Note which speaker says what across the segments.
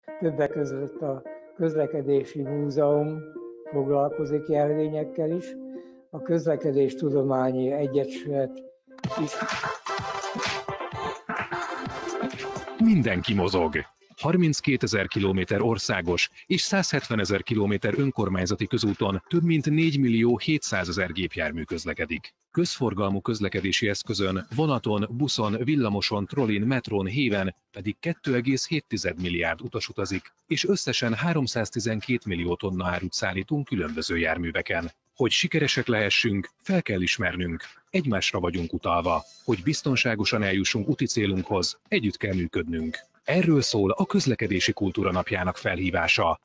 Speaker 1: Többek között a Közlekedési Múzeum foglalkozik jelvényekkel is, a Közlekedéstudományi Egyesület is.
Speaker 2: Mindenki mozog. 32 000 kilométer országos és 170 000 kilométer önkormányzati közúton több mint 4 700 000 gépjármű közlekedik. Közforgalmú közlekedési eszközön, vonaton, buszon, villamoson, trollin, metrón, héven pedig 2,7 milliárd utas utazik, és összesen 312 millió tonna árut szállítunk különböző járműveken. Hogy sikeresek lehessünk, fel kell ismernünk, egymásra vagyunk utalva. Hogy biztonságosan eljussunk úti célunkhoz, együtt kell működnünk. Erről szól a Közlekedési Kultúra Napjának felhívása.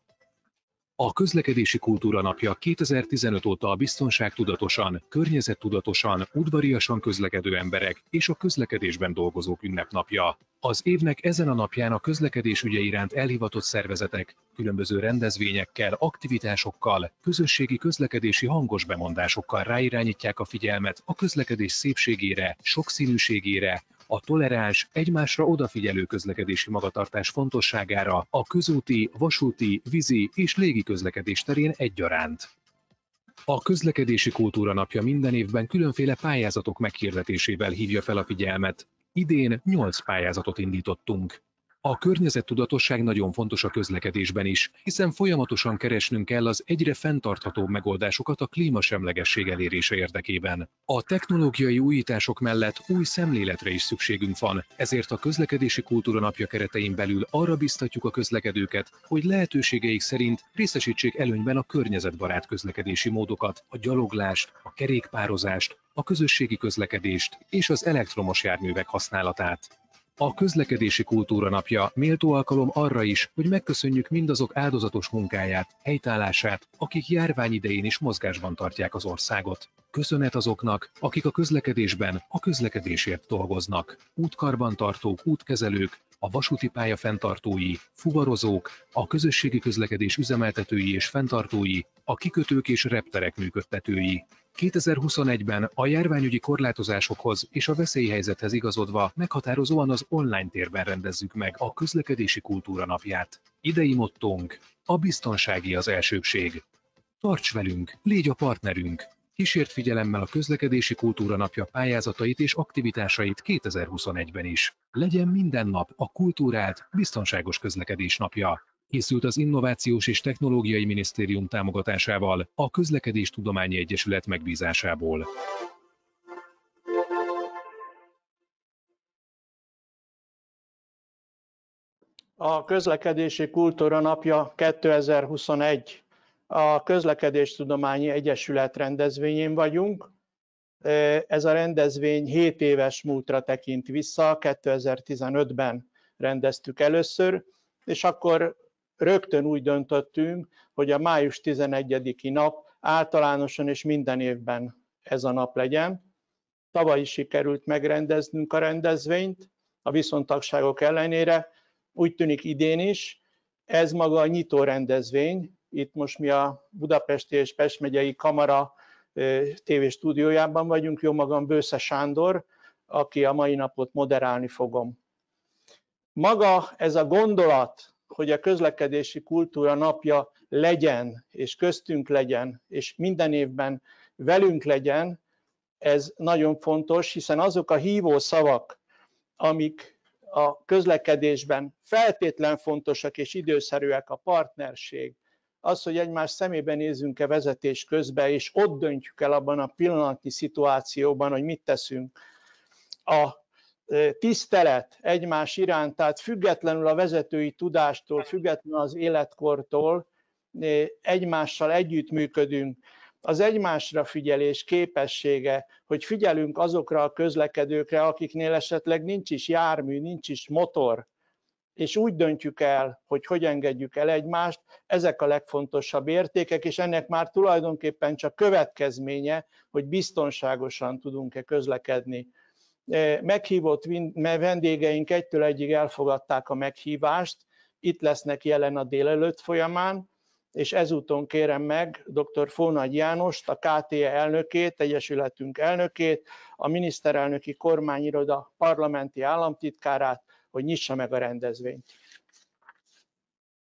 Speaker 2: A Közlekedési Kultúra Napja 2015 óta a biztonságtudatosan, környezettudatosan, udvariasan közlekedő emberek és a közlekedésben dolgozók ünnepnapja. Az évnek ezen a napján a közlekedés ügye iránt elhivatott szervezetek különböző rendezvényekkel, aktivitásokkal, közösségi közlekedési hangos bemondásokkal ráirányítják a figyelmet a közlekedés szépségére, sokszínűségére, a toleráns, egymásra odafigyelő közlekedési magatartás fontosságára a közúti, vasúti, vízi és légi közlekedés terén egyaránt. A Közlekedési Kultúra Napja minden évben különféle pályázatok meghirdetésével hívja fel a figyelmet. Idén 8 pályázatot indítottunk. A környezettudatosság nagyon fontos a közlekedésben is, hiszen folyamatosan keresnünk kell az egyre fenntarthatóbb megoldásokat a klímasemlegesség elérése érdekében. A technológiai újítások mellett új szemléletre is szükségünk van, ezért a Közlekedési Kultúra Napja keretein belül arra biztatjuk a közlekedőket, hogy lehetőségeik szerint részesítsék előnyben a környezetbarát közlekedési módokat, a gyaloglást, a kerékpározást, a közösségi közlekedést és az elektromos járművek használatát. A Közlekedési Kultúra Napja méltó alkalom arra is, hogy megköszönjük mindazok áldozatos munkáját, helytállását, akik járvány idején is mozgásban tartják az országot. Köszönet azoknak, akik a közlekedésben a közlekedésért dolgoznak. Útkarbantartók, útkezelők, a vasúti pálya fenntartói, fuvarozók, a közösségi közlekedés üzemeltetői és fenntartói, a kikötők és repterek működtetői. 2021-ben a járványügyi korlátozásokhoz és a veszélyhelyzethez igazodva meghatározóan az online térben rendezzük meg a Közlekedési Kultúra Napját. Idei mottónk: a biztonsági az elsőbbség. Tarts velünk, légy a partnerünk! Kísért figyelemmel a Közlekedési Kultúra Napja pályázatait és aktivitásait 2021-ben is. Legyen minden nap a kultúrált, biztonságos közlekedés napja. Készült az Innovációs és Technológiai Minisztérium támogatásával, a Közlekedéstudományi Egyesület megbízásából.
Speaker 3: A Közlekedési Kultúra Napja 2021. A Közlekedéstudományi Egyesület rendezvényén vagyunk. Ez a rendezvény 7 éves múltra tekint vissza, 2015-ben rendeztük először, és akkor rögtön úgy döntöttünk, hogy a május 11-i nap általánosan és minden évben ez a nap legyen. Tavaly is sikerült megrendeznünk a rendezvényt, a viszontagságok ellenére, úgy tűnik idén is. Ez maga a nyitó rendezvény, itt most mi a Budapesti és Pest megyei Kamara TV stúdiójában vagyunk, jó magam Bősze Sándor, aki a mai napot moderálni fogom. Maga ez a gondolat, hogy a Közlekedési Kultúra Napja legyen, és köztünk legyen, és minden évben velünk legyen, ez nagyon fontos, hiszen azok a hívó szavak, amik a közlekedésben feltétlen fontosak és időszerűek, a partnerség, az, hogy egymás szemébe nézzünk-e vezetés közben, és ott döntjük el abban a pillanatnyi szituációban, hogy mit teszünk. A tisztelet egymás iránt, tehát függetlenül a vezetői tudástól, függetlenül az életkortól egymással együttműködünk. Az egymásra figyelés képessége, hogy figyelünk azokra a közlekedőkre, akiknél esetleg nincs is jármű, nincs is motor, és úgy döntjük el, hogy engedjük el egymást, ezek a legfontosabb értékek, és ennek már tulajdonképpen csak következménye, hogy biztonságosan tudunk-e közlekedni. Meghívott vendégeink 1-től 1-ig elfogadták a meghívást, itt lesznek jelen a délelőtt folyamán, és ezúton kérem meg dr. Fónagy Jánost, a KTE elnökét, egyesületünk elnökét, a miniszterelnöki kormányiroda parlamenti államtitkárát, hogy nyissa meg a rendezvényt.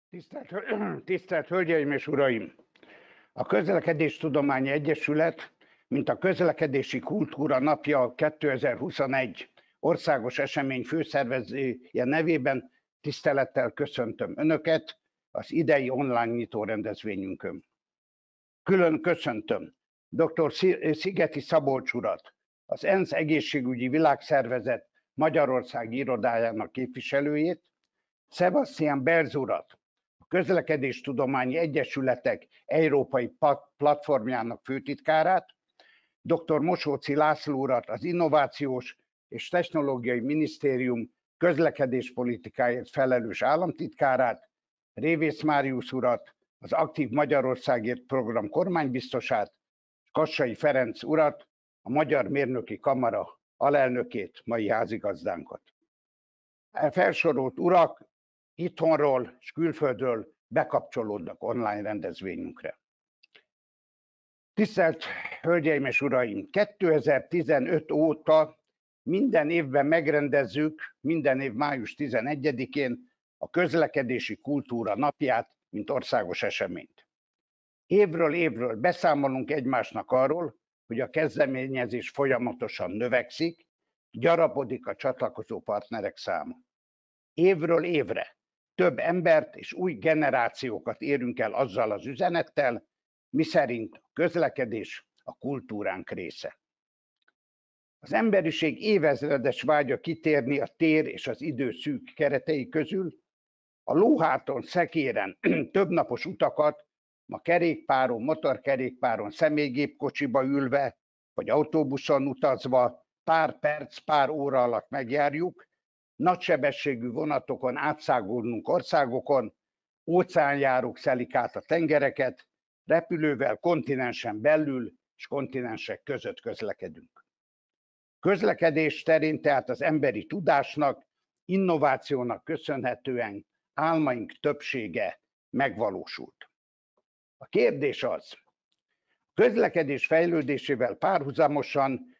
Speaker 4: Tisztelt Hölgyeim és Uraim! A Közlekedéstudományi Egyesület, mint a Közlekedési Kultúra Napja 2021 országos esemény főszervezője nevében tisztelettel köszöntöm Önöket az idei online nyitó rendezvényünkön. Külön köszöntöm dr. Szigeti Szabolcs urat, az ENSZ Egészségügyi Világszervezet Magyarországi irodájának képviselőjét, Sebastian Berz urat, a Közlekedéstudományi Egyesületek Európai Platformjának főtitkárát, dr. Mosóczy László urat, az Innovációs és Technológiai Minisztérium közlekedéspolitikáért felelős államtitkárát, Révész Máriusz urat, az Aktív Magyarországért program kormánybiztosát, Kassai Ferenc urat, a Magyar Mérnöki Kamara alelnökét, mai házigazdánkat. Felsorolt urak itthonról és külföldről bekapcsolódnak online rendezvényünkre. Tisztelt Hölgyeim és Uraim! 2015 óta minden évben megrendezzük, minden év május 11-én a Közlekedési Kultúra Napját, mint országos eseményt. Évről évről beszámolunk egymásnak arról, hogy a kezdeményezés folyamatosan növekszik, gyarapodik a csatlakozó partnerek száma. Évről évre több embert és új generációkat érünk el azzal az üzenettel, miszerint a közlekedés a kultúránk része. Az emberiség évezredes vágya kitérni a tér és az idő szűk keretei közül, a lóháton, szekéren többnapos utakat ma kerékpáron, motorkerékpáron, személygépkocsiba ülve, vagy autóbuszon utazva pár perc, pár óra alatt megjárjuk, nagysebességű vonatokon átszágolnunk országokon, óceánjárók szelik át a tengereket, repülővel kontinensen belül és kontinensek között közlekedünk. Közlekedés terén tehát az emberi tudásnak, innovációnak köszönhetően álmaink többsége megvalósult. A kérdés az, a közlekedés fejlődésével párhuzamosan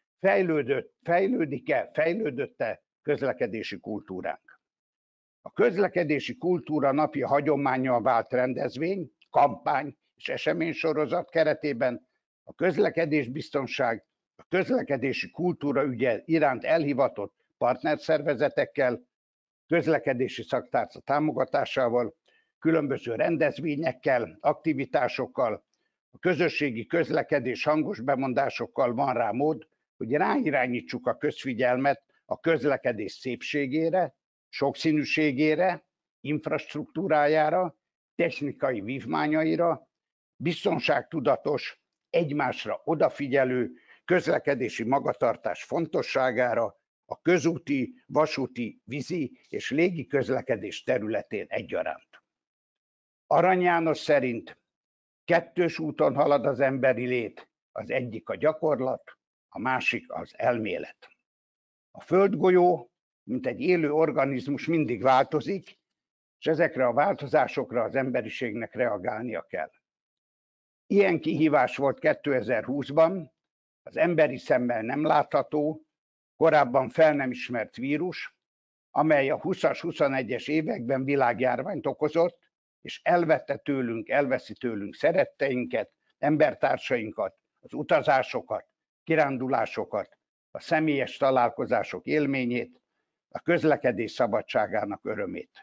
Speaker 4: fejlődött-e közlekedési kultúránk? A Közlekedési Kultúra Napja hagyománnyal vált rendezvény, kampány és eseménysorozat keretében a közlekedésbiztonság, a közlekedési kultúra ügye iránt elhivatott partnerszervezetekkel, közlekedési szaktárca támogatásával, különböző rendezvényekkel, aktivitásokkal, a közösségi közlekedés hangos bemondásokkal van rá mód, hogy ráirányítsuk a közfigyelmet a közlekedés szépségére, sokszínűségére, infrastruktúrájára, technikai vívmányaira, biztonságtudatos, egymásra odafigyelő közlekedési magatartás fontosságára a közúti, vasúti, vízi és légi közlekedés területén egyaránt. Arany János szerint kettős úton halad az emberi lét, az egyik a gyakorlat, a másik az elmélet. A földgolyó, mint egy élő organizmus mindig változik, és ezekre a változásokra az emberiségnek reagálnia kell. Ilyen kihívás volt 2020-ban, az emberi szemmel nem látható, korábban fel nem ismert vírus, amely a 20-as, 21-es években világjárványt okozott, és elveszi tőlünk szeretteinket, embertársainkat, az utazásokat, kirándulásokat, a személyes találkozások élményét, a közlekedés szabadságának örömét.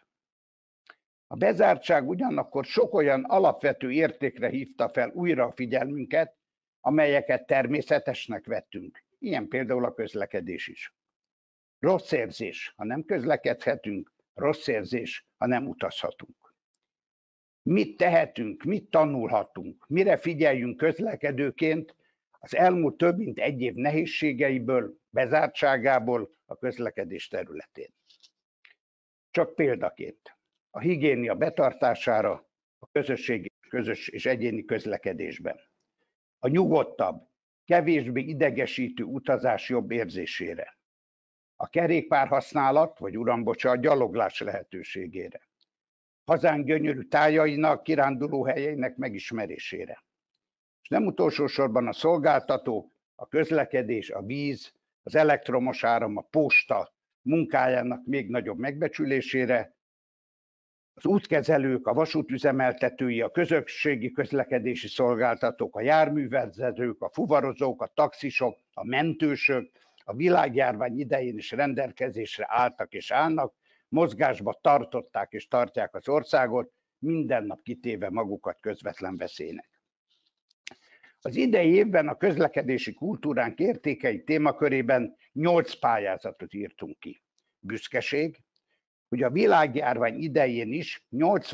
Speaker 4: A bezártság ugyanakkor sok olyan alapvető értékre hívta fel újra a figyelmünket, amelyeket természetesnek vettünk. Ilyen például a közlekedés is. Rossz érzés, ha nem közlekedhetünk, rossz érzés, ha nem utazhatunk. Mit tehetünk, mit tanulhatunk, mire figyeljünk közlekedőként az elmúlt több mint egy év nehézségeiből, bezártságából a közlekedés területén. Csak példaként a higiénia betartására a közösségi és egyéni közlekedésben, a nyugodtabb, kevésbé idegesítő utazás jobb érzésére, a kerékpárhasználat, vagy uram bocsánat, gyaloglás lehetőségére, hazánk gyönyörű tájainak, kiránduló helyeinek megismerésére. És nem utolsó sorban a szolgáltatók, a közlekedés, a víz, az elektromos áram, a posta munkájának még nagyobb megbecsülésére, Az útkezelők, a vasútüzemeltetői, a közösségi közlekedési szolgáltatók, a járművezetők, a fuvarozók, a taxisok, a mentősök a világjárvány idején is rendelkezésre álltak és állnak, mozgásba tartották és tartják az országot, minden nap kitéve magukat közvetlen veszélynek. Az idei évben a közlekedési kultúránk értékei témakörében 8 pályázatot írtunk ki. Büszkeség, hogy a világjárvány idején is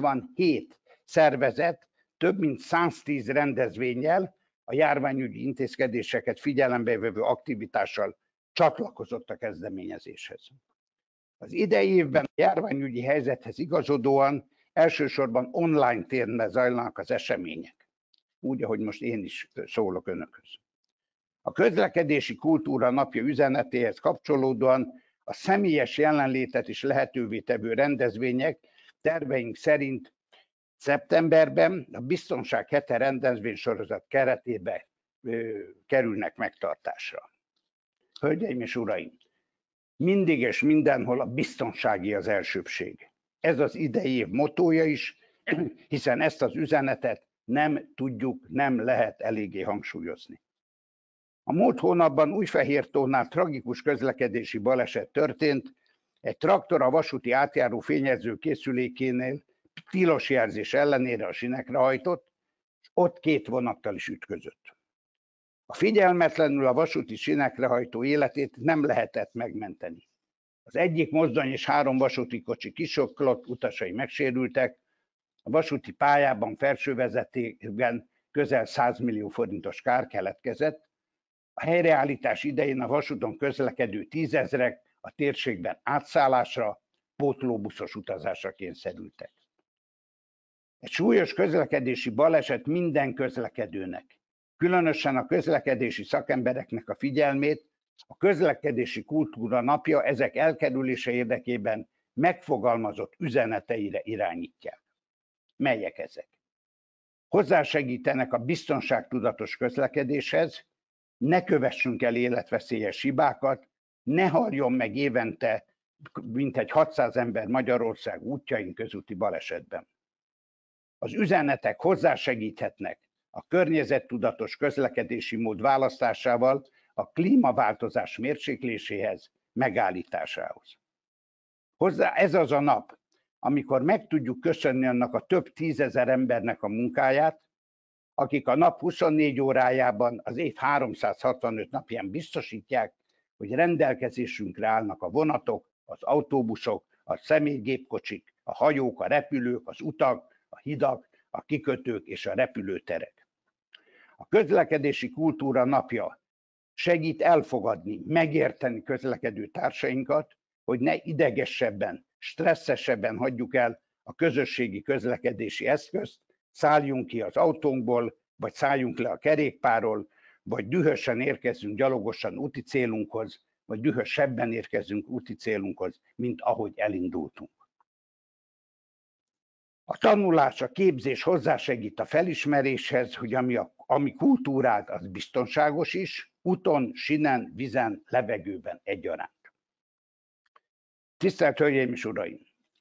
Speaker 4: 87 szervezet több mint 110 rendezvénnyel, a járványügyi intézkedéseket figyelembe vevő aktivitással csatlakozott a kezdeményezéshez. Az idei évben a járványügyi helyzethez igazodóan elsősorban online téren zajlanak az események, úgy, ahogy most én is szólok önökhöz. A közlekedési kultúra napja üzenetéhez kapcsolódóan a személyes jelenlétet is lehetővé tevő rendezvények terveink szerint szeptemberben a Biztonság hete rendezvénysorozat keretébe kerülnek megtartásra. Hölgyeim és uraim, mindig és mindenhol a biztonsági az elsőbbség. Ez az idei év mottója is, hiszen ezt az üzenetet nem tudjuk, nem lehet eléggé hangsúlyozni. A múlt hónapban Újfehértónál tragikus közlekedési baleset történt, egy traktor a vasúti átjáró fényező készülékénél tilos jelzés ellenére a sinekre hajtott, és ott 2 vonattal is ütközött. A figyelmetlenül a vasúti sinekre hajtó életét nem lehetett megmenteni. Az egyik mozdony és 3 vasúti kocsi kisokklott, utasai megsérültek, a vasúti pályában felsővezetékben közel 100 millió forintos kár keletkezett, a helyreállítás idején a vasúton közlekedő 10 000-ek a térségben átszállásra, pótlóbuszos utazásra kényszerültek. Egy súlyos közlekedési baleset minden közlekedőnek, különösen a közlekedési szakembereknek a figyelmét a közlekedési kultúra napja ezek elkerülése érdekében megfogalmazott üzeneteire irányítják. Melyek ezek? Hozzásegítenek a biztonságtudatos közlekedéshez, ne kövessünk el életveszélyes hibákat, ne haljon meg évente mintegy 600 ember Magyarország útjain közúti balesetben. Az üzenetek hozzásegíthetnek a környezettudatos közlekedési mód választásával a klímaváltozás mérsékléséhez, megállításához. Hozzá ez az a nap, amikor meg tudjuk köszönni annak a több 10 000 embernek a munkáját, akik a nap 24 órájában, az év 365 napján biztosítják, hogy rendelkezésünkre állnak a vonatok, az autóbuszok, a személygépkocsik, a hajók, a repülők, az utak, a hidak, a kikötők és a repülőterek. A közlekedési kultúra napja segít elfogadni, megérteni közlekedő társainkat, hogy ne idegesebben, stresszesebben hagyjuk el a közösségi közlekedési eszközt, szálljunk ki az autónkból, vagy szálljunk le a kerékpárról, vagy dühösen érkezzünk gyalogosan úti célunkhoz, vagy dühösebben érkezzünk úti célunkhoz, mint ahogy elindultunk. A tanulás, a képzés hozzásegít a felismeréshez, hogy ami kultúrált, az biztonságos is, úton, sinen, vízen, levegőben egyaránt. Tisztelt Hölgyeim és Uraim!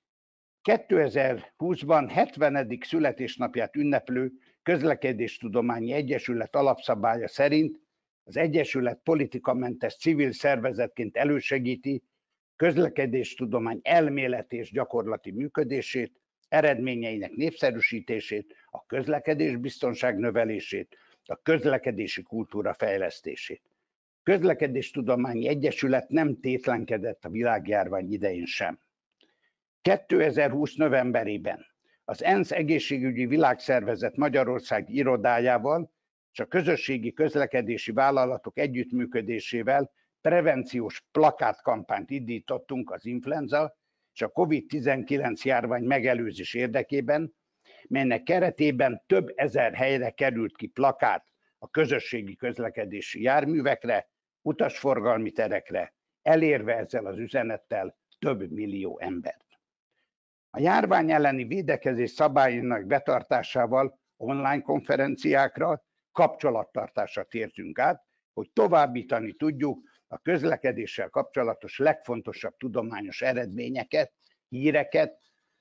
Speaker 4: 2020-ban 70. születésnapját ünneplő Közlekedéstudományi Egyesület alapszabálya szerint az Egyesület politikamentes civil szervezetként elősegíti közlekedéstudomány elméleti és gyakorlati működését, eredményeinek népszerűsítését, a közlekedésbiztonság növelését, a közlekedési kultúra fejlesztését. Közlekedéstudományi Egyesület nem tétlenkedett a világjárvány idején sem. 2020. novemberében az ENSZ egészségügyi világszervezet Magyarországi irodájával és a közösségi közlekedési vállalatok együttműködésével prevenciós plakátkampányt indítottunk az influenza és a COVID-19 járvány megelőzés érdekében, melynek keretében több ezer helyre került ki plakát a közösségi közlekedési járművekre, utasforgalmi terekre, elérve ezzel az üzenettel több millió embert. A járvány elleni védekezés szabályainak betartásával online konferenciákra, kapcsolattartásra tértünk át, hogy továbbítani tudjuk a közlekedéssel kapcsolatos legfontosabb tudományos eredményeket, híreket,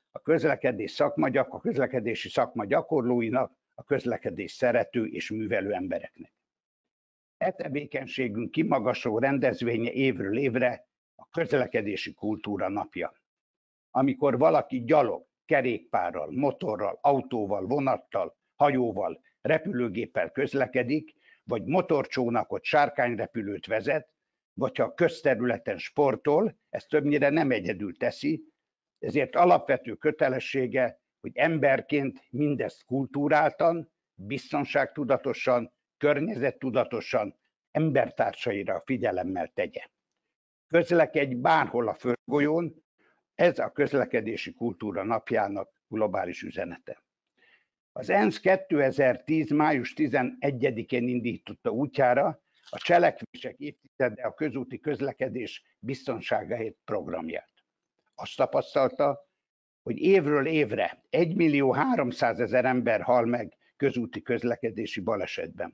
Speaker 4: a közlekedési szakma gyakorlóinak, a közlekedés szerető és művelő embereknek. E tevékenységünk kimagasló rendezvénye évről évre a közlekedési kultúra napja. Amikor valaki gyalog, kerékpárral, motorral, autóval, vonattal, hajóval, repülőgéppel közlekedik, vagy motorcsónakot, sárkányrepülőt vezet, vagy ha közterületen sportol, ezt többnyire nem egyedül teszi, ezért alapvető kötelessége, hogy emberként mindezt kultúráltan, biztonságtudatosan, környezettudatosan, embertársaira figyelemmel tegye. Közlekedj bárhol a földgolyón, ez a közlekedési kultúra napjának globális üzenete. Az ENSZ 2010. május 11-én indította útjára a Cselekvések évtizede a közúti közlekedés biztonságáért programját. Azt tapasztalta, hogy évről évre 1.300.000 ember hal meg közúti közlekedési balesetben.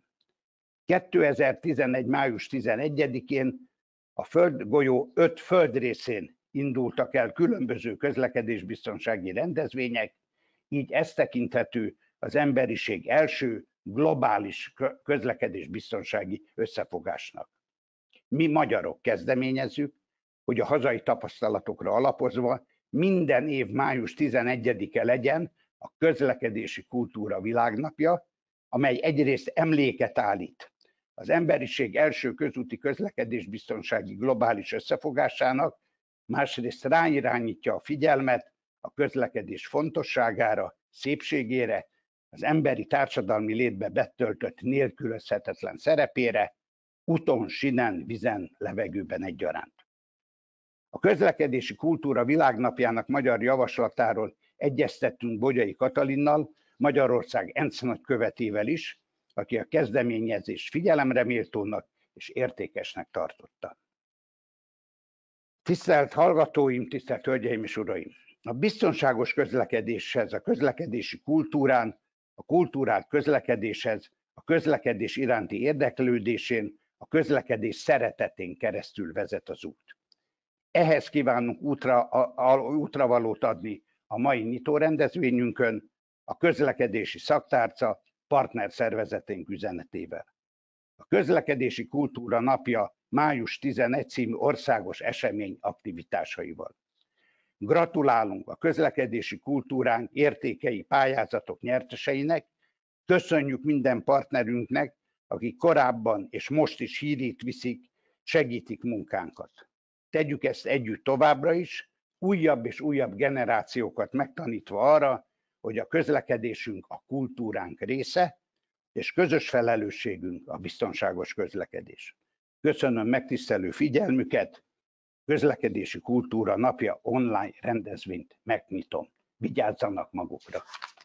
Speaker 4: 2011. május 11-én a földgolyó 5 földrészén indultak el különböző közlekedésbiztonsági rendezvények, így ez tekinthető az emberiség első globális közlekedésbiztonsági összefogásnak. Mi magyarok kezdeményezzük, hogy a hazai tapasztalatokra alapozva minden év május 11-e legyen a közlekedési kultúra világnapja, amely egyrészt emléket állít az emberiség első közúti közlekedésbiztonsági globális összefogásának, másrészt ráirányítja a figyelmet a közlekedés fontosságára, szépségére, az emberi társadalmi létbe betöltött nélkülözhetetlen szerepére, úton, sinen, vízen, levegőben egyaránt. A közlekedési kultúra világnapjának magyar javaslatáról egyeztettünk Bogyai Katalinnal, Magyarország ENSZ nagykövetével is, aki a kezdeményezést figyelemre méltónak és értékesnek tartotta. Tisztelt hallgatóim, tisztelt hölgyeim és uraim! A biztonságos közlekedéshez, a közlekedési kultúrán, a kultúrált közlekedéshez, a közlekedés iránti érdeklődésén, a közlekedés szeretetén keresztül vezet az út. Ehhez kívánunk útravalót adni a mai nyitórendezvényünkön, a közlekedési szaktárca partnerszervezeténk üzenetével. A közlekedési kultúra napja május 11 című országos esemény aktivitásaival. Gratulálunk a közlekedési kultúránk értékei pályázatok nyerteseinek, köszönjük minden partnerünknek, akik korábban és most is hírét viszik, segítik munkánkat. Tegyük ezt együtt továbbra is, újabb és újabb generációkat megtanítva arra, hogy a közlekedésünk a kultúránk része, és közös felelősségünk a biztonságos közlekedés. Köszönöm megtisztelő figyelmüket, közlekedési kultúra napja online rendezvényt megnyitom. Vigyázzanak magukra!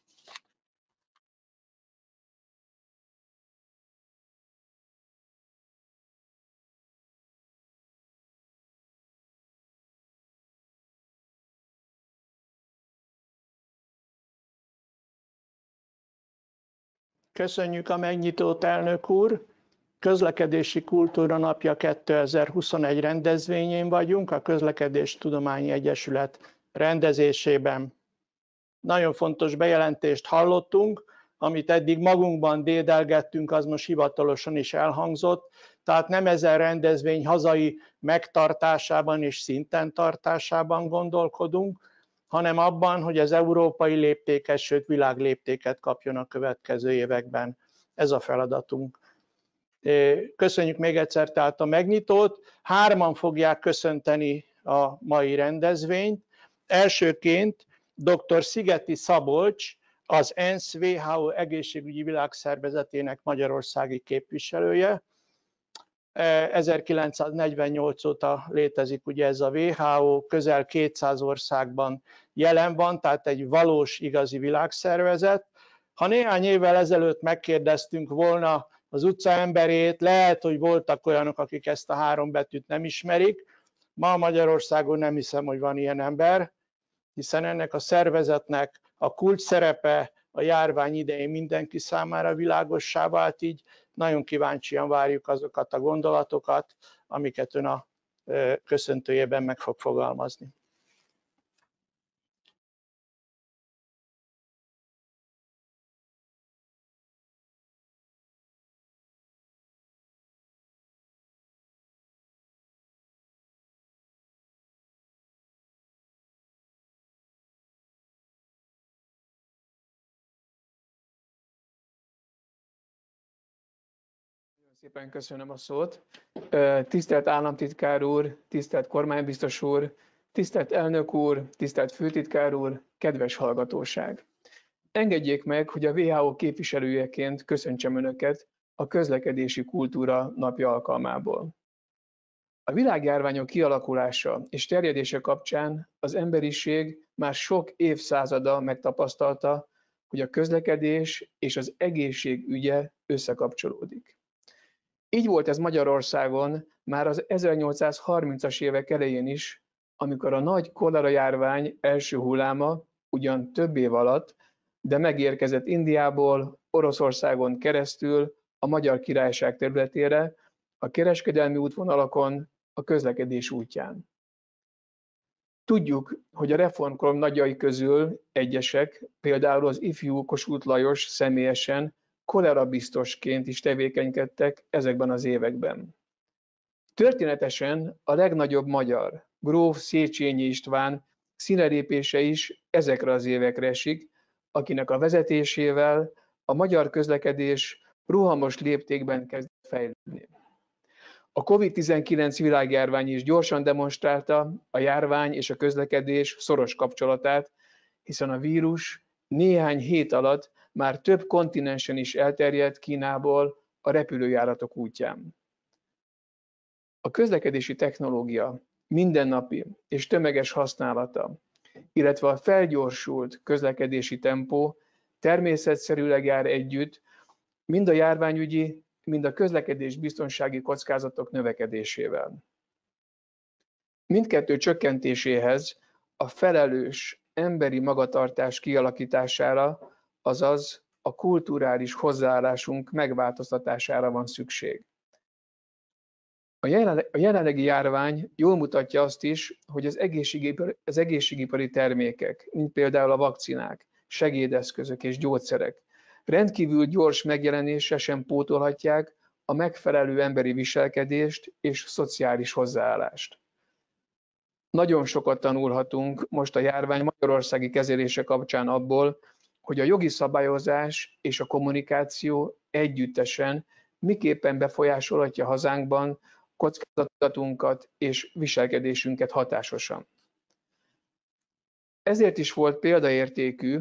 Speaker 3: Köszönjük a megnyitót, elnök úr! Közlekedési Kultúra Napja 2021 rendezvényén vagyunk, a Közlekedéstudományi Egyesület rendezésében. Nagyon fontos bejelentést hallottunk, amit eddig magunkban dédelgettünk, az most hivatalosan is elhangzott, tehát nem ezen rendezvény hazai megtartásában és szinten tartásában gondolkodunk, hanem abban, hogy az európai léptéket, sőt világléptéket kapjon a következő években. Ez a feladatunk. Köszönjük még egyszer tehát a megnyitót. 3-an fogják köszönteni a mai rendezvényt. Elsőként dr. Szigeti Szabolcs, az ENSZ WHO egészségügyi világszervezetének magyarországi képviselője. 1948 óta létezik ugye ez a WHO, közel 200 országban jelen van, tehát egy valós, igazi világszervezet. Ha néhány évvel ezelőtt megkérdeztünk volna az utca emberét, lehet, hogy voltak olyanok, akik ezt a 3 betűt nem ismerik. Ma Magyarországon nem hiszem, hogy van ilyen ember, hiszen ennek a szervezetnek a kulcs szerepe a járvány idején mindenki számára világossá vált, így nagyon kíváncsian várjuk azokat a gondolatokat, amiket ön a köszöntőjében meg fog fogalmazni.
Speaker 5: Szépen köszönöm a szót. Tisztelt államtitkár úr, tisztelt kormánybiztos úr, tisztelt elnök úr, tisztelt főtitkár úr, kedves hallgatóság! Engedjék meg, hogy a WHO képviselőjeként köszöntsem Önöket a közlekedési kultúra napja alkalmából. A világjárványok kialakulása és terjedése kapcsán az emberiség már sok évszázada megtapasztalta, hogy a közlekedés és az egészség ügye összekapcsolódik. Így volt ez Magyarországon már az 1830-as évek elején is, amikor a nagy kolera járvány első hulláma ugyan több év alatt, de megérkezett Indiából, Oroszországon keresztül a Magyar Királyság területére, a kereskedelmi útvonalakon, a közlekedés útján. Tudjuk, hogy a reformkor nagyjai közül egyesek, például az ifjú Kossuth Lajos személyesen kolerabiztosként is tevékenykedtek ezekben az években. Történetesen a legnagyobb magyar, gróf Széchenyi István színrelépése is ezekre az évekre esik, akinek a vezetésével a magyar közlekedés rohamos léptékben kezd fejlődni. A COVID-19 világjárvány is gyorsan demonstrálta a járvány és a közlekedés szoros kapcsolatát, hiszen a vírus néhány hét alatt már több kontinensen is elterjedt Kínából a repülőjáratok útján. A közlekedési technológia mindennapi és tömeges használata, illetve a felgyorsult közlekedési tempó természetszerűleg jár együtt mind a járványügyi, mind a közlekedés biztonsági kockázatok növekedésével. Mindkettő csökkentéséhez a felelős emberi magatartás kialakítására, azaz a kulturális hozzáállásunk megváltoztatására van szükség. A jelenlegi járvány jól mutatja azt is, hogy az egészségipari termékek, mint például a vakcinák, segédeszközök és gyógyszerek rendkívül gyors megjelenése sem pótolhatják a megfelelő emberi viselkedést és szociális hozzáállást. Nagyon sokat tanulhatunk most a járvány magyarországi kezelése kapcsán abból, hogy a jogi szabályozás és a kommunikáció együttesen miképpen befolyásolhatja hazánkban kockázatudatunkat és viselkedésünket hatásosan. Ezért is volt példaértékű,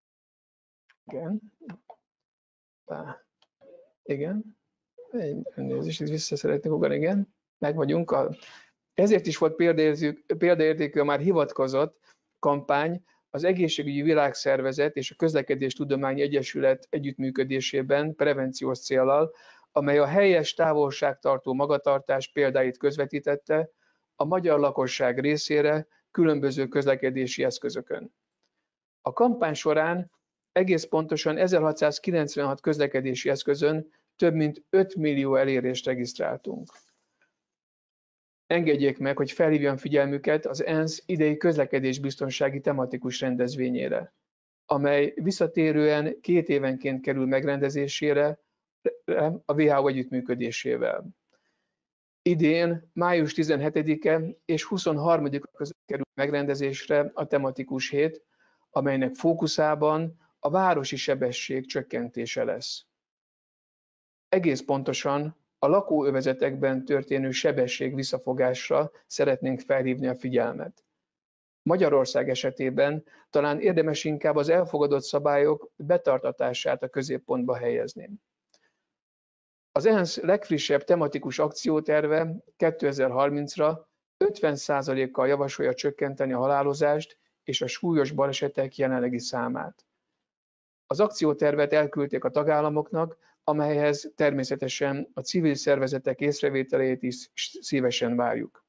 Speaker 5: vissza szeretnék ugrani, igen, meg vagyunk. Ezért is volt példaértékű a már hivatkozott kampány az Egészségügyi Világszervezet és a Közlekedéstudományi Egyesület együttműködésében prevenciós céllal, amely a helyes távolságtartó magatartás példáit közvetítette a magyar lakosság részére különböző közlekedési eszközökön. A kampány során egész pontosan 1696 közlekedési eszközön több mint 5 millió elérést regisztráltunk. Engedjék meg, hogy felhívjam figyelmüket az ENSZ idei közlekedésbiztonsági tematikus rendezvényére, amely visszatérően 2 évenként kerül megrendezésére a WHO együttműködésével. Idén május 17-e és 23-a között kerül megrendezésre a tematikus hét, amelynek fókuszában a városi sebesség csökkentése lesz. Egész pontosan a lakóövezetekben történő sebesség visszafogásra szeretnénk felhívni a figyelmet. Magyarország esetében talán érdemes inkább az elfogadott szabályok betartatását a középpontba helyezni. Az ENSZ legfrissebb tematikus akcióterve 2030-ra 50%-kal javasolja csökkenteni a halálozást és a súlyos balesetek jelenlegi számát. Az akciótervet elküldték a tagállamoknak, amelyhez természetesen a civil szervezetek észrevételét is szívesen várjuk.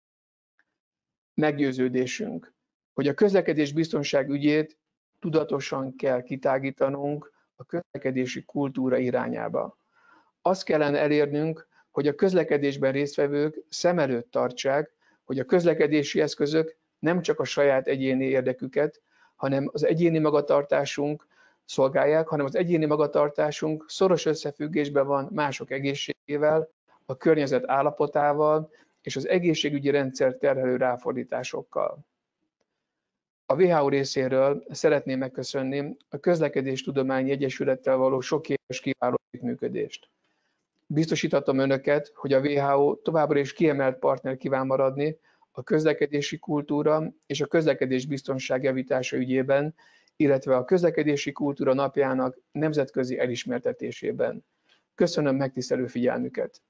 Speaker 5: Meggyőződésünk, hogy a közlekedés biztonság ügyét tudatosan kell kitágítanunk a közlekedési kultúra irányába. Azt kellene elérnünk, hogy a közlekedésben résztvevők szem előtt tartsák, hogy a közlekedési eszközök nem csak a saját egyéni érdeküket, hanem az egyéni magatartásunk szolgálják, hanem az egyéni magatartásunk szoros összefüggésben van mások egészségével, a környezet állapotával és az egészségügyi rendszer terhelő ráfordításokkal. A WHO részéről szeretném megköszönni a Közlekedéstudományi Egyesülettel való sok éves kiváló együttműködést. Biztosíthatom önöket, hogy a WHO továbbra is kiemelt partner kíván maradni a közlekedési kultúra és a közlekedés biztonság javítása ügyében, illetve a közlekedési kultúra napjának nemzetközi elismertetésében. Köszönöm megtisztelő figyelmüket!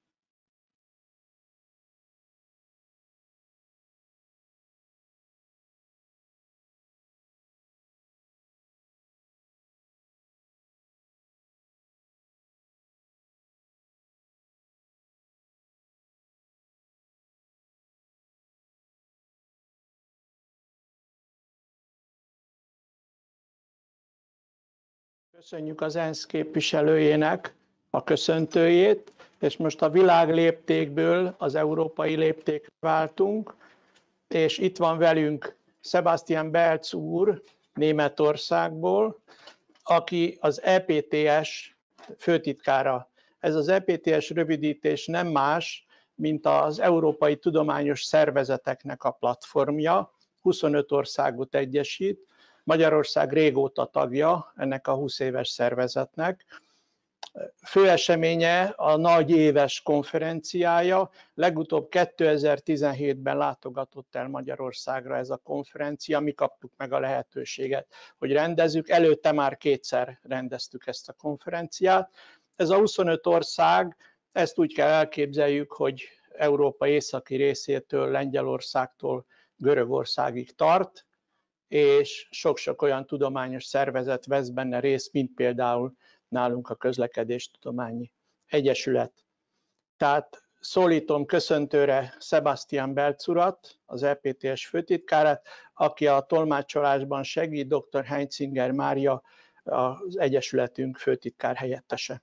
Speaker 3: Köszönjük az ENSZ képviselőjének a köszöntőjét, és most a világ léptékből az európai léptékre váltunk, és itt van velünk Sebastian Belz úr Németországból, aki az EPTS főtitkára. Ez az EPTS rövidítés nem más, mint az Európai Tudományos Szervezeteknek a platformja, 25 országot egyesít, Magyarország régóta tagja ennek a 20 éves szervezetnek. Fő eseménye a nagy éves konferenciája, legutóbb 2017-ben látogatott el Magyarországra ez a konferencia, mi kaptuk meg a lehetőséget, hogy rendezzük, előtte már kétszer rendeztük ezt a konferenciát. Ez a 25 ország, ezt úgy kell elképzeljük, hogy Európa északi részétől, Lengyelországtól Görögországig tart, és sok-sok olyan tudományos szervezet vesz benne részt, mint például nálunk a Közlekedéstudományi Egyesület. Tehát szólítom köszöntőre Sebastian Belz urat, az EPTS főtitkárát, aki a tolmácsolásban segít, dr. Heinzinger Mária, az Egyesületünk főtitkár helyettese.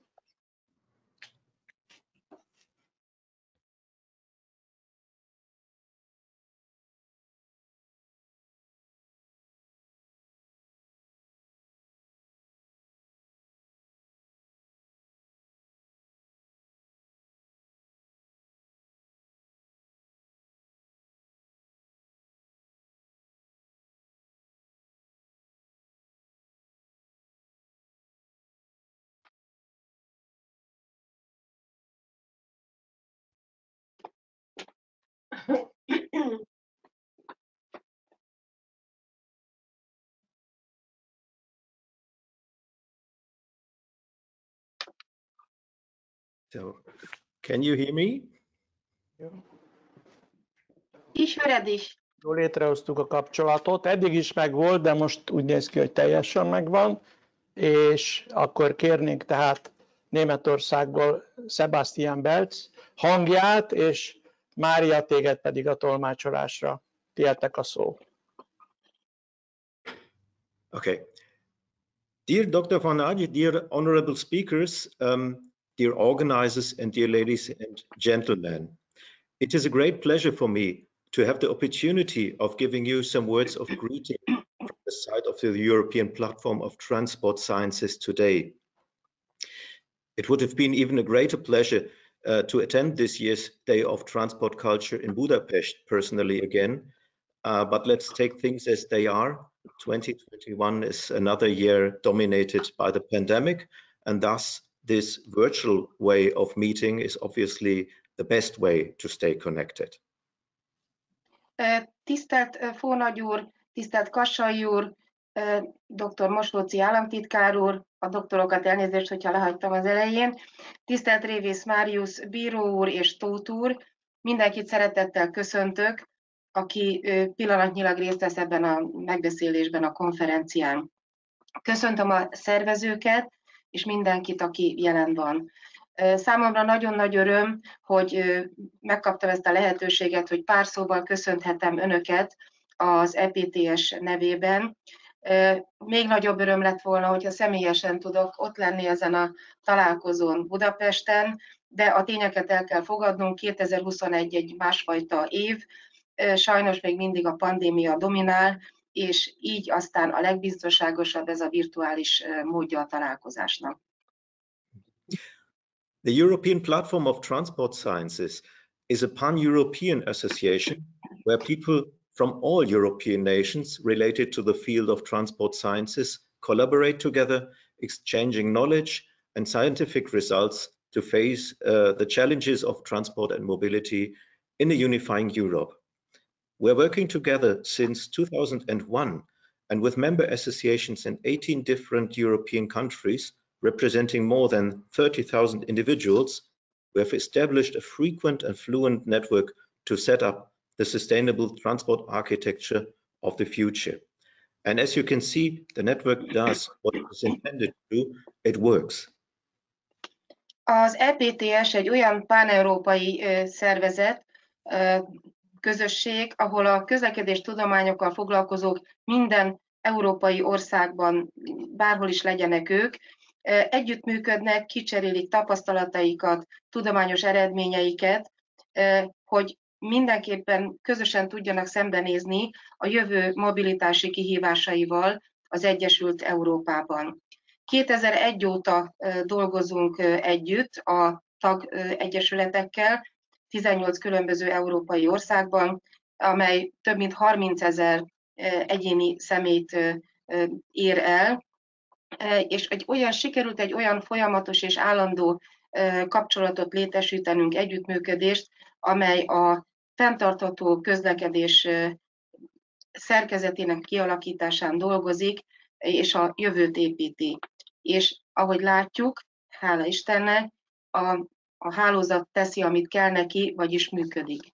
Speaker 6: So, can you hear me?
Speaker 7: Ismered is.
Speaker 3: Jól létrehoztuk a kapcsolatot, eddig is megvolt, de most úgy néz ki, hogy teljesen megvan, és akkor kérnénk tehát Németországból Sebastian Belz hangját, és Mária, téged pedig a tolmácsolásra. Tiétek a szó.
Speaker 6: Okay. Dear Dr. Van Nagy, dear honorable speakers, dear organizers, and dear ladies and gentlemen, it is a great pleasure for me to have the opportunity of giving you some words of greeting from the side of the European Platform of Transport Sciences today. It would have been even a greater pleasure to attend this year's Day of Transport Culture in Budapest personally again, but let's take things as they are. 2021 is another year dominated by the pandemic, and thus this virtual way of meeting is obviously the best way to stay connected.
Speaker 7: Tisztelt Fónagy úr, tisztelt Kassai úr, dr. Moslóczy államtitkár úr, a doktorokat elnézést, hogyha lehagytam az elején, tisztelt Révész Máriusz bíró úr és Tóth úr, mindenkit szeretettel köszöntök, aki pillanatnyilag részt vesz ebben a megbeszélésben, a konferencián. Köszöntöm a szervezőket, és mindenkit, aki jelen van. Számomra nagyon nagy öröm, hogy megkaptam ezt a lehetőséget, hogy pár szóval köszönhetem önöket az EPTS nevében. Még nagyobb öröm lett volna, hogyha személyesen tudok ott lenni ezen a találkozón Budapesten, de a tényeket el kell fogadnunk, 2021 egy másfajta év, sajnos még mindig a pandémia dominál, és így aztán a legbiztonságosabb ez a virtuális módja a találkozásnak.
Speaker 6: The European Platform of Transport Sciences is a pan-European association where people from all European nations related to the field of transport sciences collaborate together, exchanging knowledge and scientific results to face the challenges of transport and mobility in a unifying Europe. We're working together since 2001 and with member associations in 18 different European countries, representing more than 30,000 individuals, we have established a frequent and fluent network to set up the sustainable transport architecture of the future. And as you can see, the network does what it is intended to do. It works.
Speaker 7: Az EPTS egy olyan páneurópai szervezet, közösség, ahol a közlekedés tudományokkal foglalkozók minden európai országban, bárhol is legyenek ők, együttműködnek, kicserélik tapasztalataikat, tudományos eredményeiket, hogy mindenképpen közösen tudjanak szembenézni a jövő mobilitási kihívásaival az Egyesült Európában. 2001 óta dolgozunk együtt a tagegyesületekkel, 18 különböző európai országban, amely több mint 30 000 egyéni személyt ér el, és sikerült egy olyan folyamatos és állandó kapcsolatot létesítenünk, együttműködést, amely a fenntartható közlekedés szerkezetének kialakításán dolgozik, és a jövőt építi. És ahogy látjuk, hála Istennek, a hálózat teszi, amit kell neki, vagyis működik.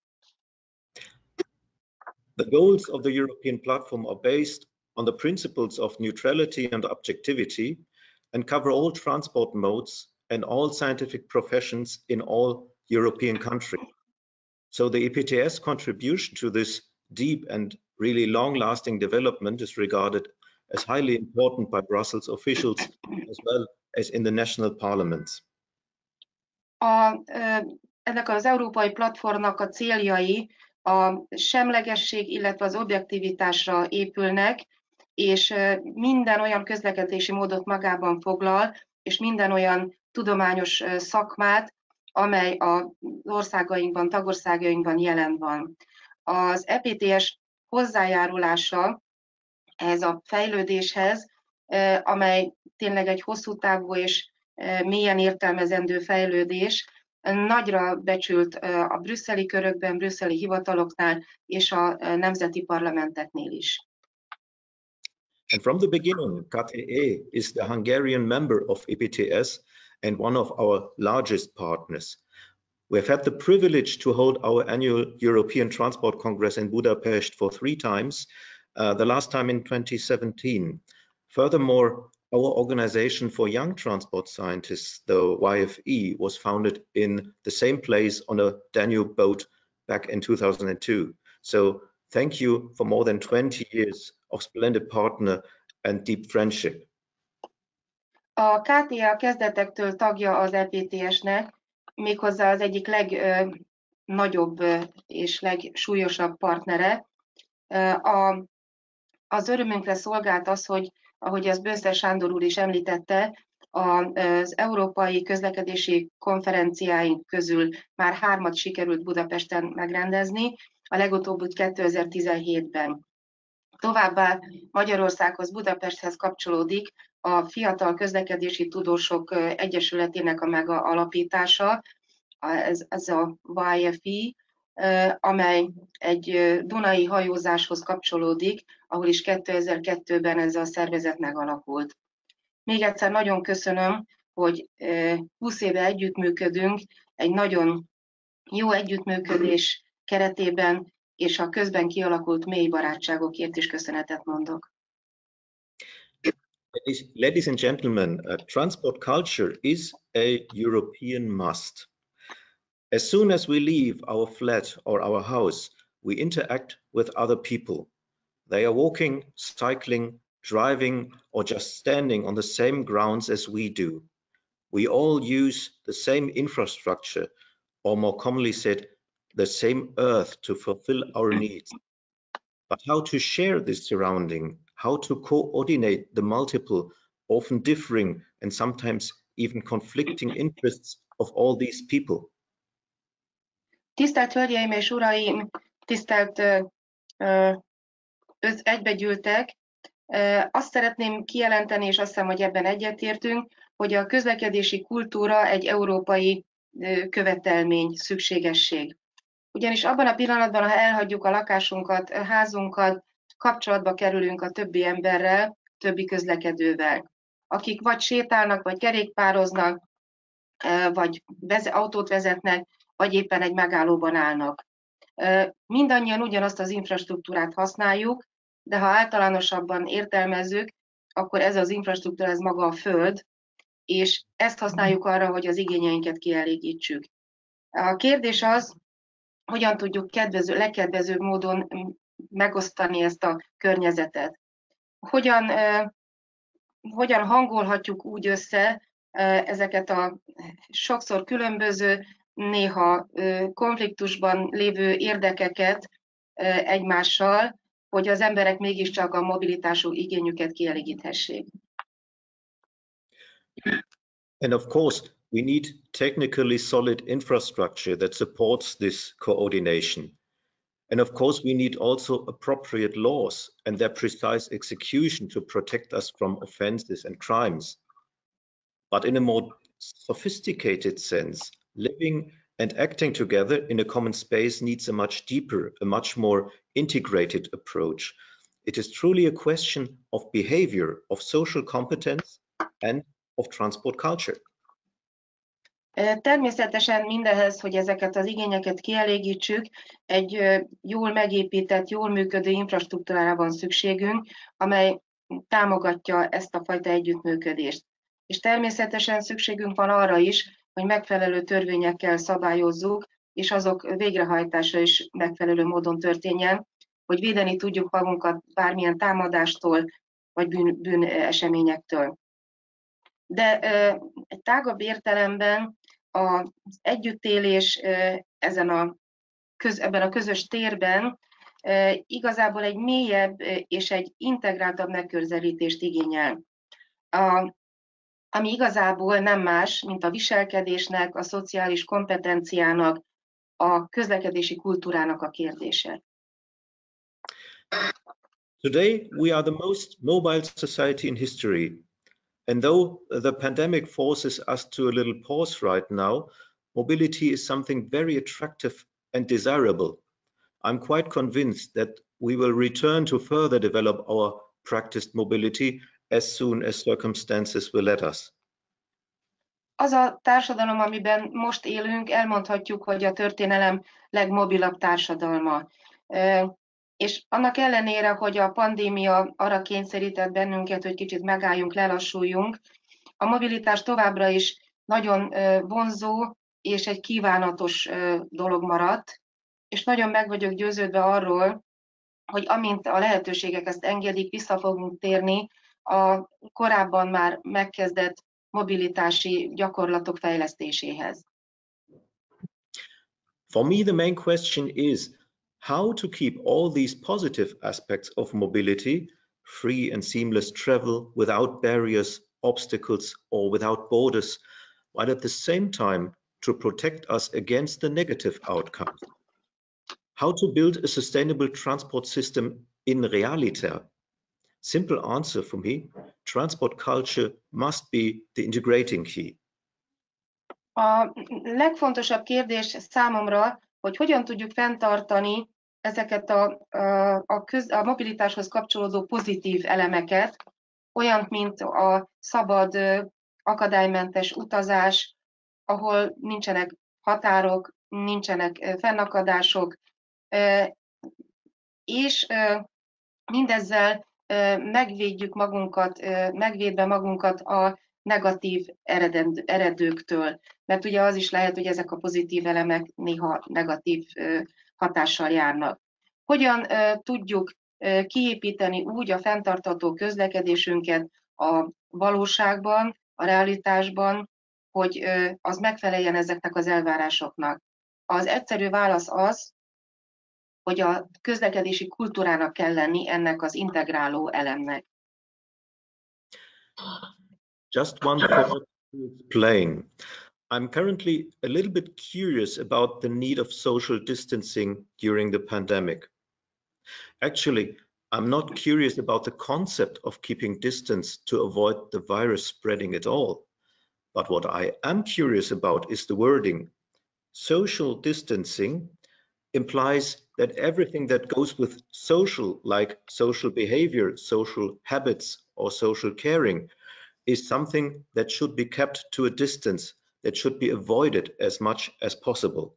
Speaker 6: The goals of the European platform are based on the principles of neutrality and objectivity and cover all transport modes and all scientific professions in all European countries. So the EPTS contribution to this deep and really long-lasting development is regarded as highly important by Brussels officials as well as in the national parliaments.
Speaker 7: Ennek az európai platformnak a céljai a semlegesség, illetve az objektivitásra épülnek, és minden olyan közlekedési módot magában foglal, és minden olyan tudományos szakmát, amely az országainkban, tagországainkban jelen van. Az EPTS hozzájárulása ez a fejlődéshez, amely tényleg egy hosszú távú és mélyen értelmezendő fejlődés, nagyra becsült a brüsszeli körökben, brüsszeli hivataloknál és a nemzeti parlamenteknél is.
Speaker 6: And from the beginning, KTE is the Hungarian member of EPTS and one of our largest partners. We have had the privilege to hold our annual European Transport Congress in Budapest for 3 times, the last time in 2017. Furthermore, our Organization for Young Transport Scientists, the YFE, was founded in the same place on a Danube boat back in 2002. So thank you for more than 20 years of splendid partner and deep friendship.
Speaker 7: A KTE a kezdetektől tagja az EPTS-nek, méghozzá az egyik legnagyobb és legsúlyosabb partnere. Az örömünkre szolgált az, hogy ahogy az Böszter Sándor úr is említette, az európai közlekedési konferenciáink közül már 3-at sikerült Budapesten megrendezni, a legutóbb 2017-ben. Továbbá Magyarországhoz, Budapesthez kapcsolódik a Fiatal Közlekedési Tudósok Egyesületének a megalapítása, ez a YFE, amely egy dunai hajózáshoz kapcsolódik, ahol is 2002-ben ez a szervezet megalakult. Még egyszer nagyon köszönöm, hogy 20 éve együttműködünk, egy nagyon jó együttműködés keretében, és a közben kialakult mély barátságokért is köszönetet mondok.
Speaker 6: Ladies and gentlemen, transport culture is a European must. As soon as we leave our flat or our house, we interact with other people. They are walking, cycling, driving, or just standing on the same grounds as we do. We all use the same infrastructure, or more commonly said, the same earth to fulfill our needs. But how to share this surrounding, how to coordinate the multiple, often differing and sometimes even conflicting interests of all these people?
Speaker 7: Tisztelt Hölgyeim és Uraim, tisztelt egybegyűltek, Azt szeretném kijelenteni, és azt hiszem, hogy ebben egyetértünk, hogy a közlekedési kultúra egy európai követelmény, szükségesség. Ugyanis abban a pillanatban, ha elhagyjuk a lakásunkat, a házunkat, kapcsolatba kerülünk a többi emberrel, többi közlekedővel, akik vagy sétálnak, vagy kerékpároznak, vagy autót vezetnek, vagy éppen egy megállóban állnak. Mindannyian ugyanazt az infrastruktúrát használjuk, de ha általánosabban értelmezzük, akkor ez az infrastruktúra, ez maga a Föld, és ezt használjuk arra, hogy az igényeinket kielégítsük. A kérdés az, hogyan tudjuk legkedvezőbb módon megosztani ezt a környezetet. Hogyan hangolhatjuk úgy össze ezeket a sokszor különböző, néha konfliktusban lévő érdekeket egymással, hogy az emberek mégiscsak a mobilitású igényüket kielégíthessék.
Speaker 6: And of course, we need technically solid infrastructure that supports this coordination. And of course, we need also appropriate laws and their precise execution to protect us from offenses and crimes. But in a more sophisticated sense, living and acting together in a common space needs a much deeper, a much more integrated approach. It is truly a question of behavior, of social competence, and of transport culture.
Speaker 7: Természetesen mindehhez, hogy ezeket az igényeket kielégítsük, egy jól megépített, jól működő infrastruktúrára van szükségünk, amely támogatja ezt a fajta együttműködést. És természetesen szükségünk van arra is, hogy megfelelő törvényekkel szabályozzuk, és azok végrehajtása is megfelelő módon történjen, hogy védeni tudjuk magunkat bármilyen támadástól, vagy bűneseményektől. De egy tágabb értelemben az együttélés ebben a közös térben igazából egy mélyebb és egy integráltabb megközelítést igényel. Ami igazából nem más, mint a viselkedésnek, a szociális kompetenciának, a közlekedési kultúrának a kérdése.
Speaker 6: Today, we are the most mobile society in history. And though the pandemic forces us to a little pause right now, mobility is something very attractive and desirable. I'm quite convinced that we will return to further develop our practiced mobility as soon as circumstances will let us.
Speaker 7: Az a társadalom, amiben most élünk, elmondhatjuk, hogy a történelem legmobilabb társadalma. És annak ellenére, hogy a pandémia arra kényszerített bennünket, hogy kicsit megálljunk, lelassuljunk, a mobilitás továbbra is nagyon vonzó és egy kívánatos dolog maradt, és nagyon meg vagyok győződve arról, hogy amint a lehetőségek ezt engedik, vissza fogunk térni a korábban már megkezdett mobilitási gyakorlatok fejlesztéséhez.
Speaker 6: For me, the main question is how to keep all these positive aspects of mobility, free and seamless travel without barriers, obstacles, or without borders, while at the same time to protect us against the negative outcomes. How to build a sustainable transport system in reality? Simple answer for me, transport culture must be the integrating key.
Speaker 7: A legfontosabb kérdés számomra, hogy hogyan tudjuk fenntartani ezeket a mobilitáshoz kapcsolódó pozitív elemeket, olyant, mint a szabad, akadálymentes utazás, ahol nincsenek határok, nincsenek fennakadások, és mindezzel megvédjük magunkat, megvédve magunkat a negatív eredőktől. Mert ugye az is lehet, hogy ezek a pozitív elemek néha negatív hatással járnak. Hogyan tudjuk kiépíteni úgy a fenntartható közlekedésünket a valóságban, a realitásban, hogy az megfeleljen ezeknek az elvárásoknak? Az egyszerű válasz az, hogy a közlekedési kultúrának kell lenni ennek az integráló elemnek.
Speaker 6: Just one thought to explain. I'm currently a little bit curious about the need of social distancing during the pandemic. Actually, I'm not curious about the concept of keeping distance to avoid the virus spreading at all. But what I am curious about is the wording. Social distancing implies that everything that goes with social, like social behavior, social habits, or social caring, is something that should be kept to a distance, that should be avoided as much as possible.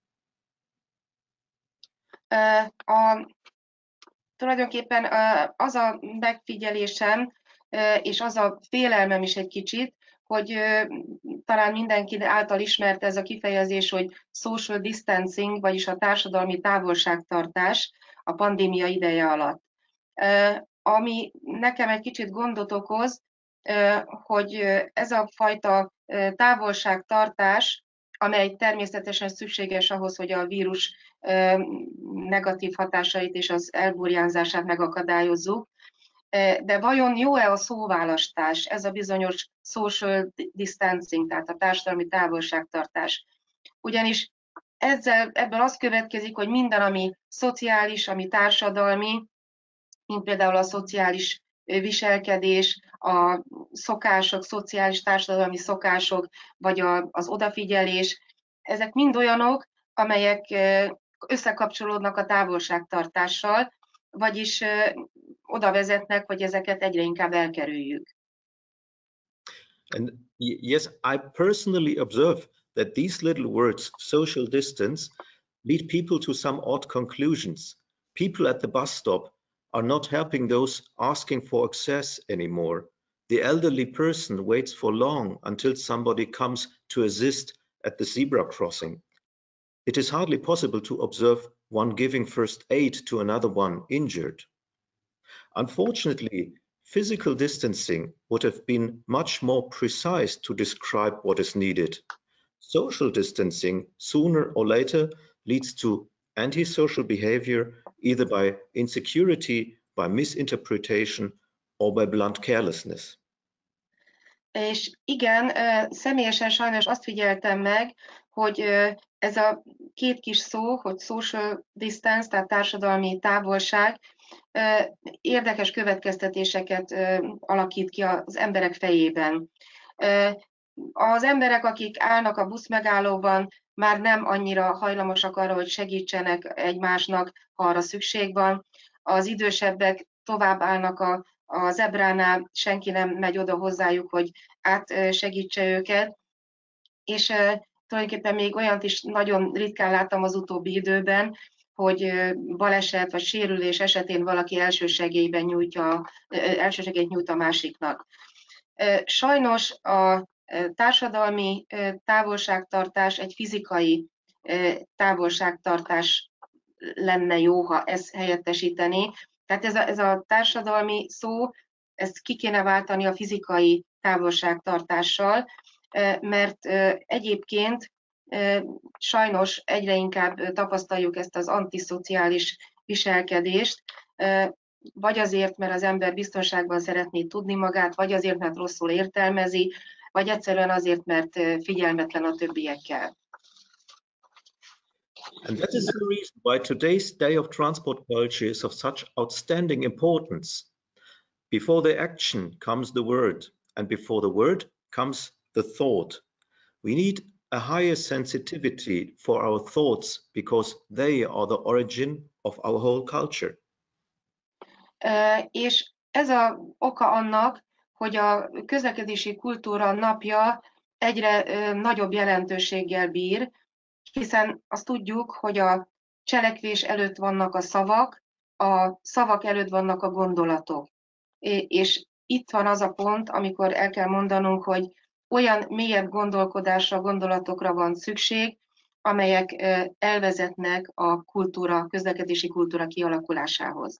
Speaker 7: Tulajdonképpen az a megfigyelésem, és az a félelmem is egy kicsit, hogy talán mindenki által ismert ez a kifejezés, hogy social distancing, vagyis a társadalmi távolságtartás a pandémia ideje alatt. Ami nekem egy kicsit gondot okoz, hogy ez a fajta távolságtartás, amely természetesen szükséges ahhoz, hogy a vírus negatív hatásait és az elburjánzását megakadályozzuk. De vajon jó-e a szóválasztás, ez a bizonyos social distancing, tehát a társadalmi távolságtartás? Ugyanis ebből az következik, hogy minden, ami szociális, ami társadalmi, mint például a szociális viselkedés, a szokások, szociális társadalmi szokások, vagy az odafigyelés, ezek mind olyanok, amelyek összekapcsolódnak a távolságtartással, vagyis oda vezetnek, hogy ezeket egyre inkább elkerüljük.
Speaker 6: And yes, I personally observe that these little words, social distance, lead people to some odd conclusions. People at the bus stop are not helping those asking for access anymore. The elderly person waits for long until somebody comes to assist at the zebra crossing. It is hardly possible to observe one giving first aid to another one injured. Unfortunately, physical distancing would have been much more precise to describe what is needed. Social distancing, sooner or later, leads to antisocial behavior, either by insecurity, by misinterpretation, or by blunt carelessness.
Speaker 7: És igen, személyesen sajnos azt figyeltem meg, hogy ez a két kis szó, hogy social distance, tehát társadalmi távolság, érdekes következtetéseket alakít ki az emberek fejében. Az emberek, akik állnak a buszmegállóban, már nem annyira hajlamosak arra, hogy segítsenek egymásnak, ha arra szükség van. Az idősebbek tovább állnak a zebránál, senki nem megy oda hozzájuk, hogy átsegítse őket. És tulajdonképpen még olyant is nagyon ritkán láttam az utóbbi időben, hogy baleset vagy sérülés esetén valaki elsősegélyt nyújt a másiknak. Sajnos a társadalmi távolságtartás egy fizikai távolságtartás lenne jó, ha ezt helyettesítené. Tehát ez a társadalmi szó, ezt ki kéne váltani a fizikai távolságtartással, mert egyébként sajnos egyre inkább tapasztaljuk ezt az antiszociális viselkedést, vagy azért, mert az ember biztonságban szeretné tudni magát, vagy azért, mert rosszul értelmezi, vagy egyszerűen azért, mert figyelmetlen a többiekkel.
Speaker 6: And that is the reason why today's day of transport culture is of such outstanding importance. Before the action comes the word, and before the word comes the thought. We need a higher sensitivity for our thoughts because they are the origin of our whole culture.
Speaker 7: És ez az oka annak, hogy a közlekedési kultúra napja egyre nagyobb jelentőséggel bír, hiszen azt tudjuk, hogy a cselekvés előtt vannak a szavak előtt vannak a gondolatok. És itt van az a pont, amikor el kell mondanunk, hogy olyan mélyebb gondolkodásra, gondolatokra van szükség, amelyek elvezetnek a közlekedési kultúra kialakulásához.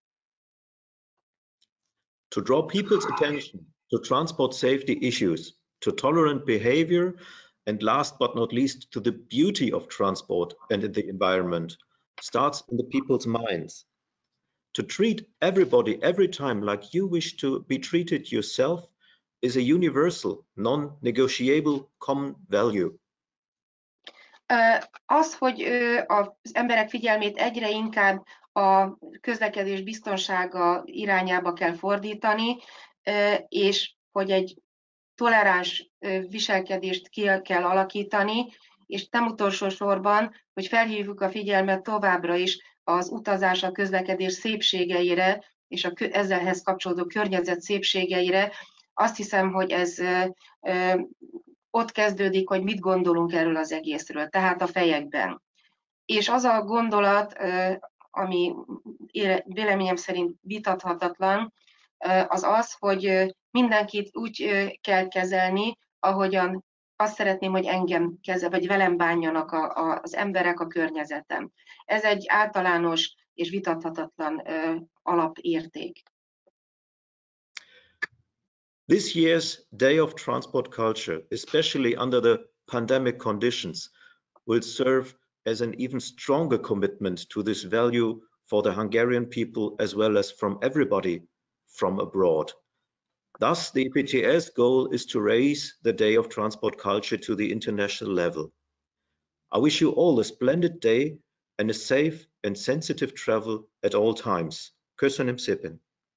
Speaker 6: To draw people's attention to transport safety issues, to tolerant behavior, and last but not least, to the beauty of transport and the environment, starts in the people's minds. To treat everybody every time like you wish to be treated yourself is a universal, non-negotiable common value.
Speaker 7: Az, hogy az emberek figyelmét egyre inkább a közlekedés biztonsága irányába kell fordítani, és hogy egy toleráns viselkedést ki kell alakítani, és nem utolsó sorban, hogy felhívjuk a figyelmet továbbra is az utazás, a közlekedés szépségeire, és ezzelhez kapcsolódó környezet szépségeire. Azt hiszem, hogy ez ott kezdődik, hogy mit gondolunk erről az egészről, tehát a fejekben. És az a gondolat, ami véleményem szerint vitathatatlan, az az, hogy mindenkit úgy kell kezelni, ahogyan azt szeretném, hogy engem vagy velem bánjanak az emberek, a környezetem. Ez egy általános és vitathatatlan alapérték.
Speaker 6: This year's Day of Transport Culture, especially under the pandemic conditions, will serve as an even stronger commitment to this value for the Hungarian people as well as from everybody from abroad. Thus, the EPTS goal is to raise the Day of Transport Culture to the international level. I wish you all a splendid day and a safe and sensitive travel at all times. Köszönöm szépen.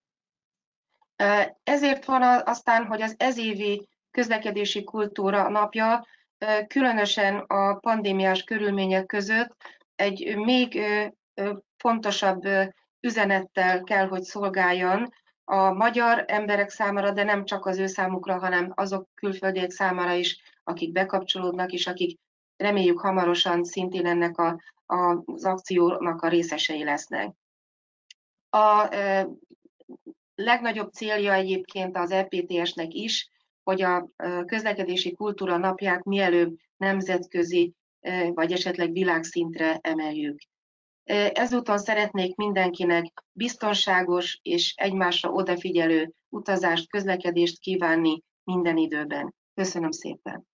Speaker 7: Ezért van aztán, hogy az ezévi közlekedési kultúra napja különösen a pandémiás körülmények között egy még fontosabb üzenettel kell, hogy szolgáljon a magyar emberek számára, de nem csak az ő számukra, hanem azok külföldiek számára is, akik bekapcsolódnak, és akik reméljük hamarosan szintén ennek az akciónak a részesei lesznek. A legnagyobb célja egyébként az EPTS-nek is, hogy a közlekedési kultúra napját mielőbb nemzetközi vagy esetleg világszintre emeljük. Ezúton szeretnék mindenkinek biztonságos és egymásra odafigyelő utazást, közlekedést kívánni minden időben. Köszönöm szépen!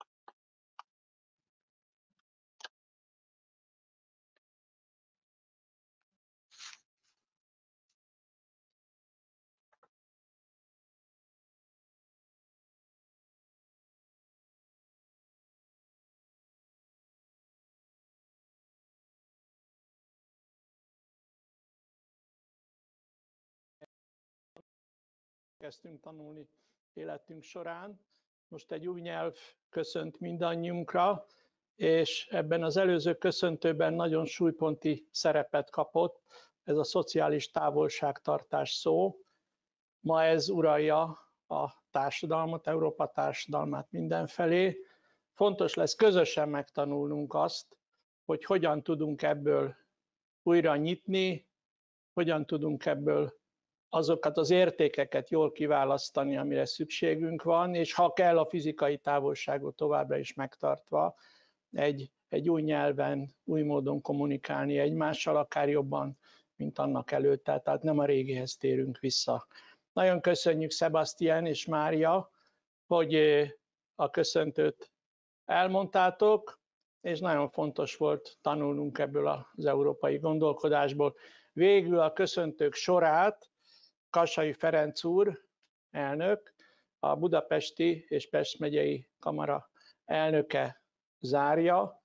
Speaker 3: Kezdtünk tanulni életünk során. Most egy új nyelv köszönt mindannyiunkra, és ebben az előző köszöntőben nagyon súlyponti szerepet kapott ez a szociális távolságtartás szó. Ma ez uralja a társadalmat, Európa társadalmát mindenfelé. Fontos lesz közösen megtanulnunk azt, hogy hogyan tudunk ebből újra nyitni, hogyan tudunk ebből azokat az értékeket jól kiválasztani, amire szükségünk van, és ha kell a fizikai távolságot továbbra is megtartva, egy új nyelven, új módon kommunikálni egymással, akár jobban, mint annak előtte, tehát nem a régihez térünk vissza. Nagyon köszönjük Sebastian és Mária, hogy a köszöntőt elmondtátok, és nagyon fontos volt tanulnunk ebből az európai gondolkodásból. Végül a köszöntők sorát Kassai Ferenc úr, elnök, a Budapesti és Pest megyei kamara elnöke zárja.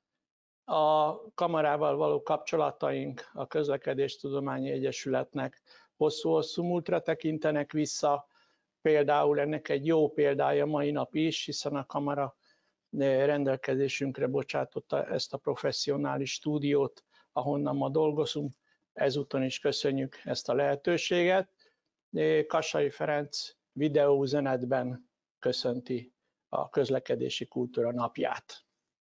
Speaker 3: A kamarával való kapcsolataink a Közlekedéstudományi Egyesületnek hosszú-hosszú múltra tekintenek vissza. Például ennek egy jó példája mai nap is, hiszen a kamara rendelkezésünkre bocsátotta ezt a professzionális stúdiót, ahonnan ma dolgozunk. Ezúton is köszönjük ezt a lehetőséget. Kassai Ferenc videóüzenetben köszönti a közlekedési kultúra napját.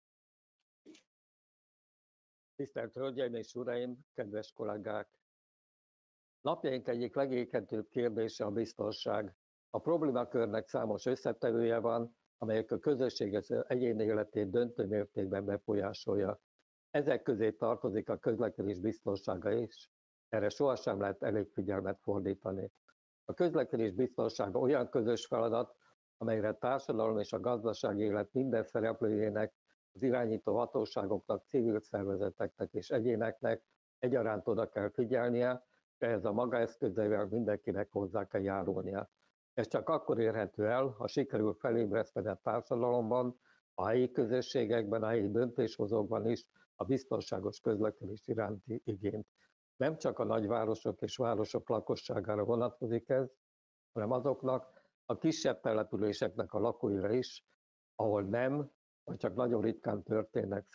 Speaker 8: Tisztelt Hölgyeim és Uraim, kedves kollégák! Napjaink egyik legégetőbb kérdése a biztonság. A problémakörnek számos összetevője van, amelyek a közösség egyéni életét döntő mértékben befolyásolja. Ezek közé tartozik a közlekedés biztonsága is. Erre sohasem lehet elég figyelmet fordítani. A közlekedés biztonsága olyan közös feladat, amelyre a társadalom és a gazdasági élet minden szereplőjének, az irányító hatóságoknak, civil szervezeteknek és egyéneknek egyaránt oda kell figyelnie, és ehhez a maga eszközeivel mindenkinek hozzá kell járulnia. Ez csak akkor érhető el, ha sikerül felébreszteni a társadalomban, a helyi közösségekben, a helyi döntéshozókban is a biztonságos közlekedés iránti igényt. Nem csak a nagyvárosok és városok lakosságára vonatkozik ez, hanem azoknak a kisebb településeknek a lakóira is, ahol nem, vagy csak nagyon ritkán történnek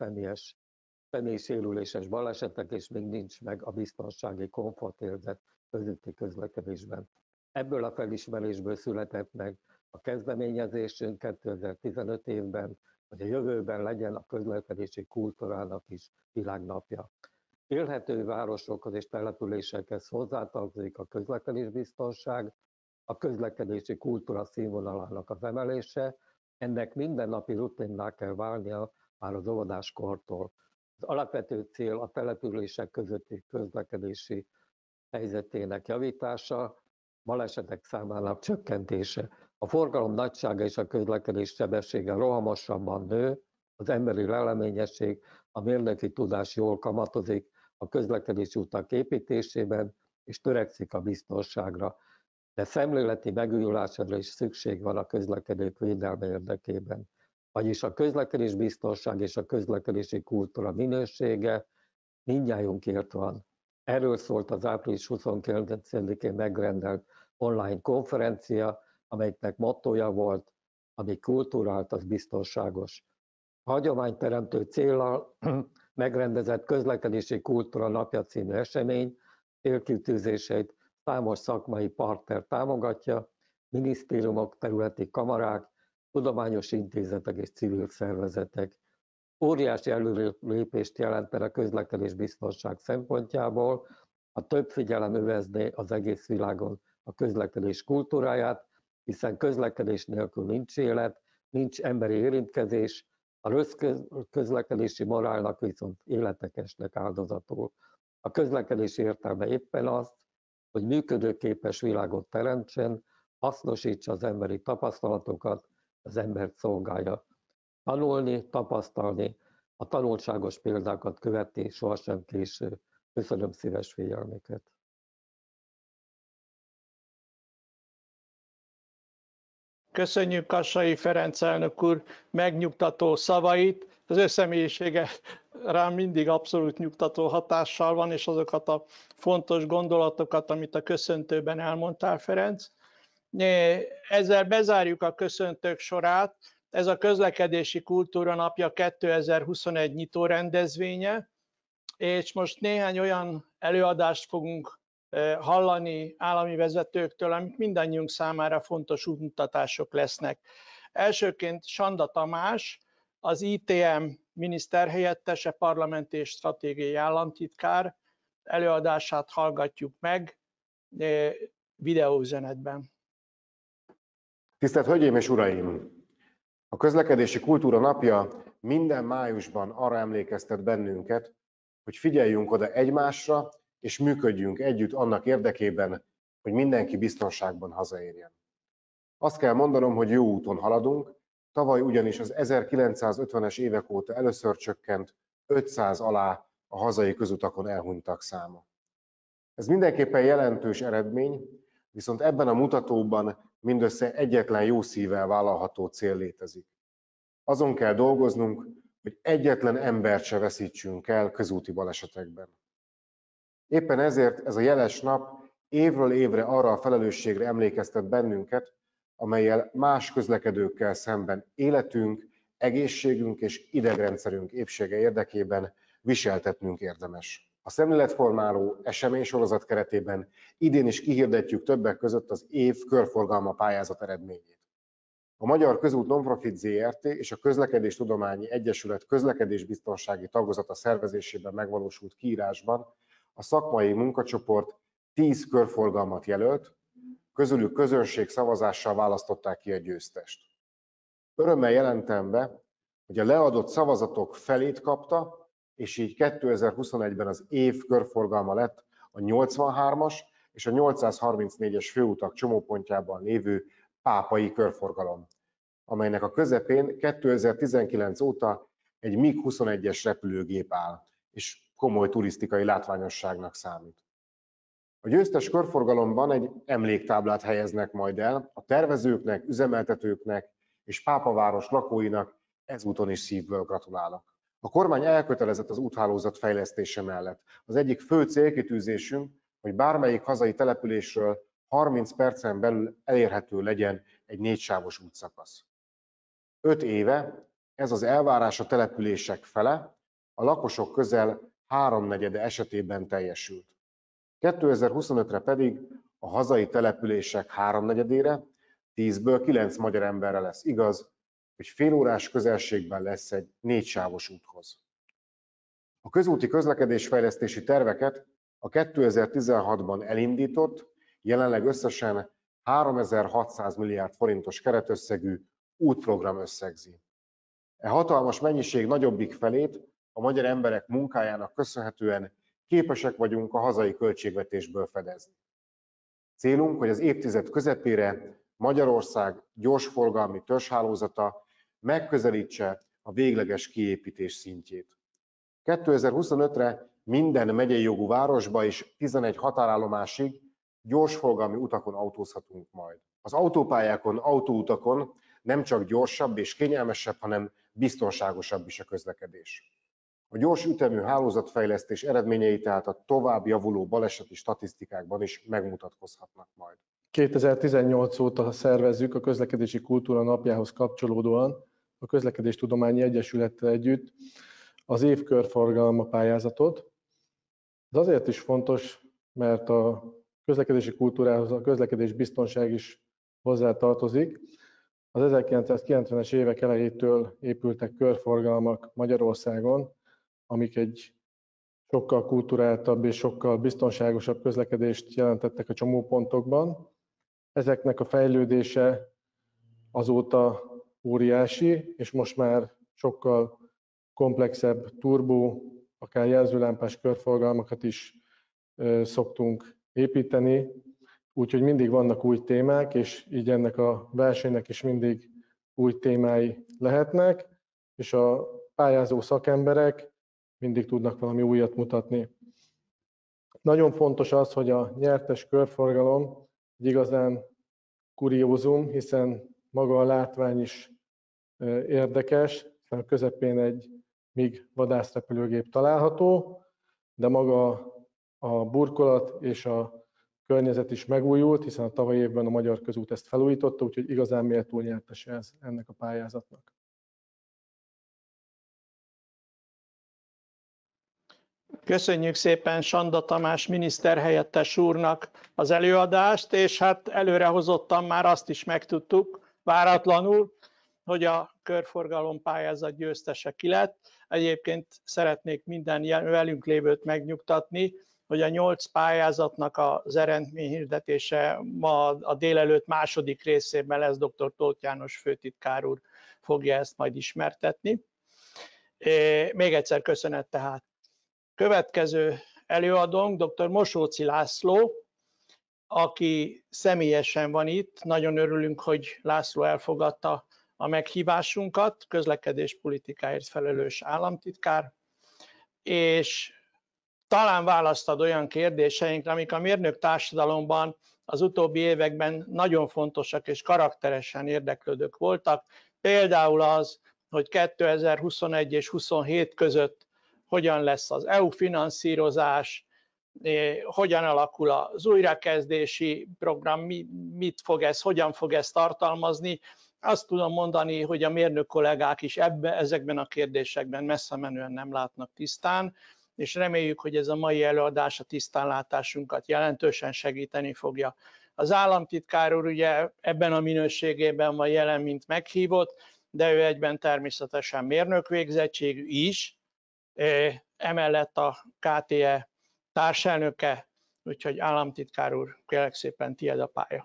Speaker 8: személysérüléses balesetek, és még nincs meg a biztonsági komfortérzet közúti közlekedésben. Ebből a felismerésből született meg a kezdeményezésünk 2015 évben, hogy a jövőben legyen a közlekedési kultúrának is világnapja. Élhető városokhoz és településekhez hozzátartozik a közlekedésbiztonság, a közlekedési kultúra színvonalának az emelése, ennek mindennapi rutinná kell válnia már az óvodáskortól. Az alapvető cél a települések közötti közlekedési helyzetének javítása, balesetek számának csökkentése. A forgalom nagysága és a közlekedés sebessége rohamosabban nő, az emberi leleményesség, a mérnöki tudás jól kamatozik a közlekedési utak építésében, és törekszik a biztonságra. De szemléleti megújulásra is szükség van a közlekedők védelme érdekében. Vagyis a közlekedés biztonság és a közlekedési kultúra minősége mindnyájunkért van. Erről szólt az április 29-én megrendelt online konferencia, amelynek mottója volt, ami kulturált, az biztonságos. A hagyományteremtő céllal megrendezett közlekedési kultúra napja című esemény célkitűzéseit számos szakmai partner támogatja, minisztériumok, területi kamarák, tudományos intézetek és civil szervezetek. Óriási előrelépést jelentene a közlekedés biztonság szempontjából, ha több figyelem övezné az egész világon a közlekedés kultúráját, hiszen közlekedés nélkül nincs élet, nincs emberi érintkezés, a rossz közlekedési morálnak viszont életek esnek áldozatul. A közlekedés értelme éppen az, hogy működőképes világot teremtsen, hasznosítsa az emberi tapasztalatokat, az embert szolgálja. Tanulni, tapasztalni, a tanulságos példákat követni sohasem késő. Köszönöm szíves figyelmüket.
Speaker 3: Köszönjük Kassai Ferenc elnök úr megnyugtató szavait. Az ő személyisége rám mindig abszolút nyugtató hatással van, és azokat a fontos gondolatokat, amit a köszöntőben elmondtál, Ferenc. Ezzel bezárjuk a köszöntők sorát. Ez a Közlekedési Kultúra Napja 2021 nyitó rendezvénye, és most néhány olyan előadást fogunk hallani állami vezetőktől, amik mindannyiunk számára fontos útmutatások lesznek. Elsőként Sanda Tamás, az ITM miniszterhelyettese, parlamenti és stratégiai államtitkár előadását hallgatjuk meg videóüzenetben.
Speaker 9: Tisztelt Hölgyeim és Uraim! A Közlekedési Kultúra Napja minden májusban arra emlékeztet bennünket, hogy figyeljünk oda egymásra, és működjünk együtt annak érdekében, hogy mindenki biztonságban hazaérjen. Azt kell mondanom, hogy jó úton haladunk, tavaly ugyanis az 1950-es évek óta először csökkent 500 alá a hazai közutakon elhunytak száma. Ez mindenképpen jelentős eredmény, viszont ebben a mutatóban mindössze egyetlen jó szívvel vállalható cél létezik. Azon kell dolgoznunk, hogy egyetlen embert se veszítsünk el közúti balesetekben. Éppen ezért ez a jeles nap évről évre arra a felelősségre emlékeztet bennünket, amellyel más közlekedőkkel szemben életünk, egészségünk és idegrendszerünk épsége érdekében viseltetnünk érdemes. A szemléletformáló eseménysorozat keretében idén is kihirdetjük többek között az év körforgalma pályázat eredményét. A Magyar Közút Nonprofit Zrt. És a Közlekedéstudományi Egyesület közlekedésbiztonsági tagozata szervezésében megvalósult kiírásban a szakmai munkacsoport 10 körforgalmat jelölt, közülük közönségszavazással választották ki a győztest. Örömmel jelentem be, hogy a leadott szavazatok felét kapta, és így 2021-ben az év körforgalma lett a 83-as és a 834-es főutak csomópontjában lévő pápai körforgalom, amelynek a közepén 2019 óta egy MiG-21-es repülőgép áll, és komoly turisztikai látványosságnak számít. A győztes körforgalomban egy emléktáblát helyeznek majd el a tervezőknek, üzemeltetőknek és Pápaváros lakóinak, ezúton is szívből gratulálok. A kormány elkötelezett az úthálózat fejlesztése mellett. Az egyik fő célkitűzésünk, hogy bármelyik hazai településről 30 percen belül elérhető legyen egy 4-sávos útszakasz. 5 éve ez az elvárás a települések fele, a lakosok közel 3/4 esetében teljesült. 2025-re pedig a hazai települések 3/4-ére, 10-ből 9 magyar emberre lesz igaz, hogy félórás közelségben lesz egy 4-sávos úthoz. A közúti közlekedésfejlesztési terveket a 2016-ban elindított, jelenleg összesen 3600 milliárd forintos keretösszegű útprogram összegzi. E hatalmas mennyiség nagyobbik felét a magyar emberek munkájának köszönhetően képesek vagyunk a hazai költségvetésből fedezni. Célunk, hogy az évtized közepére Magyarország gyorsforgalmi törzshálózata megközelítse a végleges kiépítés szintjét. 2025-re minden megyei jogú városba és 11 határállomásig gyorsforgalmi utakon autózhatunk majd. Az autópályákon, autóutakon nem csak gyorsabb és kényelmesebb, hanem biztonságosabb is a közlekedés. A gyors ütemű hálózatfejlesztés eredményei tehát a tovább javuló baleseti statisztikákban is megmutatkozhatnak majd.
Speaker 10: 2018 óta szervezzük a Közlekedési Kultúra Napjához kapcsolódóan a Közlekedéstudományi Egyesülettel együtt az év körforgalma pályázatot. Ez azért is fontos, mert a közlekedési kultúrához a közlekedés biztonság is hozzátartozik. Az 1990-es évek elejétől épültek körforgalmak Magyarországon, amik egy sokkal kulturáltabb és sokkal biztonságosabb közlekedést jelentettek a csomópontokban. Ezeknek a fejlődése azóta óriási, és most már sokkal komplexebb turbó, akár jelzőlámpás körforgalmakat is szoktunk építeni, úgyhogy mindig vannak új témák, és így ennek a versenynek is mindig új témái lehetnek, és a pályázó szakemberek mindig tudnak valami újat mutatni. Nagyon fontos az, hogy a nyertes körforgalom egy igazán kuriózum, hiszen maga a látvány is érdekes, hiszen a közepén egy MiG vadászrepülőgép található, de maga a burkolat és a környezet is megújult, hiszen a tavalyi évben a Magyar Közút ezt felújította, úgyhogy igazán méltó nyertes ez ennek a pályázatnak.
Speaker 3: Köszönjük szépen Sanda Tamás miniszterhelyettes úrnak az előadást, és hát előrehozottan már azt is megtudtuk, váratlanul, hogy a körforgalom pályázat győztese ki lett. Egyébként szeretnék minden velünk lévőt megnyugtatni, hogy a 8 pályázatnak az eredményhirdetése ma a délelőtt második részében lesz, dr. Tóth János főtitkár úr fogja ezt majd ismertetni. Még egyszer köszönet tehát. Következő előadónk dr. Mosóczy László, aki személyesen van itt. Nagyon örülünk, hogy László elfogadta a meghívásunkat, közlekedéspolitikáért felelős államtitkár, és talán választ ad olyan kérdéseinkre, amik a mérnök társadalomban az utóbbi években nagyon fontosak és karakteresen érdeklődők voltak. Például az, hogy 2021 és 2027 között hogyan lesz az EU finanszírozás, hogyan alakul az újrakezdési program, hogyan fog ez tartalmazni. Azt tudom mondani, hogy a mérnök kollégák is ezekben a kérdésekben messze menően nem látnak tisztán, és reméljük, hogy ez a mai előadás a tisztánlátásunkat jelentősen segíteni fogja. Az államtitkár úr ugye ebben a minőségében van jelen, mint meghívott, de ő egyben természetesen mérnök végzettségű is, emellett a KTE társelnöke, úgyhogy államtitkár úr, kérlek szépen, tiéd a pálya.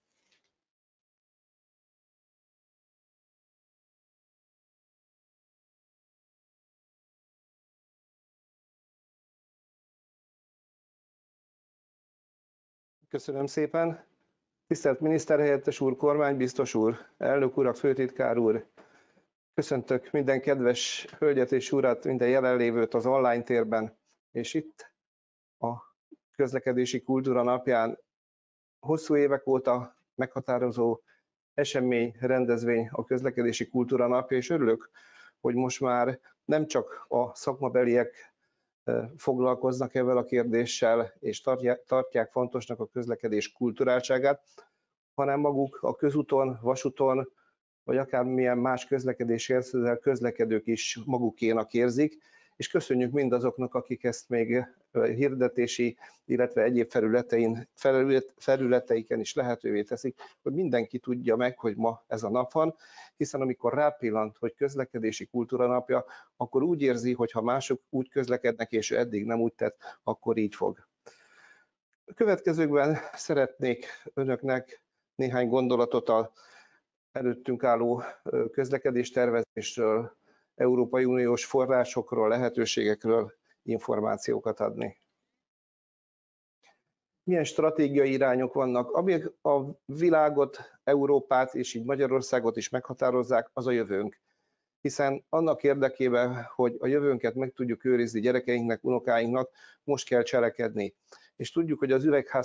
Speaker 11: Köszönöm szépen. Tisztelt miniszterhelyettes úr, kormánybiztos úr, elnök urak, főtitkár úr, köszöntök minden kedves hölgyet és urat, minden jelenlévőt az online térben, és itt a Közlekedési Kultúra Napján hosszú évek óta meghatározó esemény, rendezvény a Közlekedési Kultúra Napja, és örülök, hogy most már nem csak a szakmabeliek foglalkoznak ezzel a kérdéssel, és tartják fontosnak a közlekedés kulturáltságát, hanem maguk a közúton, vasúton, vagy akármilyen más közlekedési eszközzel közlekedők is magukénak érzik, és köszönjük mindazoknak, akik ezt még hirdetési, illetve egyéb felületeiken is lehetővé teszik, hogy mindenki tudja meg, hogy ma ez a nap van, hiszen amikor rápillant, hogy közlekedési kultúra napja, akkor úgy érzi, hogy ha mások úgy közlekednek, és ő eddig nem úgy tett, akkor így fog. A következőkben szeretnék önöknek néhány gondolatot a előttünk álló közlekedéstervezésről, Európai Uniós forrásokról, lehetőségekről információkat adni. Milyen stratégiai irányok vannak, amik a világot, Európát és így Magyarországot is meghatározzák, az a jövőnk. Hiszen annak érdekében, hogy a jövőnket meg tudjuk őrizni gyerekeinknek, unokáinknak, most kell cselekedni. És tudjuk, hogy az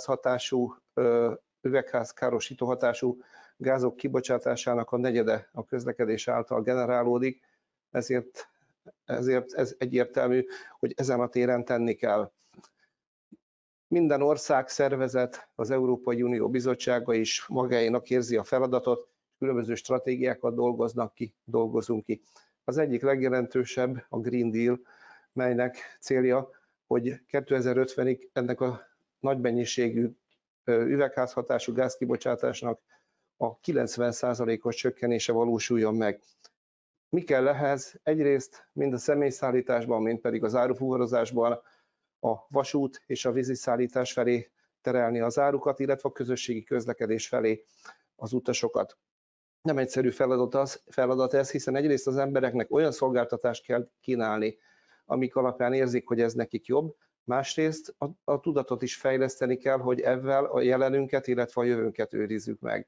Speaker 11: üvegházkárosító hatású gázok kibocsátásának a negyede a közlekedés által generálódik, ezért ez egyértelmű, hogy ezen a téren tenni kell. Minden ország, szervezet, az Európai Unió Bizottsága is magáénak érzi a feladatot, különböző stratégiákat dolgozunk ki. Az egyik legjelentősebb a Green Deal, melynek célja, hogy 2050-ig ennek a nagy mennyiségű üvegházhatású gázkibocsátásnak a 90%-os csökkenése valósuljon meg. Mi kell ehhez? Egyrészt mind a személyszállításban, mind pedig az árufuvarozásban a vasút és a víziszállítás felé terelni az árukat, illetve a közösségi közlekedés felé az utasokat. Nem egyszerű feladat ez, hiszen egyrészt az embereknek olyan szolgáltatást kell kínálni, amik alapján érzik, hogy ez nekik jobb, másrészt a tudatot is fejleszteni kell, hogy ezzel a jelenünket, illetve a jövőnket őrizzük meg.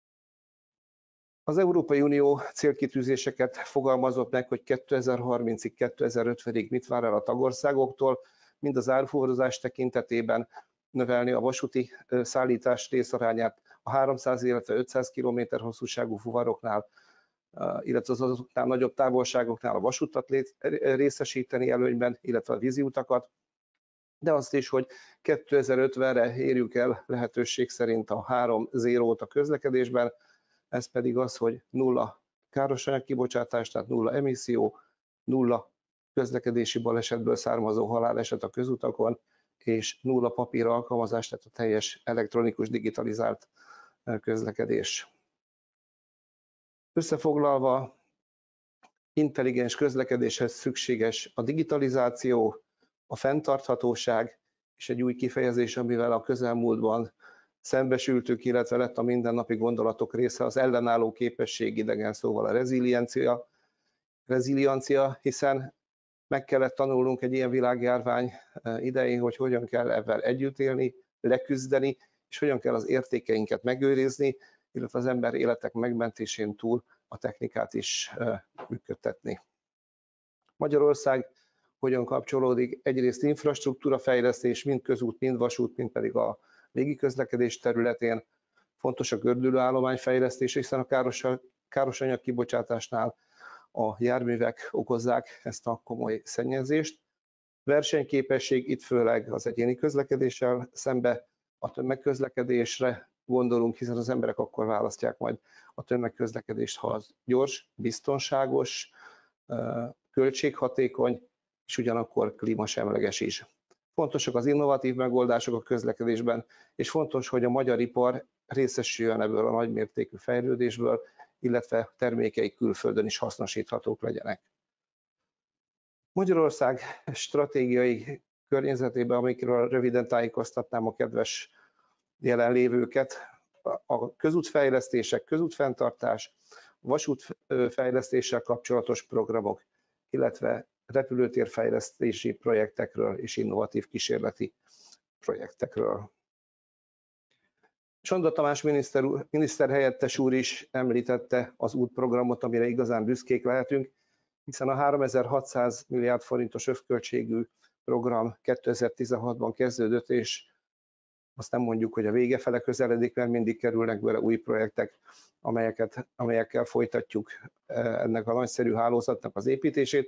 Speaker 11: Az Európai Unió célkitűzéseket fogalmazott meg, hogy 2030-ig, 2050-ig mit vár el a tagországoktól, mind az árufuvarozás tekintetében növelni a vasúti szállítás részarányát a 300, illetve 500 km hosszúságú fuvaroknál, illetve azoknál nagyobb távolságoknál a vasútat részesíteni előnyben, illetve a víziutakat, de azt is, hogy 2050-re érjük el lehetőség szerint a 3-0-t a közlekedésben, ez pedig az, hogy nulla károsanyag kibocsátás, tehát nulla emisszió, nulla közlekedési balesetből származó haláleset a közutakon, és nulla papír alkalmazás, tehát a teljes elektronikus digitalizált közlekedés. Összefoglalva, intelligens közlekedéshez szükséges a digitalizáció, a fenntarthatóság és egy új kifejezés, amivel a közelmúltban szembesültünk, illetve lett a mindennapi gondolatok része, az ellenálló képesség, idegen szóval a reziliencia, hiszen meg kellett tanulnunk egy ilyen világjárvány idején, hogy hogyan kell ebben együtt élni, leküzdeni, és hogyan kell az értékeinket megőrizni, illetve az ember életek megmentésén túl a technikát is működtetni. Magyarország hogyan kapcsolódik? Egyrészt infrastruktúra fejlesztés, mind közút, mind vasút, mind pedig a légiközlekedés területén. Fontos a gördülőállomány fejlesztése, hiszen a károsanyag kibocsátásnál a járművek okozzák ezt a komoly szennyezést. Versenyképesség, itt főleg az egyéni közlekedéssel szembe a tömegközlekedésre gondolunk, hiszen az emberek akkor választják majd a tömegközlekedést, ha az gyors, biztonságos, költséghatékony, és ugyanakkor klímasemleges is. Fontosak az innovatív megoldások a közlekedésben, és fontos, hogy a magyar ipar részesüljön ebből a nagymértékű fejlődésből, illetve termékei külföldön is hasznosíthatók legyenek. Magyarország stratégiai környezetében, amikről röviden tájékoztatnám a kedves jelenlévőket, a közútfejlesztések, közútfenntartás, vasútfejlesztéssel kapcsolatos programok, illetve repülőtérfejlesztési projektekről és innovatív kísérleti projektekről. Csonda Tamás miniszterhelyettes úr is említette az útprogramot, amire igazán büszkék lehetünk, hiszen a 3600 milliárd forintos összköltségű program 2016-ban kezdődött, és azt nem mondjuk, hogy a vége fele közeledik, mert mindig kerülnek bele új projektek, amelyekkel folytatjuk ennek a nagyszerű hálózatnak az építését,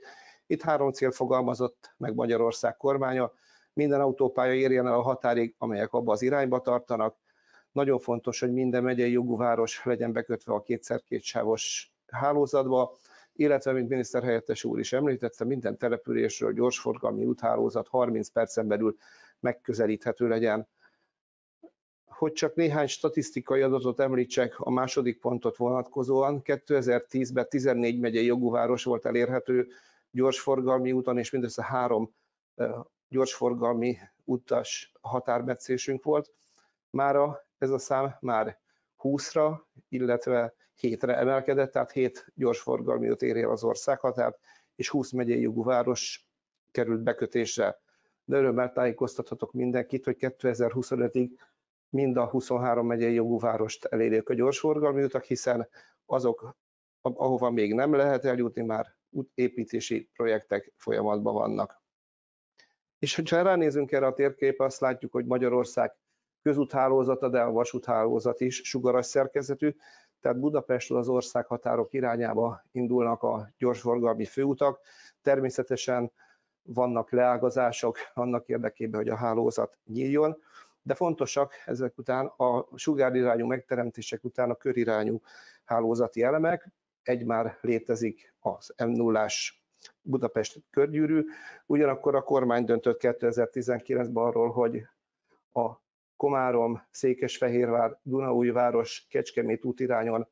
Speaker 11: Itt 3 cél fogalmazott meg Magyarország kormánya. Minden autópálya érjen el a határig, amelyek abba az irányba tartanak. Nagyon fontos, hogy minden megyei jogú város legyen bekötve a 2x2 sávos hálózatba, illetve, mint miniszterhelyettes úr is említette, minden településről gyorsforgalmi úthálózat 30 percen belül megközelíthető legyen. Hogy csak néhány statisztikai adatot említsek a második pontot vonatkozóan, 2010-ben 14 megyei jogú város volt elérhető gyorsforgalmi úton, és mindössze 3 gyorsforgalmi utas határmetszésünk volt. Mára ez a szám már 20-ra, illetve 7-re emelkedett, tehát 7 gyorsforgalmi út éri el az országhatárt, és 20 megyei jogú város került bekötésre. De örömmel tájékoztathatok mindenkit, hogy 2025-ig mind a 23 megyei jogú várost elérjük a gyorsforgalmi utak, hiszen azok, ahova még nem lehet eljutni, már építési projektek folyamatban vannak. És hogyha ránézünk erre a térképre, azt látjuk, hogy Magyarország közúthálózata, de a vasúthálózat is sugaras szerkezetű, tehát Budapestről az országhatárok irányába indulnak a gyorsforgalmi főutak. Természetesen vannak leágazások annak érdekében, hogy a hálózat nyíljon, de fontosak ezek után a sugárirányú megteremtések után a körirányú hálózati elemek. Egy már létezik az M0-ás Budapest körgyűrű, ugyanakkor a kormány döntött 2019-ben arról, hogy a Komárom, Székesfehérvár, Dunaújváros, Kecskemét útirányon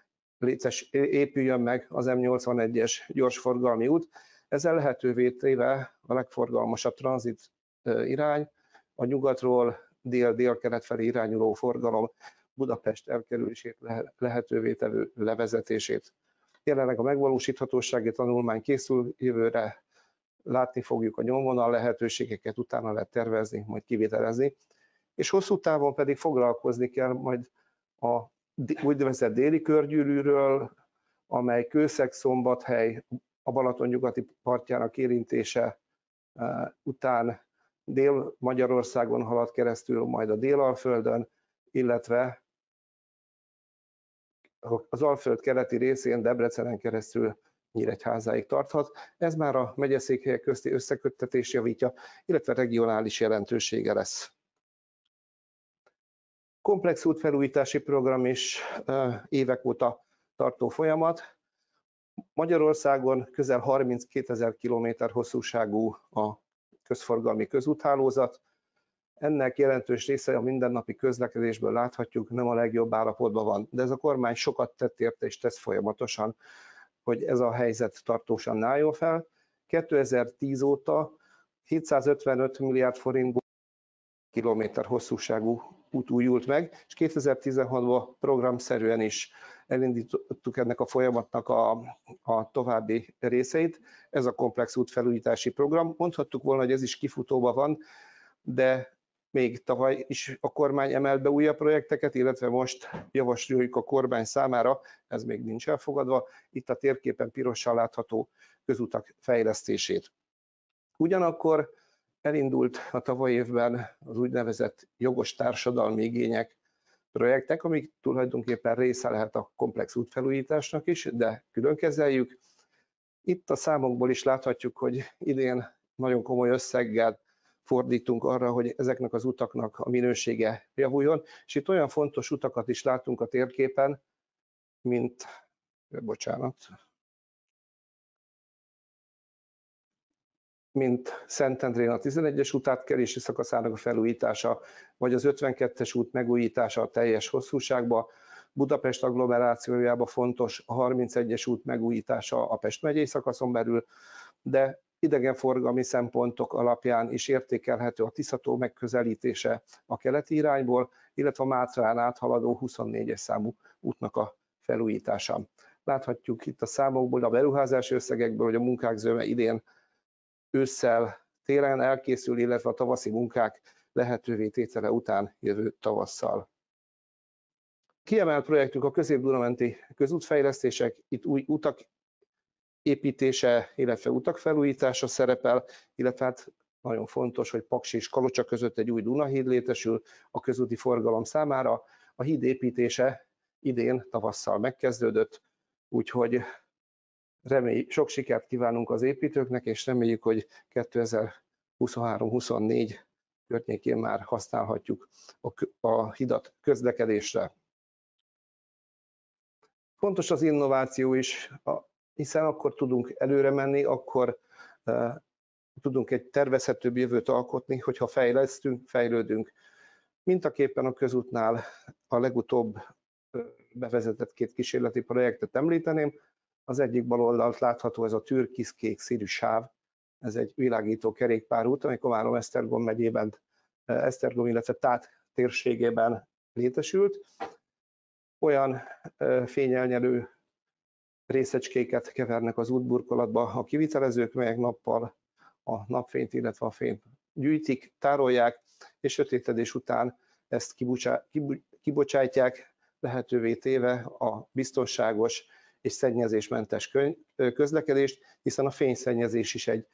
Speaker 11: épüljön meg az M81-es gyorsforgalmi út. Ezzel lehetővé téve a legforgalmasabb tranzit irány, a nyugatról dél-délkelet felé irányuló forgalom Budapest elkerülését lehetővé tevő levezetését. Jelenleg a megvalósíthatósági tanulmány készül, jövőre látni fogjuk a nyomvonal lehetőségeket, utána lehet tervezni, majd kivitelezni, és hosszú távon pedig foglalkozni kell majd a úgynevezett déli körgyűrűről, amely Kőszeg-Szombathely, a Balaton nyugati partjának érintése után Dél-Magyarországon halad keresztül, majd a Dél-Alföldön, illetve az Alföld keleti részén Debrecenen keresztül Nyíregyházáig tarthat. Ez már a megyeszékhelyek közti összeköttetés javítja, illetve regionális jelentősége lesz. Komplex útfelújítási program is évek óta tartó folyamat. Magyarországon közel 32 000 kilométer hosszúságú a közforgalmi közúthálózat. Ennek jelentős része a mindennapi közlekedésből láthatjuk, nem a legjobb állapotban van, de ez a kormány sokat tett érte és tesz folyamatosan, hogy ez a helyzet tartósan álljon fel. 2010 óta 755 milliárd forintból kilométer hosszúságú út újult meg, és 2016-ban programszerűen is elindítottuk ennek a folyamatnak a további részeit. Ez a komplex útfelújítási program. Mondhattuk volna, hogy ez is kifutóban van, de még tavaly is a kormány emelt be újabb projekteket, illetve most javasoljuk a kormány számára, ez még nincs elfogadva, itt a térképen pirossal látható közutak fejlesztését. Ugyanakkor elindult a tavaly évben az úgynevezett jogos társadalmi igények projektek, amik tulajdonképpen része lehet a komplex útfelújításnak is, de külön kezeljük. Itt a számokból is láthatjuk, hogy idén nagyon komoly összeggel fordítunk arra, hogy ezeknek az utaknak a minősége javuljon, és itt olyan fontos utakat is látunk a térképen, mint Szentendrén a 11-es útátkelési szakaszának a felújítása, vagy az 52-es út megújítása a teljes hosszúságba. Budapest agglomerációjában fontos a 31-es út megújítása a Pest megyei szakaszon belül, de idegenforgalmi szempontok alapján is értékelhető a Tisza-tó megközelítése a keleti irányból, illetve a Mátrán áthaladó 24-es számú útnak a felújítása. Láthatjuk itt a számokból, a beruházási összegekből, hogy a munkák zöme idén ősszel, télen elkészül, illetve a tavaszi munkák lehetővé tétele után jövő tavasszal. Kiemelt projektünk a közép-dunamenti közútfejlesztések, itt új utak építése, illetve utak felújítása szerepel, illetve hát nagyon fontos, hogy Paks és Kalocsa között egy új Dunahíd létesül a közúti forgalom számára. A híd építése idén tavasszal megkezdődött, úgyhogy Sok sikert kívánunk az építőknek, és reméljük, hogy 2023-24 környékén már használhatjuk a hidat közlekedésre. Fontos az innováció is, hiszen akkor tudunk előre menni, akkor tudunk egy tervezhetőbb jövőt alkotni, hogyha fejlesztünk, fejlődünk. Mintaképpen a közútnál a legutóbb bevezetett 2 kísérleti projektet említeném. Az egyik bal oldalt látható ez a türkiszkék színű sáv, ez egy világító kerékpárút, ami Komárom-Esztergom megyében, Esztergom, illetve Tát térségében létesült. Olyan fényelnyelő részecskéket kevernek az útburkolatba a kivitelezők, melyek nappal a napfényt, illetve a fényt gyűjtik, tárolják, és sötétedés után ezt kibocsátják, lehetővé téve a biztonságos és szennyezésmentes közlekedést, hiszen a fényszennyezés is egy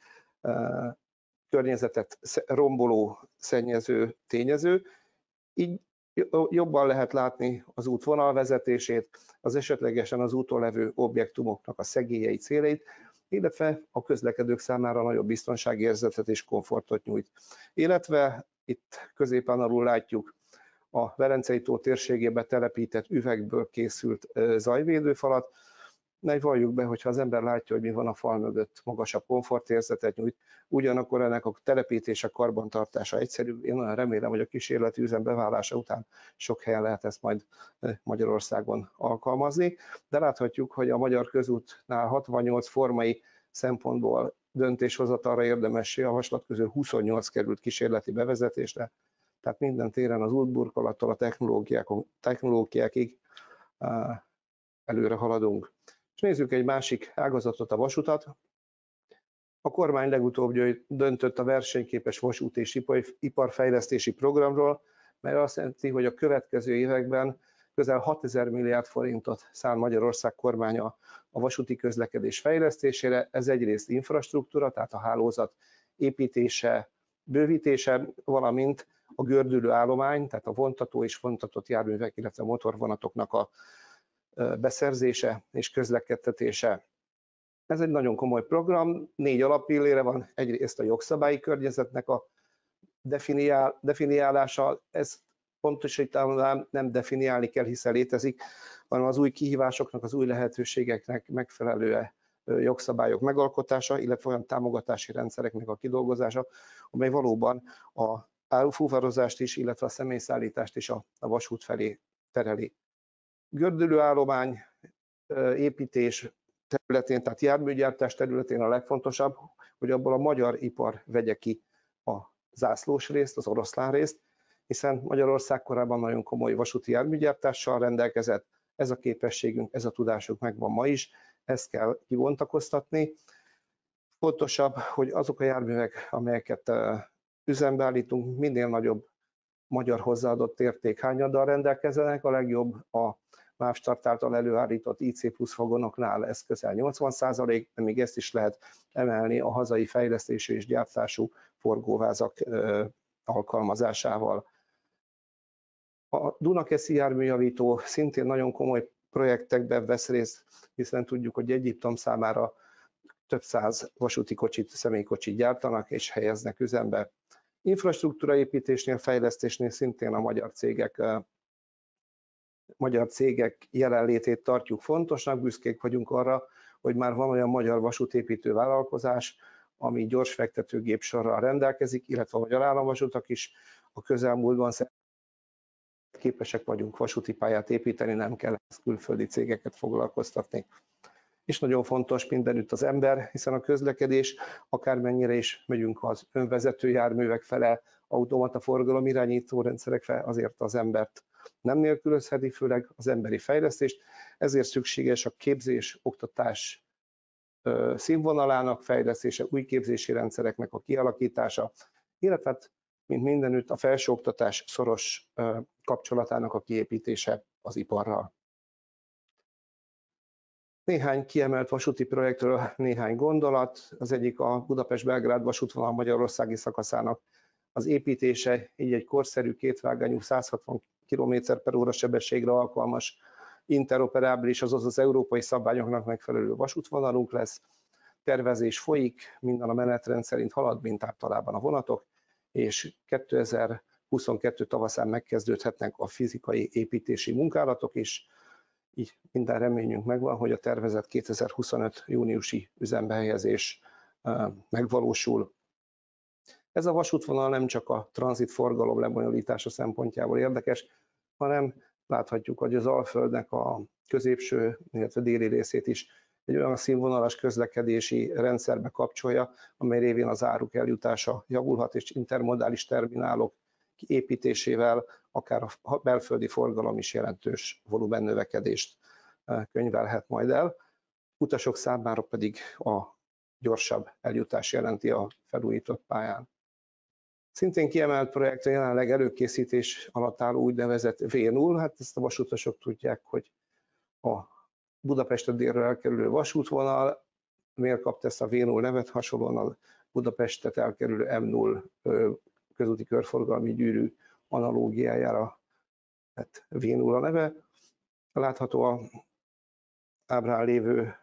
Speaker 11: környezetet romboló, szennyező tényező. Így jobban lehet látni az út vonalvezetését, az esetlegesen az úton levő objektumoknak a szegélyeit, céljait, illetve a közlekedők számára nagyobb biztonságérzetet és komfortot nyújt. Illetve itt középen alul látjuk a Velencei-tó térségébe telepített üvegből készült zajvédőfalat, mely valljuk be, hogyha az ember látja, hogy mi van a fal mögött, magasabb komfortérzetet nyújt, ugyanakkor ennek a telepítése, karbantartása egyszerű. Én nagyon remélem, hogy a kísérleti üzem beválása után sok helyen lehet ezt majd Magyarországon alkalmazni, de láthatjuk, hogy a magyar közútnál 68 formai szempontból döntéshozatalra érdemes javaslat közül 28 került kísérleti bevezetésre, tehát minden téren az útburkolattól a technológiákig előre haladunk. És nézzük egy másik ágazatot, a vasutat. A kormány legutóbb döntött a versenyképes vasút és iparfejlesztési programról, mely azt jelenti, hogy a következő években közel 6000 milliárd forintot szán Magyarország kormánya a vasúti közlekedés fejlesztésére. Ez egyrészt infrastruktúra, tehát a hálózat építése, bővítése, valamint a gördülő állomány, tehát a vontató és vontatott járművek, illetve motorvonatoknak a beszerzése és közlekedtetése. Ez egy nagyon komoly program, 4 alappillére van, egyrészt a jogszabályi környezetnek a definiálása, ezt pontosítanám, nem definiálni kell, hiszen létezik, hanem az új kihívásoknak, az új lehetőségeknek megfelelő jogszabályok megalkotása, illetve olyan támogatási rendszereknek a kidolgozása, amely valóban a árufuvarozást is, illetve a személyszállítást is a vasút felé tereli. Gördülőállomány építés területén, tehát járműgyártás területén a legfontosabb, hogy abból a magyar ipar vegye ki a zászlós részt, az oroszlán részt, hiszen Magyarország korábban nagyon komoly vasúti járműgyártással rendelkezett, ez a képességünk, ez a tudásunk megvan ma is, ezt kell kibontakoztatni. Fontosabb, hogy azok a járművek, amelyeket üzembe állítunk, minél nagyobb magyar hozzáadott értékhányaddal rendelkezzenek, a legjobb a Mávstart által előállított IC plusz vagonoknál ez közel 80%, de még ezt is lehet emelni a hazai fejlesztésű és gyártású forgóvázak alkalmazásával. A Dunakeszi járműjavító szintén nagyon komoly projektekben vesz részt, hiszen tudjuk, hogy Egyiptom számára több száz vasúti kocsit, személykocsit gyártanak és helyeznek üzembe. Infrastruktúraépítésnél, fejlesztésnél szintén a magyar cégek jelenlétét tartjuk fontosnak, büszkék vagyunk arra, hogy már van olyan magyar vasútépítő vállalkozás, ami gyors fektetőgépsorral rendelkezik, illetve a magyar államvasutak is a közelmúltban képesek vagyunk vasúti pályát építeni, nem kell külföldi cégeket foglalkoztatni. És nagyon fontos mindenütt az ember, hiszen a közlekedés, akármennyire is megyünk az önvezető járművek fele, automata forgalomirányító rendszerek fele, azért az embert nem nélkülözheti, főleg az emberi fejlesztést, ezért szükséges a képzés, oktatás színvonalának fejlesztése, új képzési rendszereknek a kialakítása, illetve mint mindenütt a felsőoktatás szoros kapcsolatának a kiépítése az iparral. Néhány kiemelt vasúti projektről néhány gondolat. Az egyik a Budapest-Belgrád vasútvonal magyarországi szakaszának az építése, így egy korszerű kétvágányú 160 km/h sebességre alkalmas interoperábilis, azaz az európai szabályoknak megfelelő vasútvonalunk lesz. Tervezés folyik, minden a menetrend szerint halad, mint általában a vonatok, és 2022 tavaszán megkezdődhetnek a fizikai építési munkálatok is. Így minden reményünk megvan, hogy a tervezett 2025 júniusi üzembehelyezés megvalósul. Ez a vasútvonal nem csak a tranzitforgalom lebonyolítása szempontjából érdekes, hanem láthatjuk, hogy az Alföldnek a középső, illetve déli részét is egy olyan színvonalas közlekedési rendszerbe kapcsolja, amely révén az áruk eljutása javulhat, és intermodális terminálok kiépítésével akár a belföldi forgalom is jelentős volumen növekedést könyvelhet majd el. Utasok számára pedig a gyorsabb eljutás jelenti a felújított pályán. Szintén kiemelt projekt a jelenleg előkészítés alatt álló úgynevezett V0, hát ezt a vasutasok tudják, hogy a Budapestre délről elkerülő vasútvonal. Miért kapta ezt a V0 nevet? Hasonlóan a Budapestet elkerülő M0 közúti körforgalmi gyűrű analógiájára lett V0 a neve. Látható a ábrán lévő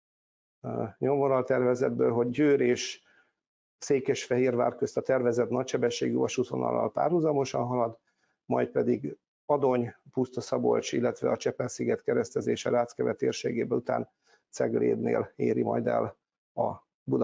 Speaker 11: nyomvonaltervezetből, hogy Győr és Székesfehérvár közt a tervezett nagysebességű vasútvonallal párhuzamosan halad, majd pedig Adony, Puszta-Szabolcs, illetve a Csepel-sziget keresztezése Ráckeve térségében után Ceglédnél éri majd el a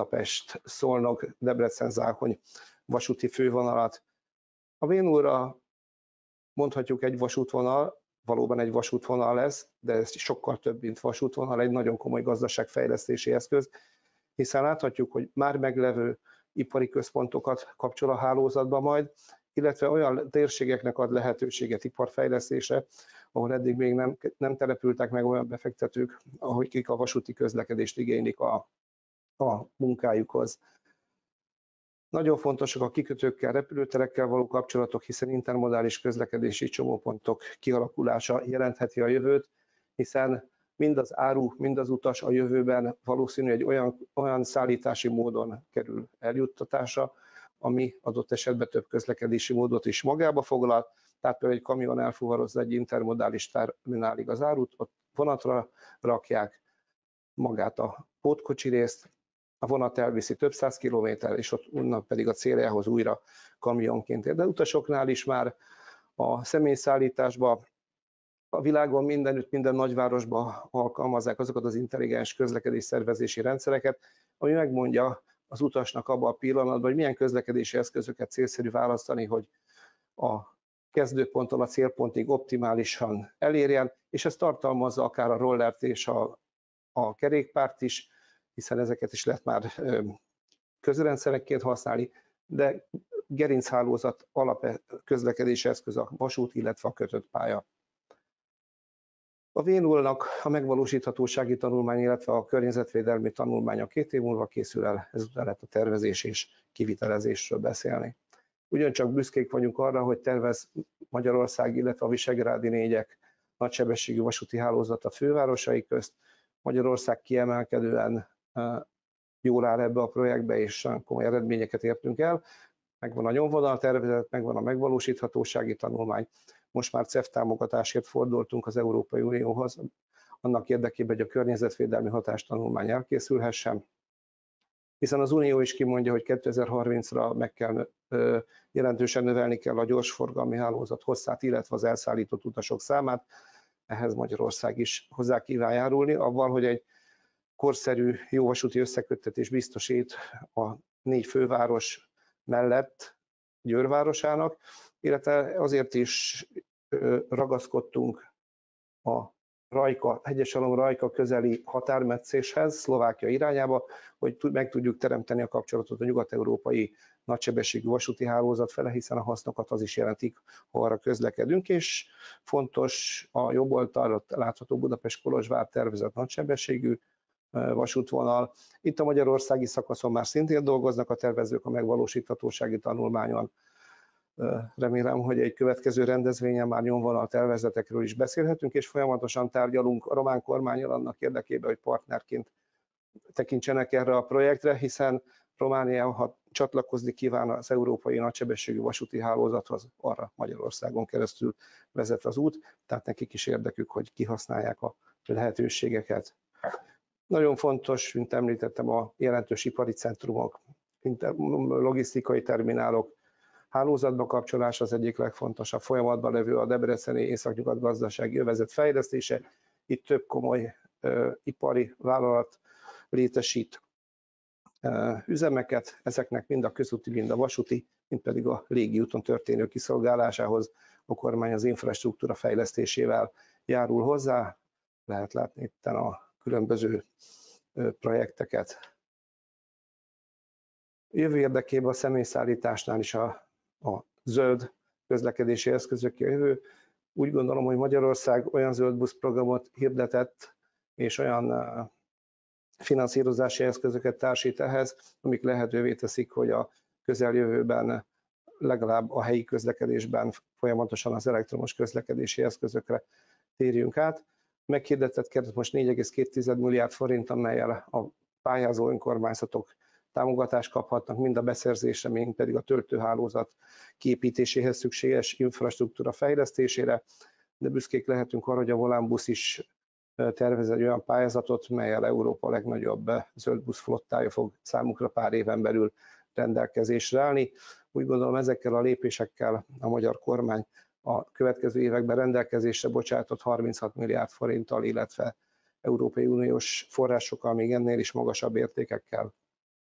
Speaker 11: Budapest-Szolnok-Debrecen-Záhony vasúti fővonalat. A V0-ra mondhatjuk egy vasútvonal, valóban egy vasútvonal lesz, de ez sokkal több, mint vasútvonal, egy nagyon komoly gazdaságfejlesztési eszköz, hiszen láthatjuk, hogy már meglevő ipari központokat kapcsol a hálózatba majd, illetve olyan térségeknek ad lehetőséget iparfejlesztésre, ahol eddig még nem települtek meg olyan befektetők, akik a vasúti közlekedést igénylik a munkájukhoz. Nagyon fontosak a kikötőkkel, repülőterekkel való kapcsolatok, hiszen intermodális közlekedési csomópontok kialakulása jelentheti a jövőt, hiszen mind az áru, mind az utas a jövőben valószínű egy olyan szállítási módon kerül eljuttatásra, ami adott esetben több közlekedési módot is magába foglal, tehát például egy kamion elfuvarozza egy intermodális terminálig az árut, ott vonatra rakják magát a pótkocsi részt, a vonat elviszi több száz kilométer, és ott onnan pedig a céljához újra kamionként ér. De utasoknál is már a személyszállításban a világon mindenütt, minden nagyvárosban alkalmazzák azokat az intelligens közlekedés szervezési rendszereket, ami megmondja az utasnak abban a pillanatban, hogy milyen közlekedési eszközöket célszerű választani, hogy a kezdőponttól a célpontig optimálisan elérjen, és ez tartalmazza akár a rollert és a kerékpárt is, hiszen ezeket is lehet már közrendszerekként használni, de gerinchálózat alap közlekedési eszköz a vasút, illetve a kötött pálya. A V0-nak a megvalósíthatósági tanulmány, illetve a környezetvédelmi tanulmánya 2 év múlva készül el, ezután lehet a tervezés és kivitelezésről beszélni. Ugyancsak büszkék vagyunk arra, hogy tervez Magyarország, illetve a visegrádi négyek nagysebességű vasúti hálózat a fővárosai közt. Magyarország kiemelkedően jól áll ebbe a projektbe, és komoly eredményeket értünk el. Megvan a nyomvonal tervezet, megvan a megvalósíthatósági tanulmány. Most már CEF támogatásért fordultunk az Európai Unióhoz, annak érdekében, hogy a környezetvédelmi hatástanulmány elkészülhessen, hiszen az Unió is kimondja, hogy 2030-ra jelentősen növelni kell a gyorsforgalmi hálózat hosszát, illetve az elszállított utasok számát. Ehhez Magyarország is hozzá kíván járulni, avval, hogy egy korszerű jó vasúti összeköttetés biztosít a 4 főváros mellett Győr városának, illetve azért is ragaszkodtunk a Hegyesalom-Rajka közeli határmetszéshez, Szlovákia irányába, hogy meg tudjuk teremteni a kapcsolatot a nyugat-európai nagysebességű vasúti hálózat fele, hiszen a hasznokat az is jelentik, ha arra közlekedünk, és fontos a jobb oldalra látható Budapest-Kolozsvár tervezett nagysebességű vasútvonal. Itt a magyarországi szakaszon már szintén dolgoznak a tervezők a megvalósíthatósági tanulmányon. Remélem, hogy egy következő rendezvényen már nyomvonal tervezetekről is beszélhetünk, és folyamatosan tárgyalunk a román kormánnyal annak érdekében, hogy partnerként tekintsenek erre a projektre, hiszen Románia, ha csatlakozni kíván az európai nagysebességű vasúti hálózathoz, arra Magyarországon keresztül vezet az út, tehát nekik is érdekük, hogy kihasználják a lehetőségeket. Nagyon fontos, mint említettem, a jelentős ipari centrumok, logisztikai terminálok hálózatba kapcsolás az egyik legfontosabb, folyamatban levő a debreceni északnyugat gazdasági övezet fejlesztése. Itt több komoly ipari vállalat létesít üzemeket, ezeknek mind a közúti, mind a vasúti, mind pedig a légiúton történő kiszolgálásához a kormány az infrastruktúra fejlesztésével járul hozzá. Lehet látni itt a különböző projekteket. Jövő érdekében a személyszállításnál is a zöld közlekedési eszközök jövő. Úgy gondolom, hogy Magyarország olyan zöld buszprogramot hirdetett, és olyan finanszírozási eszközöket társít ehhez, amik lehetővé teszik, hogy a közeljövőben legalább a helyi közlekedésben folyamatosan az elektromos közlekedési eszközökre térjünk át. Meghirdetett keret most 4,2 milliárd forint, amellyel a pályázó önkormányzatok támogatást kaphatnak mind a beszerzésre, mind pedig a töltőhálózat kiépítéséhez szükséges infrastruktúra fejlesztésére, de büszkék lehetünk arra, hogy a Volánbusz is tervez egy olyan pályázatot, mellyel Európa legnagyobb zöldbusz flottája fog számukra pár éven belül rendelkezésre állni. Úgy gondolom, ezekkel a lépésekkel a magyar kormány a következő években rendelkezésre bocsátott 36 milliárd forinttal, illetve Európai Uniós forrásokkal, még ennél is magasabb értékekkel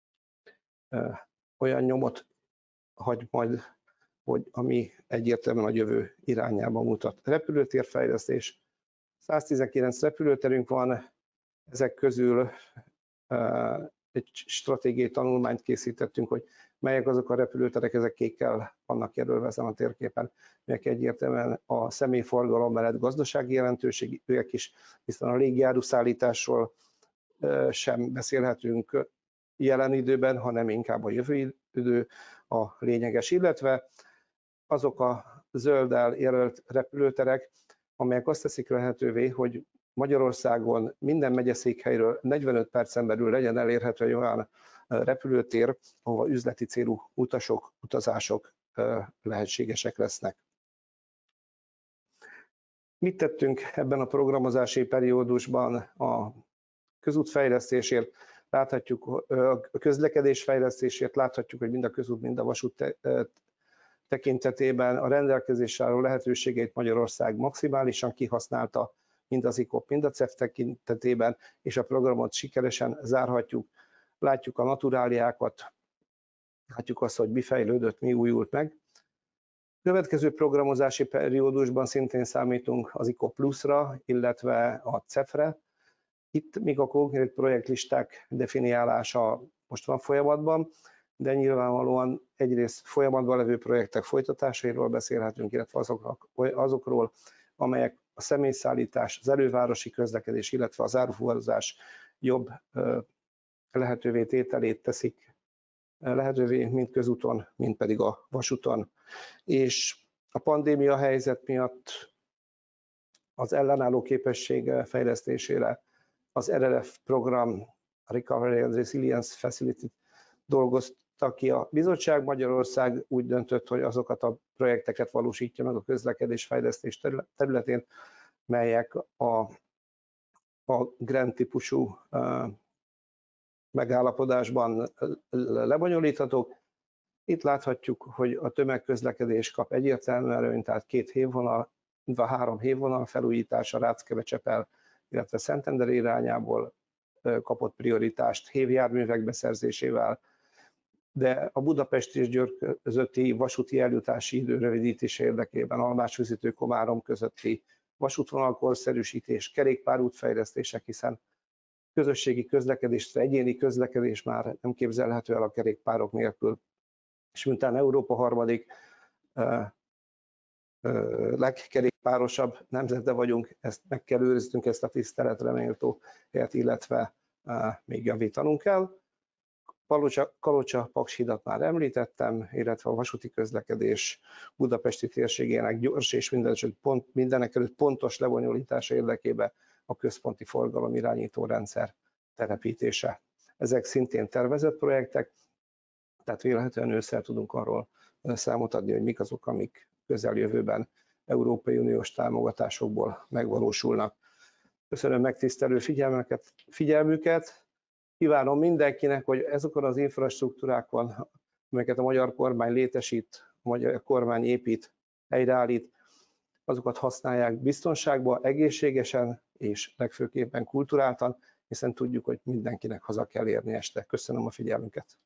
Speaker 11: olyan nyomot hagy majd, hogy ami egyértelműen a jövő irányába mutat. Repülőtérfejlesztés. 119 repülőterünk van, ezek közül egy stratégiai tanulmányt készítettünk, hogy melyek azok a repülőterek, ezek kékkel vannak jelölve ezen a térképen, melyek egyértelműen a személyforgalom mellett gazdasági jelentőségűek is, hiszen a légiáruszállításról sem beszélhetünk jelen időben, hanem inkább a jövő idő a lényeges, illetve azok a zölddel jelölt repülőterek, amelyek azt teszik lehetővé, hogy Magyarországon minden megyeszékhelyről 45 percen belül legyen elérhető egy olyan repülőtér, ahol üzleti célú utazások lehetségesek lesznek. Mit tettünk ebben a programozási periódusban a közút fejlesztésért? Láthatjuk a közlekedés fejlesztésért, láthatjuk, hogy mind a közút, mind a vasút tekintetében a rendelkezésre álló lehetőségeit Magyarország maximálisan kihasználta, mind az ICOP, mind a CEF tekintetében, és a programot sikeresen zárhatjuk. Látjuk a naturáliákat, látjuk azt, hogy mi fejlődött, mi újult meg. Következő programozási periódusban szintén számítunk az ICOP Plus-ra, illetve a CEF-re. Itt még a konkrét projektlisták definiálása most van folyamatban, de nyilvánvalóan egyrészt folyamatban levő projektek folytatásairól beszélhetünk, illetve azokról, amelyek a személyszállítás, az elővárosi közlekedés, illetve az árufuvarozás jobb lehetővé tételét teszik lehetővé, mind közúton, mind pedig a vasúton. És a pandémia helyzet miatt az ellenálló képesség fejlesztésére az RRF program, a Recovery and Resilience Facility dolgozta ki a bizottság. Magyarország úgy döntött, hogy azokat a projekteket valósítja meg a közlekedésfejlesztés területén, melyek a grant típusú megállapodásban lebonyolíthatók. Itt láthatjuk, hogy a tömegközlekedés kap egyértelmű előnyt, tehát 2 hévvonal, 3 hévvonal felújítása Ráckeve-Csepel, illetve Szentendre irányából kapott prioritást hévjárművek beszerzésével, de a Budapest és Győr közötti vasúti eljutási idő rövidítése érdekében Almácsvezető-Komárom közötti vasútvonal korszerűsítés, kerékpárút fejlesztések, hiszen közösségi közlekedés, egyéni közlekedés már nem képzelhető el a kerékpárok nélkül. És miután Európa harmadik legkerékpárosabb nemzete vagyunk, ezt meg kell őriznünk, ezt a tiszteletre méltó helyet, illetve még javítanunk kell. Kalocsa-Paks-hidat már említettem, illetve a vasúti közlekedés budapesti térségének gyors és mindenekelőtt pontos lebonyolítása érdekében a központi forgalomirányító rendszer telepítése. Ezek szintén tervezett projektek, tehát véletlenül össze tudunk arról számot adni, hogy mik azok, amik közeljövőben Európai Uniós támogatásokból megvalósulnak. Köszönöm megtisztelő figyelmüket. Kívánom mindenkinek, hogy ezekon az infrastruktúrákon, amelyeket a magyar kormány létesít, a magyar kormány épít, helyreállít, azokat használják biztonságban, egészségesen és legfőképpen kulturáltan, hiszen tudjuk, hogy mindenkinek haza kell érni este. Köszönöm a figyelmüket.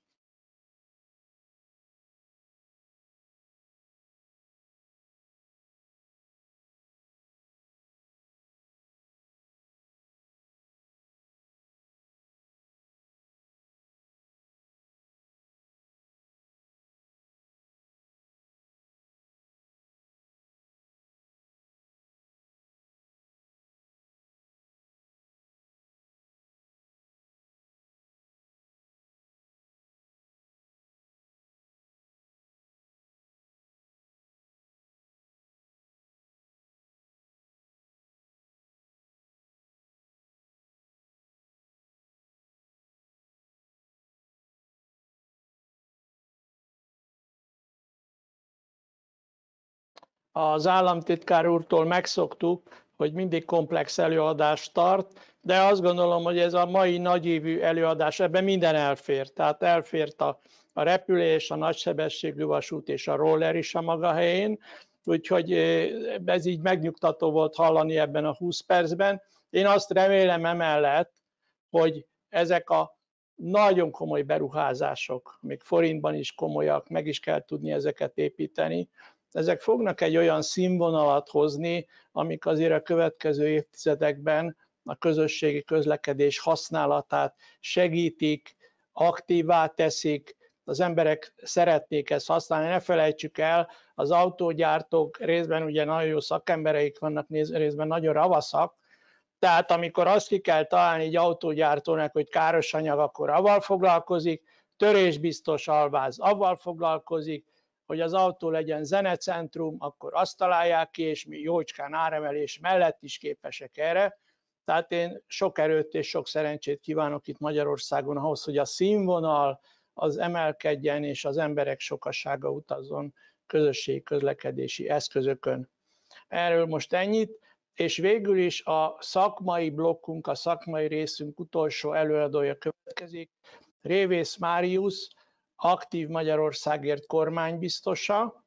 Speaker 3: Az államtitkár úrtól megszoktuk, hogy mindig komplex előadást tart, de azt gondolom, hogy ez a mai nagyívű előadás, ebben minden elfér. Tehát elfért a repülés, a nagysebességű vasút és a roller is a maga helyén, úgyhogy ez így megnyugtató volt hallani ebben a 20 percben. Én azt remélem emellett, hogy ezek a nagyon komoly beruházások, még forintban is komolyak, meg is kell tudni ezeket építeni, ezek fognak egy olyan színvonalat hozni, amik azért a következő évtizedekben a közösségi közlekedés használatát segítik, aktívá teszik, az emberek szeretnék ezt használni. Ne felejtsük el, az autógyártók részben ugye nagyon jó szakembereik vannak, részben nagyon ravaszak, tehát amikor azt ki kell találni egy autógyártónak, hogy káros anyag, akkor avval foglalkozik, törésbiztos alváz, avval foglalkozik, hogy az autó legyen zenecentrum, akkor azt találják ki, és mi jócskán áremelés mellett is képesek erre. Tehát én sok erőt és sok szerencsét kívánok itt Magyarországon ahhoz, hogy a színvonal az emelkedjen, és az emberek sokasága utazzon közösségi közlekedési eszközökön. Erről most ennyit, és végül is a szakmai blokkunk, a szakmai részünk utolsó előadója következik, Révész Máriusz, aktív Magyarországért kormánybiztosa.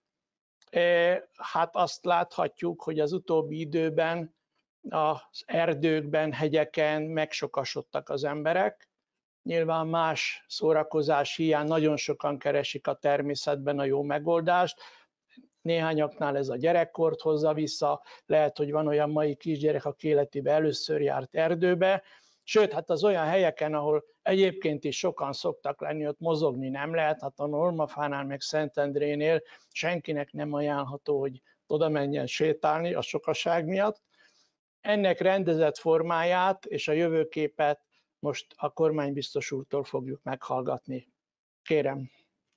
Speaker 3: Hát azt láthatjuk, hogy az utóbbi időben az erdőkben, hegyeken megsokasodtak az emberek. Nyilván más szórakozás hiány nagyon sokan keresik a természetben a jó megoldást. Néhányaknál ez a gyerekkort hozza vissza, lehet, hogy van olyan mai kisgyerek, aki életében először járt erdőbe, sőt, hát az olyan helyeken, ahol egyébként is sokan szoktak lenni, ott mozogni nem lehet, hát a Normafánál meg Szentendrénél senkinek nem ajánlható, hogy oda menjen sétálni a sokaság miatt. Ennek rendezett formáját és a jövőképet most a kormánybiztos úrtól fogjuk meghallgatni. Kérem.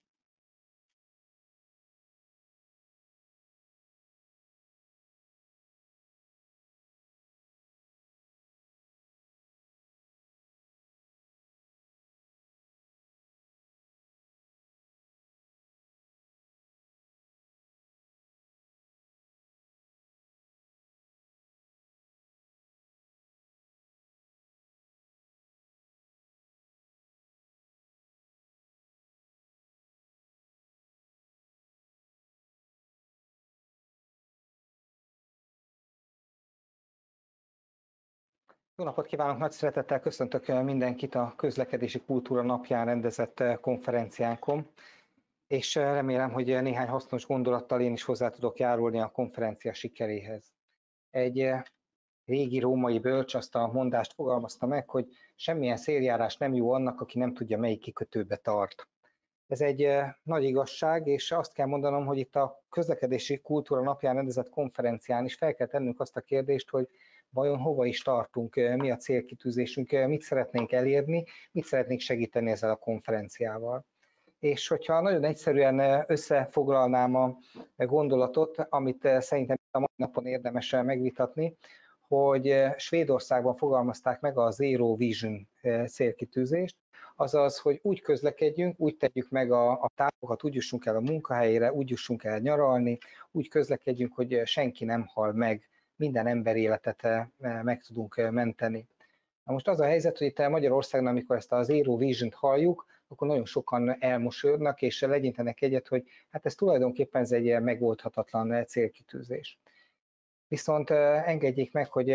Speaker 12: Jó napot kívánok, nagy szeretettel köszöntök mindenkit a Közlekedési Kultúra napján rendezett konferenciánkon, és remélem, hogy néhány hasznos gondolattal én is hozzá tudok járulni a konferencia sikeréhez. Egy régi római bölcs azt a mondást fogalmazta meg, hogy semmilyen széljárás nem jó annak, aki nem tudja, melyik kikötőbe tart. Ez egy nagy igazság, és azt kell mondanom, hogy itt a Közlekedési Kultúra napján rendezett konferencián is fel kell tennünk azt a kérdést, hogy vajon hova is tartunk, mi a célkitűzésünk, mit szeretnénk elérni, mit szeretnénk segíteni ezzel a konferenciával. És hogyha nagyon egyszerűen összefoglalnám a gondolatot, amit szerintem a mai napon érdemes megvitatni, hogy Svédországban fogalmazták meg a Zero Vision célkitűzést, azaz, hogy úgy közlekedjünk, úgy tegyük meg a távokat, úgy jussunk el a munkahelyére, úgy jussunk el nyaralni, úgy közlekedjünk, hogy senki nem hal meg, minden ember életet meg tudunk menteni. Na most az a helyzet, hogy itt Magyarországon, amikor ezt a Zero Vision-t halljuk, akkor nagyon sokan elmosolyodnak, és legyintenek egyet, hogy hát ez tulajdonképpen ez egy megoldhatatlan célkitűzés. Viszont engedjék meg, hogy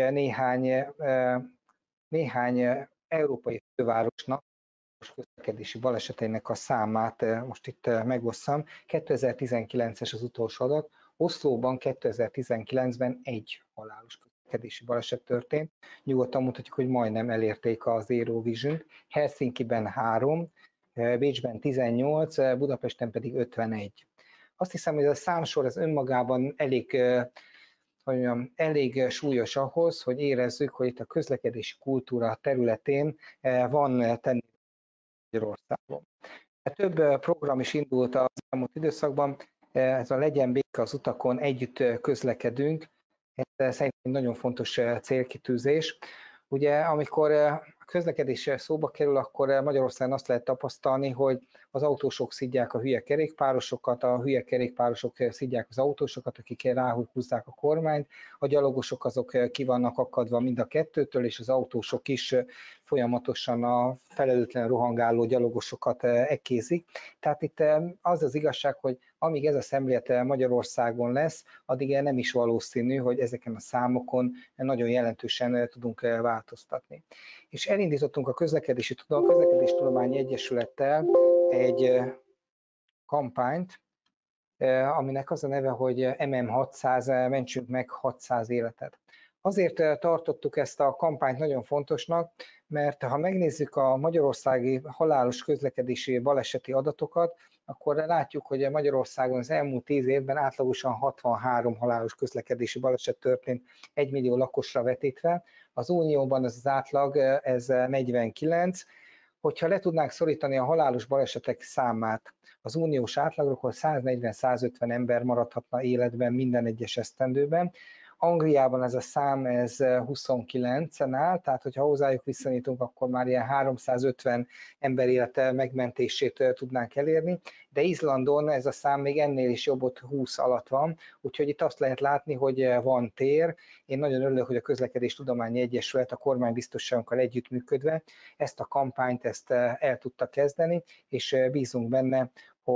Speaker 12: néhány európai fővárosnak közlekedési baleseteinek a számát most itt megosszam. 2019-es az utolsó adat, Oszlóban 2019-ben 1 halálos közlekedési baleset történt. Nyugodtan mondhatjuk, hogy majdnem elérték a Zero Vision-t. Helsinkiben 3, Bécsben 18, Budapesten pedig 51. Azt hiszem, hogy ez a számsor ez önmagában elég súlyos ahhoz, hogy érezzük, hogy itt a közlekedési kultúra területén van tenni Magyarországon. Több program is indult az elmúlt időszakban, ez a Legyen béke az utakon, együtt közlekedünk, ez szerintem nagyon fontos célkitűzés. Ugye, amikor a közlekedés szóba kerül, akkor Magyarországon azt lehet tapasztalni, hogy az autósok szidják a hülye kerékpárosokat, a hülye kerékpárosok szidják az autósokat, akik ráhúzzák a kormányt, a gyalogosok azok ki vannak akadva mind a kettőtől, és az autósok is folyamatosan a felelőtlen rohangáló gyalogosokat ekézik. Tehát itt az az igazság, hogy amíg ez a szemlélet Magyarországon lesz, addig nem is valószínű, hogy ezeken a számokon nagyon jelentősen tudunk változtatni. És elindítottunk a Közlekedéstudományi Egyesülettel egy kampányt, aminek az a neve, hogy MM600, mentsünk meg 600 életet. Azért tartottuk ezt a kampányt nagyon fontosnak, mert ha megnézzük a magyarországi halálos közlekedési baleseti adatokat, akkor látjuk, hogy Magyarországon az elmúlt 10 évben átlagosan 63 halálos közlekedési baleset történt 1 millió lakosra vetítve. Az Unióban ez az átlag, ez 49. Hogyha le tudnánk szorítani a halálos balesetek számát az uniós átlagról, akkor 140-150 ember maradhatna életben minden egyes esztendőben. Angliában ez a szám 29-en áll, tehát hogyha hozzájuk viszonyítunk, akkor már ilyen 350 ember élete megmentését tudnánk elérni, de Izlandon ez a szám még ennél is jobb, ott 20 alatt van, úgyhogy itt azt lehet látni, hogy van tér. Én nagyon örülök, hogy a Közlekedéstudományi Egyesület a kormánybiztosságunkkal együttműködve ezt a kampányt el tudta kezdeni, és bízunk benne,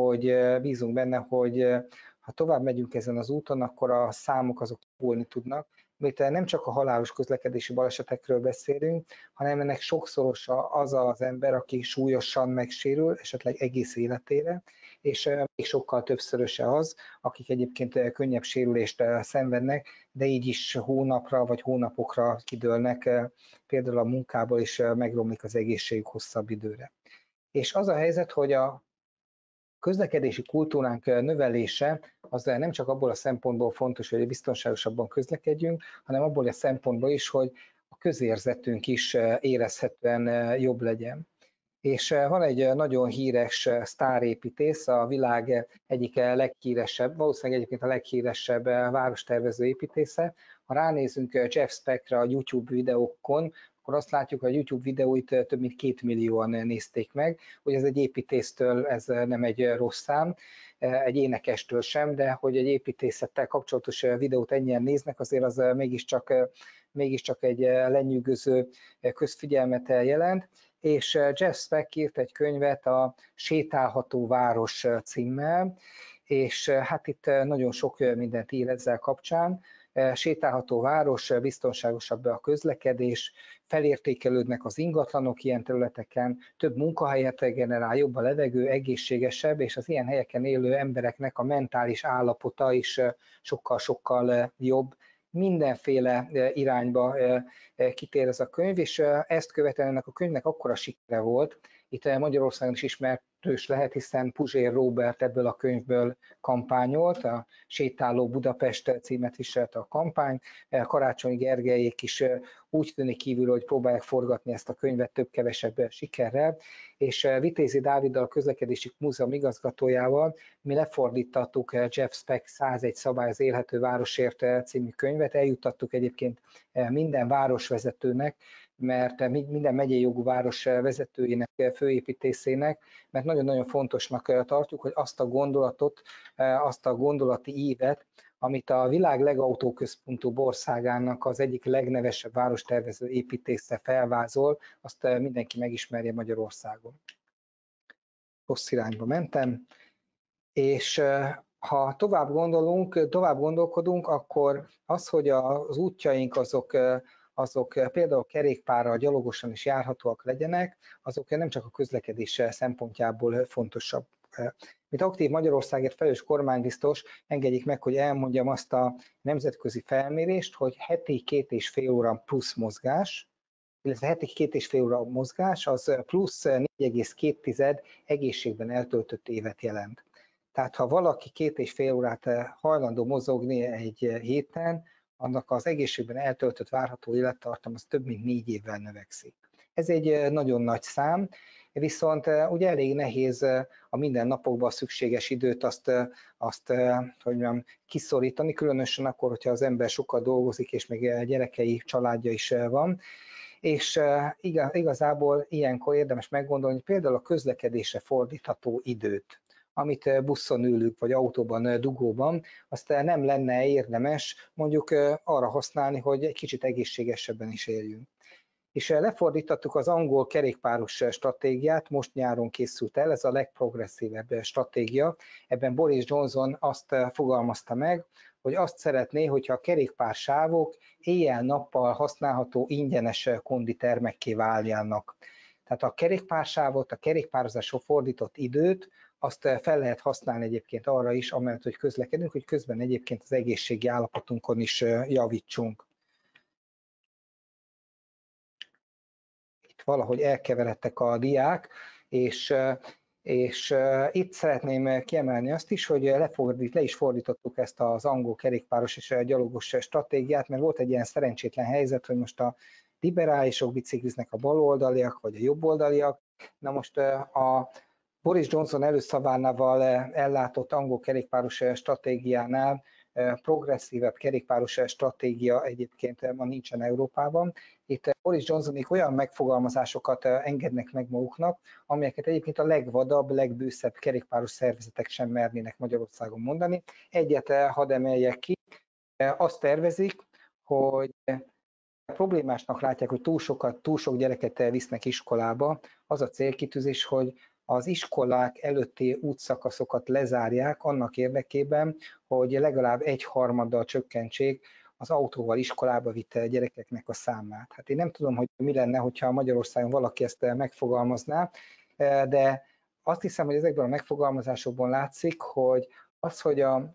Speaker 12: hogy ha tovább megyünk ezen az úton, akkor a számok azok javulni tudnak. Mert nem csak a halálos közlekedési balesetekről beszélünk, hanem ennek sokszorosa az az ember, aki súlyosan megsérül, esetleg egész életére, és még sokkal többszöröse az, akik egyébként könnyebb sérülést szenvednek, de így is hónapra vagy hónapokra kidőlnek, például a munkából, és megromlik az egészségük hosszabb időre. És az a helyzet, hogy a közlekedési kultúránk növelése az nem csak abból a szempontból fontos, hogy biztonságosabban közlekedjünk, hanem abból a szempontból is, hogy a közérzetünk is érezhetően jobb legyen. És van egy nagyon híres sztárépítész, a világ egyik leghíresebb, valószínűleg egyébként a leghíresebb várostervező építésze. Ha ránézünk Jeff Speckre a YouTube videókon, akkor azt látjuk, hogy a YouTube videóit több mint 2 millióan nézték meg, hogy ez egy építésztől, ez nem egy rossz szám, egy énekestől sem, de hogy egy építészettel kapcsolatos videót ennyien néznek, azért az mégiscsak egy lenyűgöző közfigyelmet jelent, és Jeff Speck írt egy könyvet a Sétálható város címmel, és hát itt nagyon sok mindent ír ezzel kapcsán. Sétálható város, biztonságosabb a közlekedés, felértékelődnek az ingatlanok ilyen területeken, több munkahelyet generál, jobb a levegő, egészségesebb, és az ilyen helyeken élő embereknek a mentális állapota is sokkal-sokkal jobb. Mindenféle irányba kitér ez a könyv, és ezt követően ennek a könyvnek akkora sikere volt, itt Magyarországon is ismerős lehet, hiszen Puzsér Róbert ebből a könyvből kampányolt, a Sétáló Budapest címet viselte a kampány, Karácsony Gergelyék is úgy tűnik kívül, hogy próbálják forgatni ezt a könyvet több-kevesebb sikerrel, és Vitézi Dáviddal, a Közlekedési Múzeum igazgatójával mi lefordítottuk Jeff Speck 101 szabály az élhető városért című könyvet, eljuttattuk egyébként minden városvezetőnek, mert minden megyei jogú város vezetőjének, főépítészének, mert nagyon-nagyon fontosnak tartjuk, hogy azt a gondolatot, azt a gondolati ívet, amit a világ legautóközpontúbb országának az egyik legnevesebb várostervező építésze felvázol, azt mindenki megismerje Magyarországon. Rossz irányba mentem, és ha tovább gondolkodunk, akkor az, hogy az útjaink azok például kerékpárral, gyalogosan is járhatóak legyenek, azok nem csak a közlekedés szempontjából fontosabb. Mint aktív Magyarországért felelős kormánybiztos, engedjék meg, hogy elmondjam azt a nemzetközi felmérést, hogy heti 2,5 óra plusz mozgás, illetve heti 2,5 óra mozgás, az plusz 4,2 egészségben eltöltött évet jelent. Tehát ha valaki 2,5 órát hajlandó mozogni egy héten, annak az egészségben eltöltött várható élettartam az több mint 4 évvel növekszik. Ez egy nagyon nagy szám, viszont ugye elég nehéz a mindennapokban szükséges időt azt hogy mondjam, kiszorítani, különösen akkor, hogyha az ember sokat dolgozik, és még gyerekei, családja is van. És igazából ilyenkor érdemes meggondolni, hogy például a közlekedésre fordítható időt, amit buszon ülünk, vagy autóban, dugóban, azt nem lenne érdemes mondjuk arra használni, hogy egy kicsit egészségesebben is éljünk. És lefordítottuk az angol kerékpáros stratégiát, most nyáron készült el, ez a legprogresszívebb stratégia. Ebben Boris Johnson azt fogalmazta meg, hogy azt szeretné, hogyha a kerékpársávok éjjel-nappal használható ingyenes konditermekké váljanak. Tehát a kerékpársávot, a kerékpározásra fordított időt, azt fel lehet használni egyébként arra is, amellett, hogy közlekedünk, hogy közben egyébként az egészségi állapotunkon is javítsunk. Itt valahogy elkeveredtek a diák, és itt szeretném kiemelni azt is, hogy le is fordítottuk ezt az angol kerékpáros és gyalogos stratégiát, mert volt egy ilyen szerencsétlen helyzet, hogy most a liberálisok bicikliznek, a baloldaliak vagy a jobboldaliak. Na most a Boris Johnson előszavánával ellátott angol kerékpáros stratégiánál progresszívebb kerékpáros stratégia egyébként ma nincsen Európában. Itt Boris Johnsonék olyan megfogalmazásokat engednek meg maguknak, amelyeket egyébként a legvadabb, legbőszebb kerékpáros szervezetek sem mernének Magyarországon mondani. Egyet hadd emeljek ki, azt tervezik, hogy problémásnak látják, hogy túl sok gyereket visznek iskolába. Az a célkitűzés, hogy az iskolák előtti útszakaszokat lezárják annak érdekében, hogy legalább 1/3 csökkentsék az autóval iskolába vitt gyerekeknek a számát. Hát én nem tudom, hogy mi lenne, hogyha Magyarországon valaki ezt megfogalmazná, de azt hiszem, hogy ezekből a megfogalmazásokból látszik, hogy az, hogy a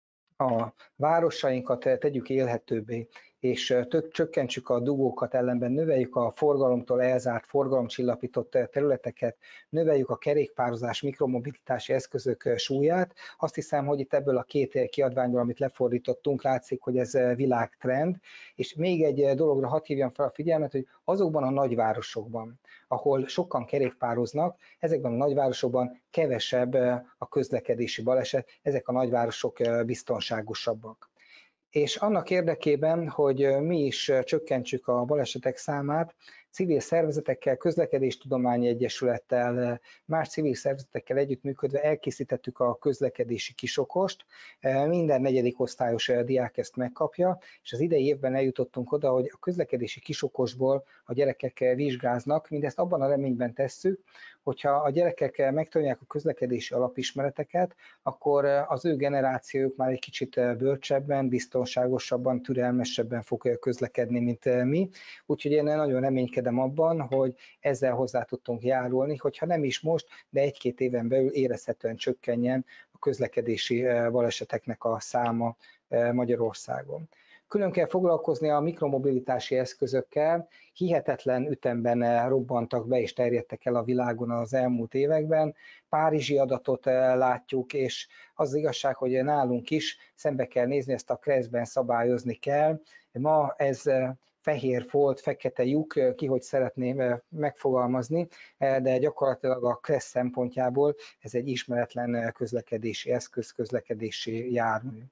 Speaker 12: városainkat tegyük élhetőbbé, és csökkentsük a dugókat, ellenben növeljük a forgalomtól elzárt, forgalomcsillapított területeket, növeljük a kerékpározás, mikromobilitási eszközök súlyát. Azt hiszem, hogy itt ebből a 2 kiadványból, amit lefordítottunk, látszik, hogy ez világtrend. És még egy dologra hadd hívjam fel a figyelmet, hogy azokban a nagyvárosokban, ahol sokan kerékpároznak, ezekben a nagyvárosokban kevesebb a közlekedési baleset, ezek a nagyvárosok biztonságosabbak. És annak érdekében, hogy mi is csökkentsük a balesetek számát, civil szervezetekkel, Közlekedéstudományi Egyesülettel, más civil szervezetekkel együttműködve elkészítettük a közlekedési kisokost. Minden 4. osztályos diák ezt megkapja, és az idei évben eljutottunk oda, hogy a közlekedési kisokosból a gyerekek vizsgáznak. Mindezt abban a reményben tesszük, hogyha a gyerekek megtanulják a közlekedési alapismereteket, akkor az ő generációjuk már egy kicsit bölcsebben, biztonságosabban, türelmesebben fog közlekedni, mint mi. Úgyhogy én nagyon reménykedem abban, hogy ezzel hozzá tudtunk járulni, hogyha nem is most, de 1-2 éven belül érezhetően csökkenjen a közlekedési baleseteknek a száma Magyarországon. Külön kell foglalkozni a mikromobilitási eszközökkel, hihetetlen ütemben robbantak be és terjedtek el a világon az elmúlt években. Párizsi adatot látjuk, és az igazság, hogy nálunk is szembe kell nézni, ezt a KRESZ-ben szabályozni kell. Ma ez fehér folt, fekete lyuk, ki hogy szeretném megfogalmazni, de gyakorlatilag a KRESZ szempontjából ez egy ismeretlen közlekedési eszköz, közlekedési jármű.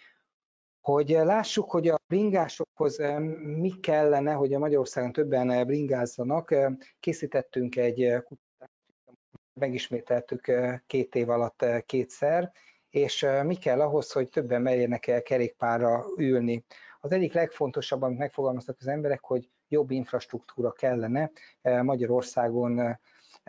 Speaker 12: Hogy lássuk, hogy a bringásokhoz mi kellene, hogy a Magyarországon többen bringázzanak, készítettünk egy kutatást, megismételtük 2 év alatt 2-szer, és mi kell ahhoz, hogy többen merjenek el kerékpárra ülni. Az egyik legfontosabb, amit megfogalmaztak az emberek, hogy jobb infrastruktúra kellene. Magyarországon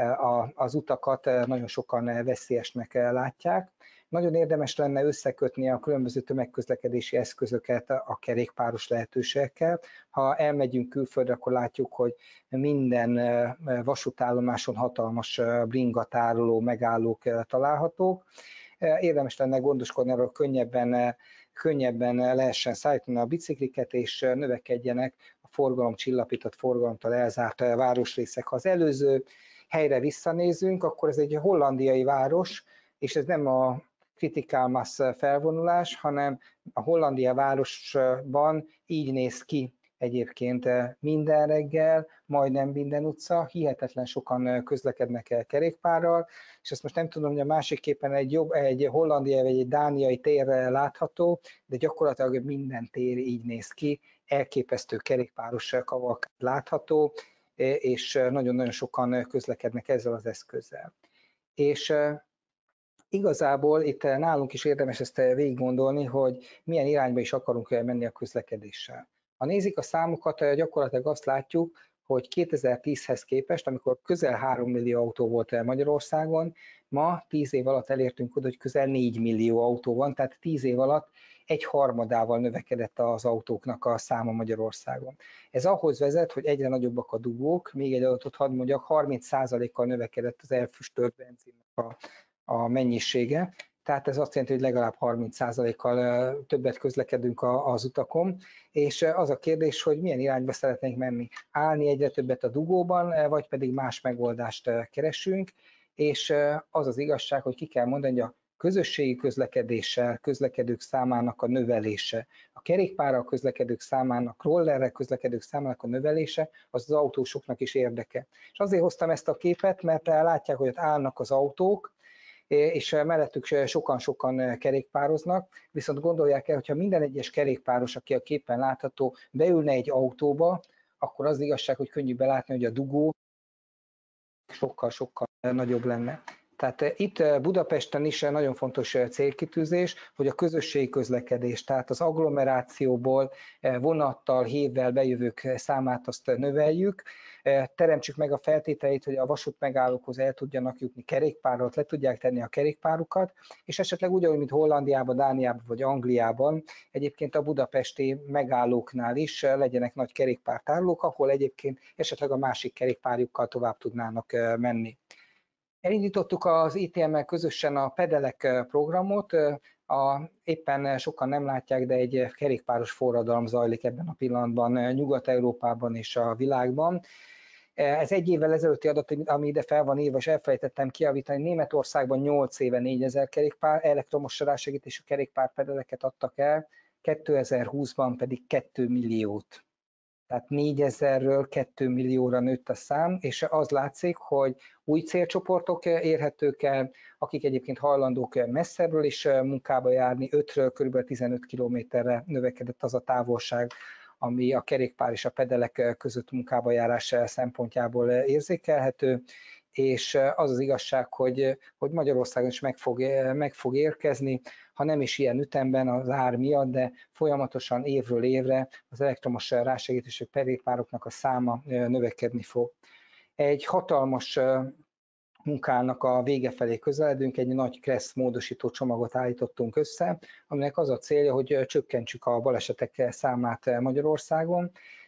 Speaker 12: az utakat nagyon sokan veszélyesnek látják. Nagyon érdemes lenne összekötni a különböző tömegközlekedési eszközöket a kerékpáros lehetőségekkel. Ha elmegyünk külföldre, akkor látjuk, hogy minden vasútállomáson hatalmas bringatároló megállók találhatók. Érdemes lenne gondoskodni arról, könnyebben lehessen szállítani a bicikliket, és növekedjenek a forgalomcsillapított, forgalomtól elzárt városrészek. Ha az előző helyre visszanézünk, akkor ez egy hollandiai város, és ez nem a critical mass felvonulás, hanem a Hollandia városban így néz ki egyébként minden reggel, majdnem minden utca, hihetetlen sokan közlekednek el kerékpárral, és ezt most nem tudom, hogy a másik képen egy hollandiai vagy egy dániai tér látható, de gyakorlatilag minden tér így néz ki, elképesztő kerékpáros kavalkád látható, és nagyon-nagyon sokan közlekednek ezzel az eszközzel. És igazából itt nálunk is érdemes ezt végig gondolni, hogy milyen irányba is akarunk menni a közlekedéssel. Ha nézik a számokat, gyakorlatilag azt látjuk, hogy 2010-hez képest, amikor közel 3 millió autó volt Magyarországon, ma 10 év alatt elértünk oda, hogy közel 4 millió autó van, tehát 10 év alatt 1/3-ával növekedett az autóknak a száma Magyarországon. Ez ahhoz vezet, hogy egyre nagyobbak a dugók, még egy adatot hadd mondjak, 30%-kal növekedett az elfüstölt benzinnek a mennyisége, tehát ez azt jelenti, hogy legalább 30%-kal többet közlekedünk az utakon, és az a kérdés, hogy milyen irányba szeretnénk menni. Állni egyre többet a dugóban, vagy pedig más megoldást keresünk, és az az igazság, hogy ki kell mondani, hogy a közösségi közlekedéssel közlekedők számának a növelése, a kerékpárral közlekedők számának, rollerrel közlekedők számának a növelése, az autósoknak is érdeke. És azért hoztam ezt a képet, mert látják, hogy ott állnak az autók, és mellettük sokan-sokan kerékpároznak, viszont gondolják el, hogyha minden egyes kerékpáros, aki a képen látható, beülne egy autóba, akkor az igazság, hogy könnyű belátni, hogy a dugó sokkal-sokkal nagyobb lenne. Tehát itt Budapesten is nagyon fontos célkitűzés, hogy a közösségi közlekedés, tehát az agglomerációból vonattal, hévvel bejövők számát azt növeljük, teremtsük meg a feltételeit, hogy a vasút megállókhoz el tudjanak jutni kerékpárral, le tudják tenni a kerékpárukat, és esetleg ugyanúgy, mint Hollandiában, Dániában vagy Angliában, egyébként a budapesti megállóknál is legyenek nagy kerékpártárolók, ahol egyébként esetleg a másik kerékpárjukkal tovább tudnának menni. Elindítottuk az ITM-mel közösen a Pedelek programot, éppen sokan nem látják, de egy kerékpáros forradalom zajlik ebben a pillanatban Nyugat-Európában és a világban. Ez 1 évvel ezelőtti adat, ami ide fel van írva, és elfelejtettem kijavítani, Németországban 8 éve 4000 kerékpár, elektromos rásegítésű kerékpárpedeleket adtak el, 2020-ban pedig 2 milliót. Tehát 4000-ről 2 millióra nőtt a szám, és az látszik, hogy új célcsoportok érhetők el, akik egyébként hajlandók messzebbről is munkába járni, 5-ről kb. 15 kilométerre növekedett az a távolság, ami a kerékpár és a pedelek között munkába járás szempontjából érzékelhető, és az az igazság, hogy Magyarországon is meg fog érkezni, ha nem is ilyen ütemben az ár miatt, de folyamatosan évről évre az elektromos rásegítésű kerékpároknak a száma növekedni fog. Egy hatalmas munkának a vége felé közeledünk, egy nagy KRESZ módosító csomagot állítottunk össze, aminek az a célja, hogy csökkentsük a balesetek számát Magyarországon.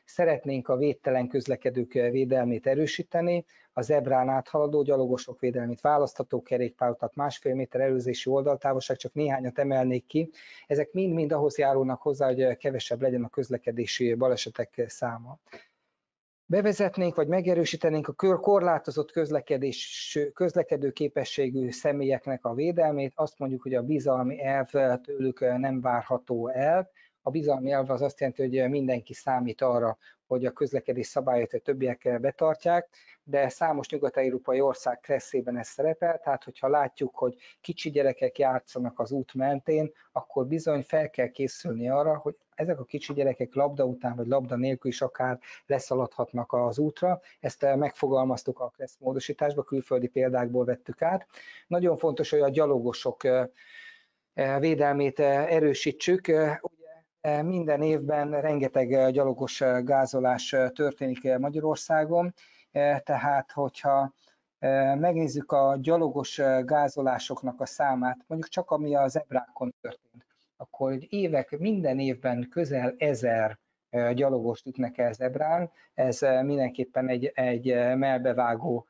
Speaker 12: Szeretnénk a védtelen közlekedők védelmét erősíteni, a zebrán áthaladó gyalogosok védelmét, választható kerékpárutak, 1,5 méter előzési oldaltávolság, csak néhányat emelnék ki. Ezek mind-mind ahhoz járulnak hozzá, hogy kevesebb legyen a közlekedési balesetek száma. Bevezetnénk vagy megerősítenénk a korlátozott közlekedő képességű személyeknek a védelmét. Azt mondjuk, hogy a bizalmi elv tőlük nem várható el. A bizalmi elv az azt jelenti, hogy mindenki számít arra, hogy a közlekedés szabályait a többiek betartják, de számos nyugat-európai ország kresszében ez szerepel, tehát hogyha látjuk, hogy kicsi gyerekek játszanak az út mentén, akkor bizony fel kell készülni arra, hogy ezek a kicsi gyerekek labda után vagy labda nélkül is akár leszaladhatnak az útra. Ezt megfogalmaztuk a kressz módosításba, külföldi példákból vettük át. Nagyon fontos, hogy a gyalogosok védelmét erősítsük. Minden évben rengeteg gyalogos gázolás történik Magyarországon, tehát hogyha megnézzük a gyalogos gázolásoknak a számát, mondjuk csak ami a zebrákon történt, akkor minden évben közel 1000 gyalogost ütnek el zebrán, ez mindenképpen egy mellbevágó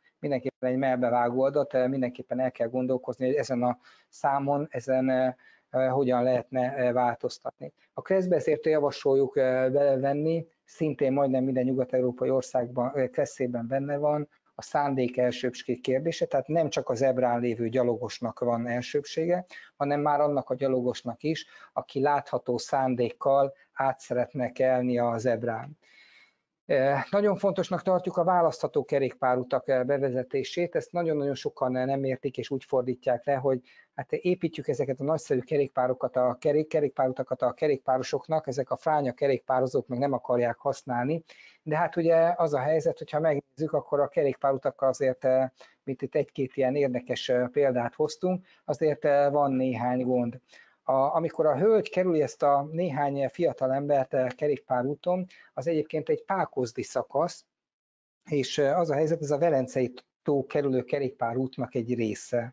Speaker 12: adat, mindenképpen el kell gondolkozni, hogy ezen a számon, hogyan lehetne változtatni. A kresszbe ezért javasoljuk belevenni, szintén majdnem minden nyugat-európai országban kresszében benne van, a szándék elsőbség kérdése, tehát nem csak az zebrán lévő gyalogosnak van elsőbsége, hanem már annak a gyalogosnak is, aki látható szándékkal át szeretne kelni a zebrán. Nagyon fontosnak tartjuk a választható kerékpárutak bevezetését, ezt nagyon-nagyon sokan nem értik és úgy fordítják le, hogy hát építjük ezeket a nagyszerű kerékpárokat, a kerékpárutakat a kerékpárosoknak, ezek a fránya kerékpározók meg nem akarják használni, de hát ugye az a helyzet, hogyha megnézzük, akkor a kerékpárutakkal azért, mint itt egy-két ilyen érdekes példát hoztunk, azért van néhány gond. Amikor a hölgy kerüli ezt a néhány fiatal embert kerékpárúton, az egyébként egy pákozdi szakasz, és az a helyzet, ez a Velencei tó kerülő kerékpárútnak egy része.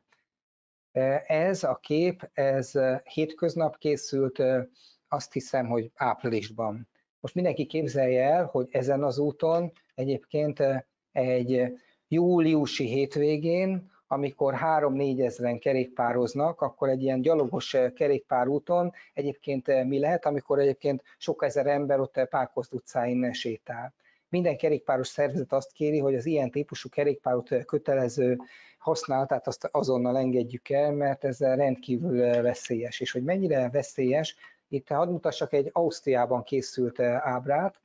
Speaker 12: Ez a kép, ez hétköznap készült, azt hiszem, hogy áprilisban. Most mindenki képzelje el, hogy ezen az úton egyébként egy júliusi hétvégén, amikor 3-4 ezeren kerékpároznak, akkor egy ilyen gyalogos kerékpárúton egyébként mi lehet, amikor egyébként sok ezer ember ott Pákozd utcáin sétál. Minden kerékpáros szervezet azt kéri, hogy az ilyen típusú kerékpárút kötelező használatát azt azonnal engedjük el, mert ez rendkívül veszélyes. És hogy mennyire veszélyes, itt hadd mutassak egy Ausztriában készült ábrát.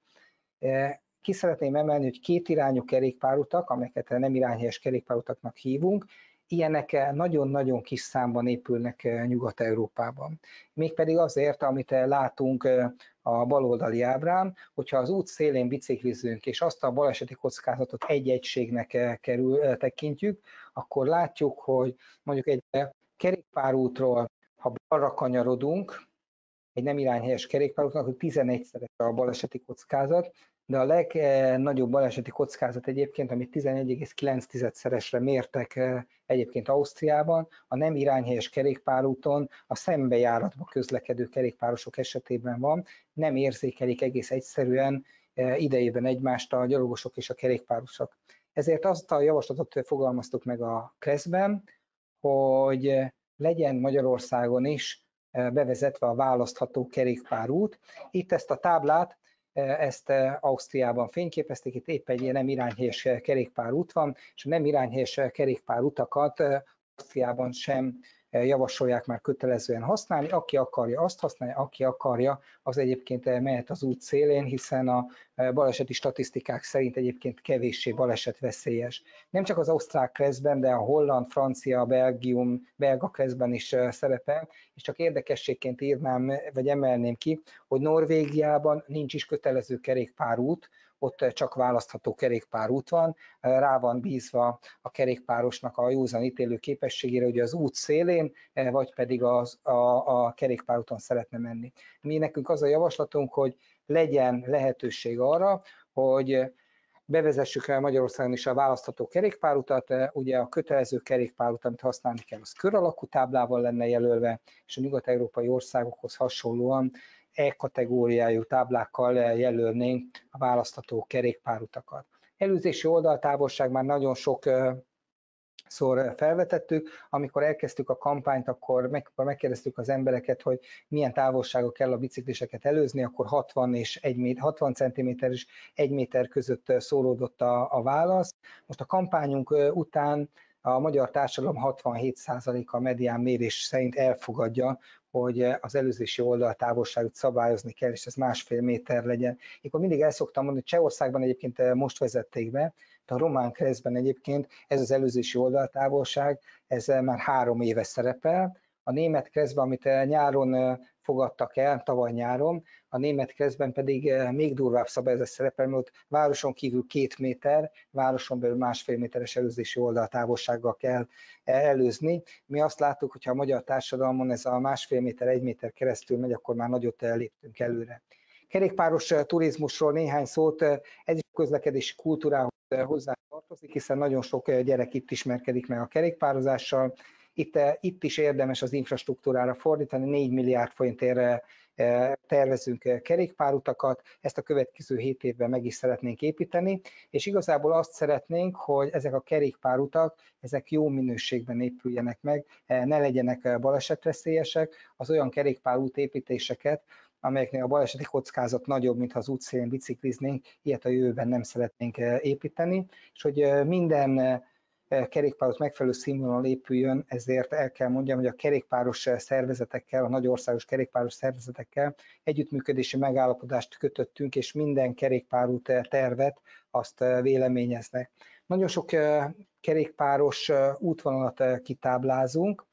Speaker 12: Ki szeretném emelni, hogy kétirányú kerékpárutak, amelyeket nem irányhelyes kerékpárutaknak hívunk, ilyenek nagyon-nagyon kis számban épülnek Nyugat-Európában. Mégpedig azért, amit látunk a baloldali ábrán, hogyha az út szélén biciklizünk, és azt a baleseti kockázatot egy egységnek tekintjük, akkor látjuk, hogy mondjuk egy kerékpárútról, ha balra kanyarodunk, egy nem irányhelyes kerékpárútnak, hogy 11-szeres a baleseti kockázat, de a legnagyobb baleseti kockázat egyébként, amit 11,9-szeresre mértek egyébként Ausztriában, a nem irányhelyes kerékpárúton a szembejáratba közlekedő kerékpárosok esetében van, nem érzékelik egész egyszerűen idejében egymást a gyalogosok és a kerékpárosok. Ezért azt a javaslatot fogalmaztuk meg a kresszben, hogy legyen Magyarországon is bevezetve a választható kerékpárút. Itt ezt a táblát, ezt Ausztriában fényképezték, itt épp egy ilyen nem irányhelyes kerékpárút van, és a nem irányhelyes kerékpárutakat Ausztriában sem javasolják már kötelezően használni. Aki akarja, azt használja, aki akarja, az egyébként mehet az út szélén, hiszen a baleseti statisztikák szerint egyébként kevéssé balesetveszélyes. Nem csak az ausztrák kresszben, de a holland, francia, belga kresszben is szerepel, és csak érdekességként írnám, vagy emelném ki, hogy Norvégiában nincs is kötelező kerékpárút, ott csak választható kerékpárút van, rá van bízva a kerékpárosnak a józan ítélő képességére, hogy az út szélén, vagy pedig a kerékpárúton szeretne menni. Mi nekünk az a javaslatunk, hogy legyen lehetőség arra, hogy bevezessük el Magyarországon is a választható kerékpárutat, ugye a kötelező kerékpárút, amit használni kell, az kör alakú táblával lenne jelölve, és a nyugat-európai országokhoz hasonlóan E-kategóriájú táblákkal jelölnénk a választható kerékpárutakat. Előzési oldaltávolság már nagyon sok szor felvetettük, amikor elkezdtük a kampányt, akkor megkérdeztük az embereket, hogy milyen távolságok kell a bicikliseket előzni, akkor 60 cm és 1 méter között szólódott a válasz. Most a kampányunk után a magyar társadalom 67%-a medián mérés szerint elfogadja, hogy az előzési oldaltávolságot szabályozni kell, és ez 1,5 méter legyen. Én mindig el szoktam mondani, hogy Csehországban egyébként most vezették be, de a román keresztben egyébként ez az előzési oldaltávolság, ez már 3 éve szerepel. A német keresztben, amit nyáron fogadtak el, tavaly nyáron, a német keresztben pedig még durvább szabályozás szerepel, mert ott városon kívül 2 méter, városon belül 1,5 méteres előzési oldaltávolsággal kell előzni. Mi azt láttuk, hogyha a magyar társadalmon ez a 1,5 méter, 1 méter keresztül megy, akkor már nagyot léptünk előre. Kerékpáros turizmusról néhány szót, ez is közlekedési kultúrához hozzá tartozik, hiszen nagyon sok gyerek itt ismerkedik meg a kerékpározással. Itt is érdemes az infrastruktúrára fordítani, 4 milliárd forintért tervezünk kerékpárutakat, ezt a következő 7 évben meg is szeretnénk építeni, és igazából azt szeretnénk, hogy ezek a kerékpárutak, ezek jó minőségben épüljenek meg, ne legyenek balesetveszélyesek, az olyan kerékpárút építéseket, amelyeknél a baleseti kockázat nagyobb, mint ha az útszélén bicikliznénk, ilyet a jövőben nem szeretnénk építeni, és hogy minden kerékpárút megfelelő színvonalon épüljön, ezért el kell mondjam, hogy a kerékpáros szervezetekkel, a nagy országos kerékpáros szervezetekkel együttműködési megállapodást kötöttünk, és minden kerékpárút tervet azt véleményeznek. Nagyon sok kerékpáros útvonalat kitáblázunk,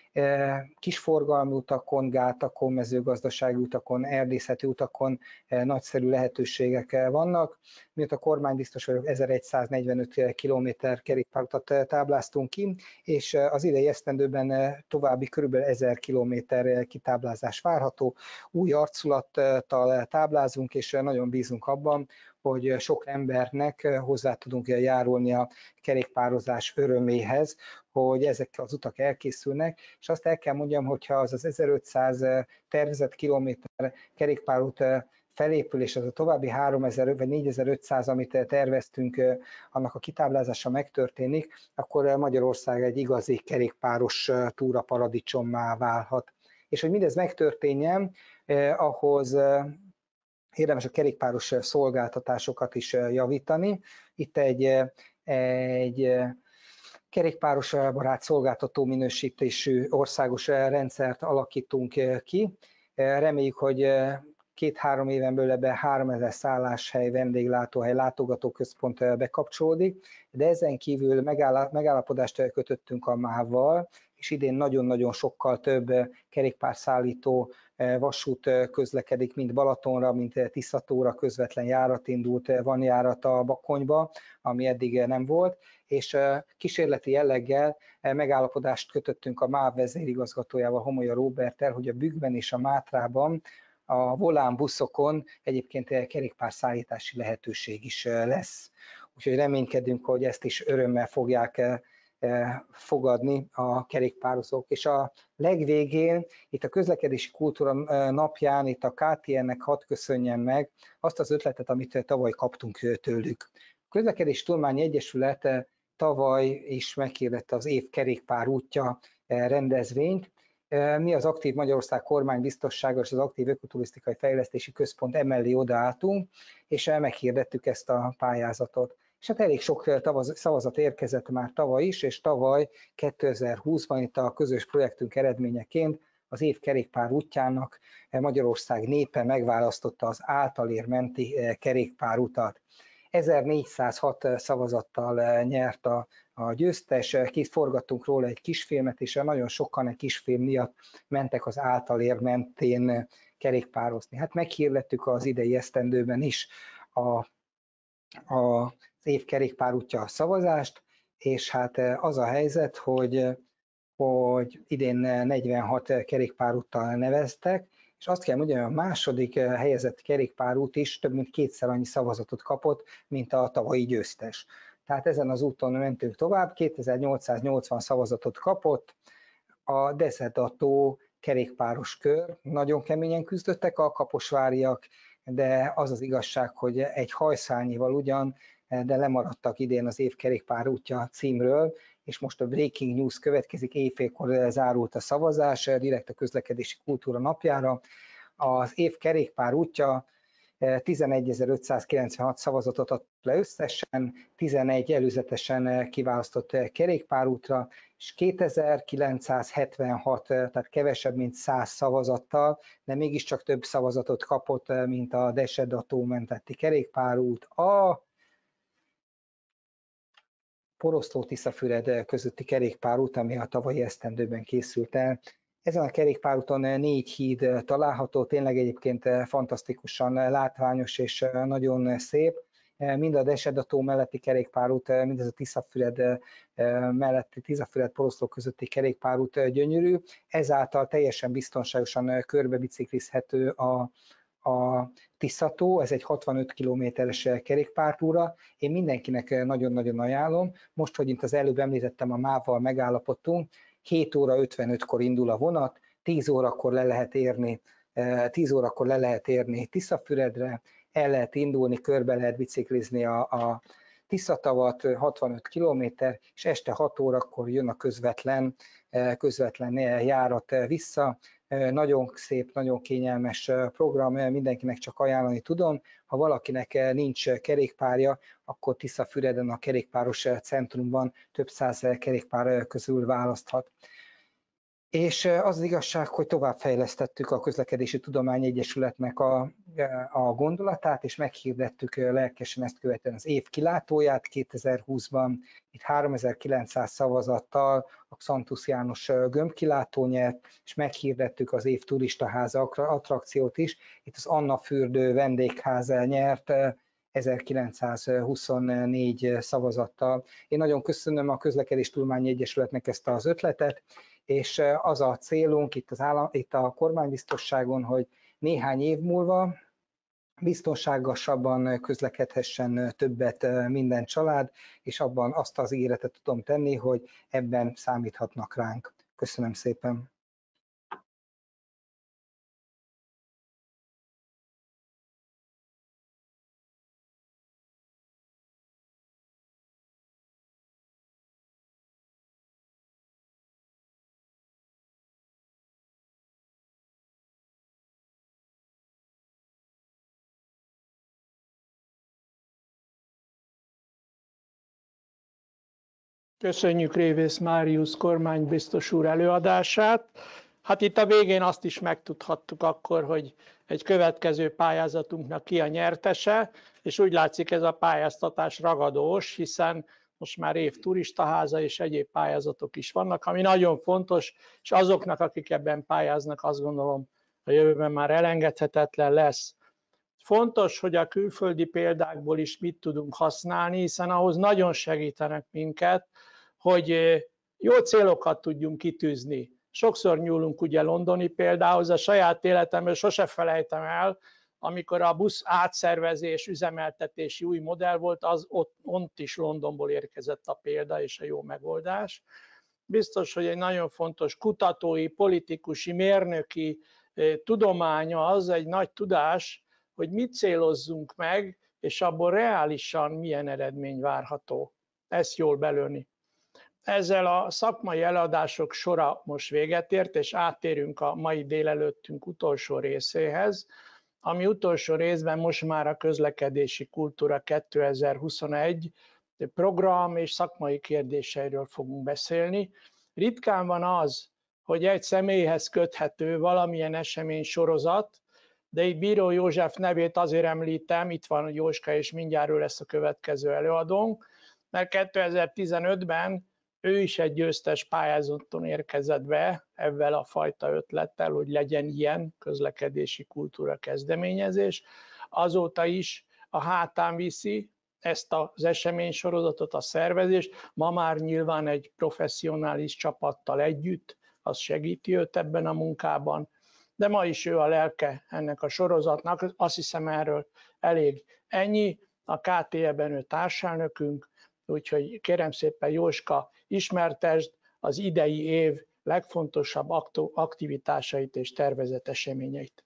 Speaker 12: kisforgalmi utakon, gátakon, mezőgazdasági utakon, erdészeti utakon nagyszerű lehetőségek vannak. Miatt a kormány biztos vagyok, 1145 km kerékpárutat tábláztunk ki, és az idei esztendőben további kb. 1000 km kitáblázás várható. Új arculattal táblázunk, és nagyon bízunk abban, hogy sok embernek hozzá tudunk járulni a kerékpározás öröméhez, hogy ezek az utak elkészülnek, és azt el kell mondjam, hogyha az 1500 tervezett kilométer kerékpárút felépül, és az a további 3000 vagy 4500, amit terveztünk, annak a kitáblázása megtörténik, akkor Magyarország egy igazi kerékpáros túra paradicsommá válhat. És hogy mindez megtörténjen, ahhoz érdemes a kerékpáros szolgáltatásokat is javítani. Itt egy kerékpáros barát szolgáltató minősítésű országos rendszert alakítunk ki. Reméljük, hogy 2-3 éven belül ebben 3000 szálláshely, vendéglátóhely, látogatóközpont bekapcsolódik, de ezen kívül megállapodást kötöttünk a MÁV-val, és idén nagyon-nagyon sokkal több kerékpárszállító vasút közlekedik, mint Balatonra, mint Tiszatóra közvetlen járat indult, van járat a Bakonyba, ami eddig nem volt, és kísérleti jelleggel megállapodást kötöttünk a MÁV vezérigazgatójával, Homolya Róberttel, hogy a Bükkben és a Mátrában a volán buszokon egyébként kerékpárszállítási lehetőség is lesz. Úgyhogy reménykedünk, hogy ezt is örömmel fogják fogadni a kerékpározók. És a legvégén, itt a közlekedési kultúra napján, itt a KTN-nek hadd köszönjem meg azt az ötletet, amit tavaly kaptunk tőlük. A Közlekedési Tudományi Egyesület tavaly is meghirdette az év kerékpár útja rendezvényt. Mi az Aktív Magyarország kormánybiztossága és az Aktív Ökoturisztikai Fejlesztési Központ emellé odaálltunk, és meghirdettük ezt a pályázatot. És hát elég sok szavazat érkezett már tavaly is, és tavaly 2020-ban itt a közös projektünk eredményeként az év kerékpár útjának Magyarország népe megválasztotta az Általér menti kerékpárutat. 1406 szavazattal nyert a győztes, kiforgattunk róla egy kisfilmet, és nagyon sokan egy kisfilm miatt mentek az Általér mentén kerékpározni. Hát meghirdettük az idei esztendőben is az év kerékpárútja szavazást, és hát az a helyzet, hogy idén 46 kerékpárúttal neveztek, és azt kell mondjam, hogy a második helyezett kerékpárút is több mint 2-szer annyi szavazatot kapott, mint a tavalyi győztes. Tehát ezen az úton mentünk tovább, 2880 szavazatot kapott, a Desert Auto kerékpáros kör. Nagyon keményen küzdöttek a kaposváriak, de az az igazság, hogy egy hajszálnyival ugyan, de lemaradtak idén az év kerékpárútja címről, és most a breaking news következik, éjfélkor zárult a szavazás, direkt a közlekedési kultúra napjára. Az év kerékpárútja 11.596 szavazatot adott le összesen, 11 előzetesen kiválasztott kerékpárútra, és 2976, tehát kevesebb, mint 100 szavazattal, de mégiscsak több szavazatot kapott, mint a Dessed-Dató menteti kerékpárút, a Poroszló-Tiszafüred közötti kerékpárút, ami a tavalyi esztendőben készült el. Ezen a kerékpárúton 4 híd található, tényleg egyébként fantasztikusan látványos és nagyon szép. Mind a Dessed-Dató melletti kerékpárút, mind ez a Tiszafüred melletti, Tiszafüred-Poroszló közötti kerékpárút gyönyörű. Ezáltal teljesen biztonságosan körbe biciklizhető a Tiszató, ez egy 65 kilométeres kerékpártúra. Én mindenkinek nagyon-nagyon ajánlom. Most, hogy itt az előbb említettem, a MÁV-val megállapodtunk, 7 óra 55-kor indul a vonat, 10 órakor le lehet érni Tiszafüredre, el lehet indulni, körbe lehet biciklizni a Tiszatavat, 65 km, és este 6 órakor jön a közvetlen járat vissza. Nagyon szép, nagyon kényelmes program, mindenkinek csak ajánlani tudom. Ha valakinek nincs kerékpárja, akkor Tiszafüreden a kerékpáros centrumban több száz kerékpár közül választhat. És az igazság, hogy továbbfejlesztettük a Közlekedési Tudományi Egyesületnek a gondolatát, és meghirdettük lelkesen ezt követően az év kilátóját 2020-ban. Itt 3900 szavazattal a Xantus János gömbkilátó nyert, és meghirdettük az év turistaháza attrakciót is. Itt az Anna Fürdő vendégház nyert 1924 szavazattal. Én nagyon köszönöm a Közlekedési Tudományi Egyesületnek ezt az ötletet, és az a célunk itt a kormánybiztosságon, hogy néhány év múlva biztonságosabban közlekedhessen többet minden család, és abban azt az ígéretet tudom tenni, hogy ebben számíthatnak ránk. Köszönöm szépen!
Speaker 3: Köszönjük Révész Máriusz kormánybiztos úr előadását. Hát itt a végén azt is megtudhattuk akkor, hogy egy következő pályázatunknak ki a nyertese, és úgy látszik ez a pályáztatás ragadós, hiszen most már év turistaháza és egyéb pályázatok is vannak, ami nagyon fontos, és azoknak, akik ebben pályáznak, azt gondolom, a jövőben már elengedhetetlen lesz. Fontos, hogy a külföldi példákból is mit tudunk használni, hiszen ahhoz nagyon segítenek minket, hogy jó célokat tudjunk kitűzni. Sokszor nyúlunk ugye londoni példához, a saját életemről sose felejtem el, amikor a busz átszervezés, üzemeltetési új modell volt, ott is Londonból érkezett a példa és a jó megoldás. Biztos, hogy egy nagyon fontos kutatói, politikusi, mérnöki tudománya az, egy nagy tudás, hogy mit célozzunk meg, és abból reálisan milyen eredmény várható. Ezt jól belőni. Ezzel a szakmai előadások sora most véget ért, és áttérünk a mai délelőttünk utolsó részéhez, ami utolsó részben most már a Közlekedési Kultúra 2021 program és szakmai kérdéseiről fogunk beszélni. Ritkán van az, hogy egy személyhez köthető valamilyen esemény sorozat, de itt Bíró József nevét azért említem, itt van Jóska, és mindjárt ő lesz a következő előadónk, mert 2015-ben ő is egy győztes pályázaton érkezett be ezzel a fajta ötlettel, hogy legyen ilyen közlekedési kultúra kezdeményezés. Azóta is a hátán viszi ezt az eseménysorozatot, a szervezést, ma már nyilván egy professzionális csapattal együtt, az segíti őt ebben a munkában, de ma is ő a lelke ennek a sorozatnak, azt hiszem erről elég ennyi, a KTE-ben ő társelnökünk, úgyhogy kérem szépen Jóska, ismertesd az idei év legfontosabb aktivitásait és tervezett eseményeit.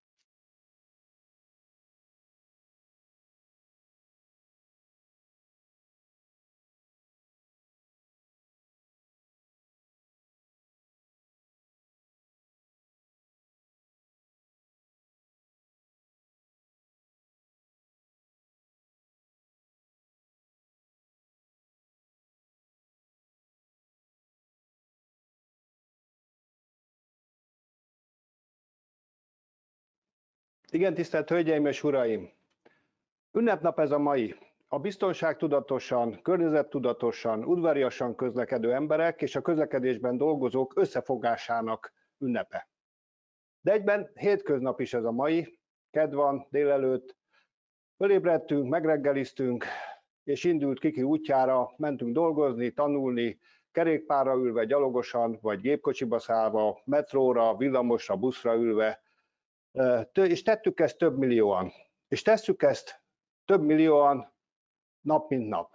Speaker 11: Igen, tisztelt Hölgyeim és Uraim! Ünnepnap ez a mai. A biztonságtudatosan, környezettudatosan, udvariasan közlekedő emberek és a közlekedésben dolgozók összefogásának ünnepe. De egyben hétköznap is ez a mai, kedd van, délelőtt, fölébredtünk, megreggeliztünk, és indult Kiki útjára, mentünk dolgozni, tanulni, kerékpárra ülve, gyalogosan, vagy gépkocsiba szállva, metróra, villamosra, buszra ülve, és tettük ezt több millióan. És tesszük ezt több millióan nap mint nap.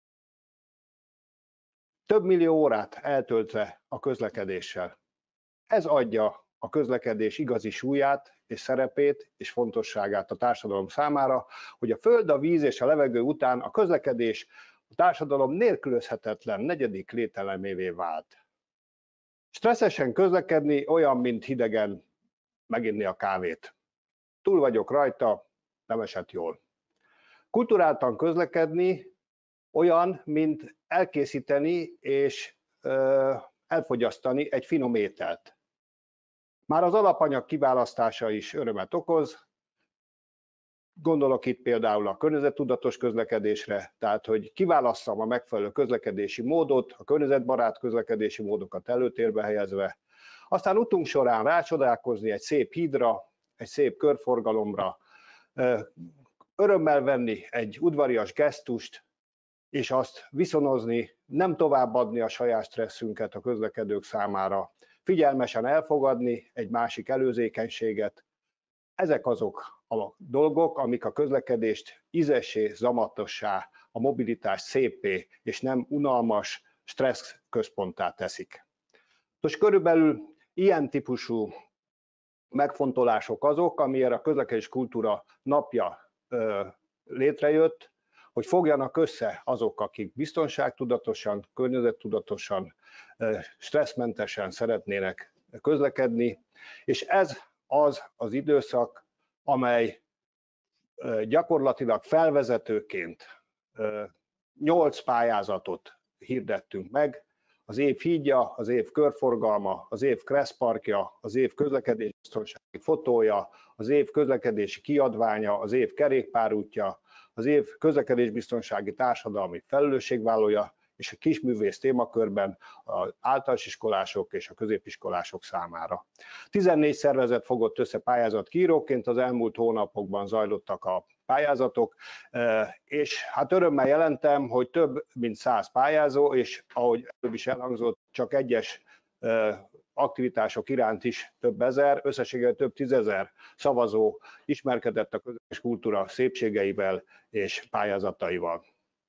Speaker 11: Több millió órát eltöltve a közlekedéssel. Ez adja a közlekedés igazi súlyát és szerepét és fontosságát a társadalom számára, hogy a föld, a víz és a levegő után a közlekedés a társadalom nélkülözhetetlen negyedik lételemévé vált. Stresszesen közlekedni olyan, mint hidegen meginni a kávét. Túl vagyok rajta, nem esett jól. Kulturáltan közlekedni olyan, mint elkészíteni és elfogyasztani egy finom ételt. Már az alapanyag kiválasztása is örömet okoz. Gondolok itt például a környezettudatos közlekedésre, tehát hogy kiválasszam a megfelelő közlekedési módot, a környezetbarát közlekedési módokat előtérbe helyezve. Aztán utunk során rácsodálkozni egy szép hídra, egy szép körforgalomra, örömmel venni egy udvarias gesztust, és azt viszonozni, nem továbbadni a saját stresszünket a közlekedők számára, figyelmesen elfogadni egy másik előzékenységet. Ezek azok a dolgok, amik a közlekedést ízessé, zamatossá, a mobilitás szépé, és nem unalmas, stressz központtá teszik. Most körülbelül ilyen típusú megfontolások azok, amiért a közlekedés kultúra napja létrejött, hogy fogjanak össze azok, akik biztonságtudatosan, környezettudatosan, stresszmentesen szeretnének közlekedni, és ez az időszak, amely gyakorlatilag felvezetőként 8 pályázatot hirdettünk meg, az év hídja, az év körforgalma, az év kresszparkja, az év közlekedésbiztonsági fotója, az év közlekedési kiadványa, az év kerékpárútja, az év közlekedésbiztonsági társadalmi felelősségvállalója, és a kisművész témakörben az általános iskolások és a középiskolások számára. 14 szervezet fogott össze pályázatkíróként, az elmúlt hónapokban zajlottak a pályázatok, és hát örömmel jelentem, hogy több mint 100 pályázó, és ahogy előbb is elhangzott, csak egyes aktivitások iránt is több ezer, összességében több tízezer szavazó ismerkedett a közlekedés kultúra szépségeivel és pályázataival.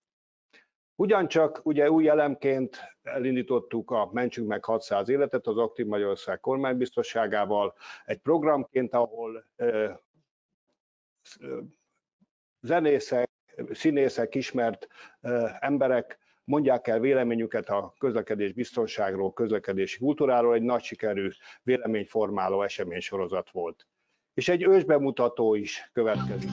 Speaker 11: Ugyancsak ugye új elemként elindítottuk a Mentsünk meg 600 életet az Aktív Magyarország kormánybiztosságával, egy programként, ahol zenészek, színészek, ismert emberek mondják el véleményüket a közlekedés biztonságról, közlekedési kultúráról, egy nagy sikerű véleményformáló eseménysorozat volt. És egy ősbemutató is következik.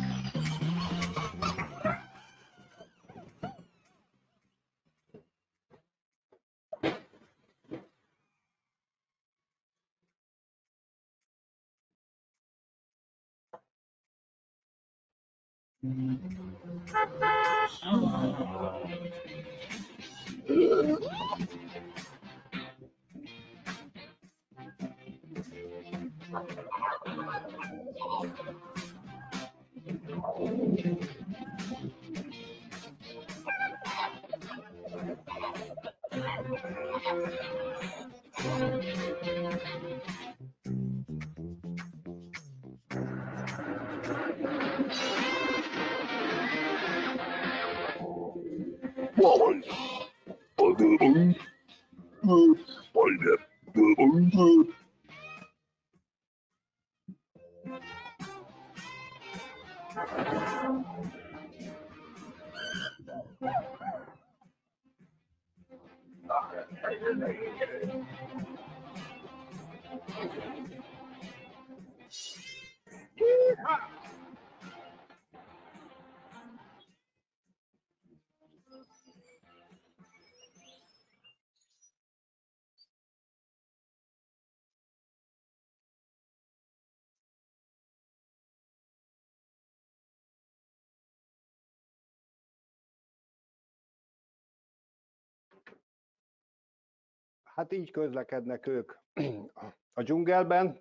Speaker 4: Hát így közlekednek ők a dzsungelben.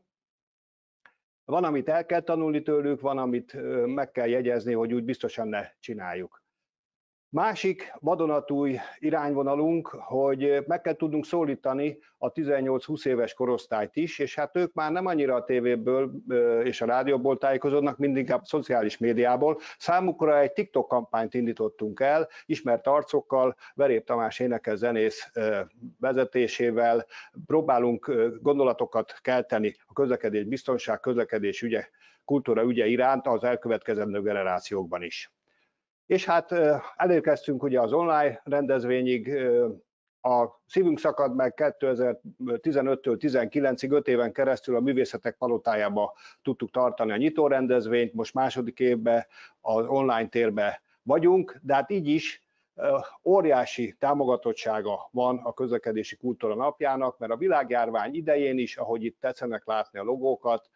Speaker 4: Van, amit el kell tanulni tőlük, van, amit meg kell jegyezni, hogy úgy biztosan ne csináljuk. Másik vadonatúj irányvonalunk, hogy meg kell tudnunk szólítani a 18-20 éves korosztályt is, és hát ők már nem annyira a tévéből és a rádióból tájékozódnak, mindig a szociális médiából. Számukra egy TikTok kampányt indítottunk el, ismert arcokkal, Verép Tamás énekes-zenész vezetésével próbálunk gondolatokat kelteni a közlekedés biztonság, közlekedés ügye, kultúra ügye iránt az elkövetkezendő generációkban is. És hát elérkeztünk ugye az online rendezvényig, a Szívünk szakad meg 2015-től 19-ig, 5 éven keresztül a Művészetek Palotájába tudtuk tartani a nyitó rendezvényt, most második évben az online térbe vagyunk, de hát így is óriási támogatottsága van a közlekedési kultúra napjának, mert a világjárvány idején is, ahogy itt tetszenek látni a logókat,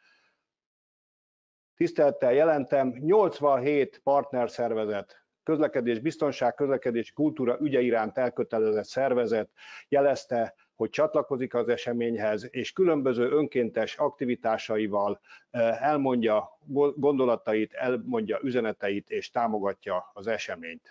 Speaker 4: tisztelettel jelentem, 87 partnerszervezet, közlekedés biztonság, közlekedési kultúra ügye iránt elkötelezett szervezet jelezte, hogy csatlakozik az eseményhez, és különböző önkéntes aktivitásaival elmondja gondolatait, elmondja üzeneteit, és támogatja az eseményt.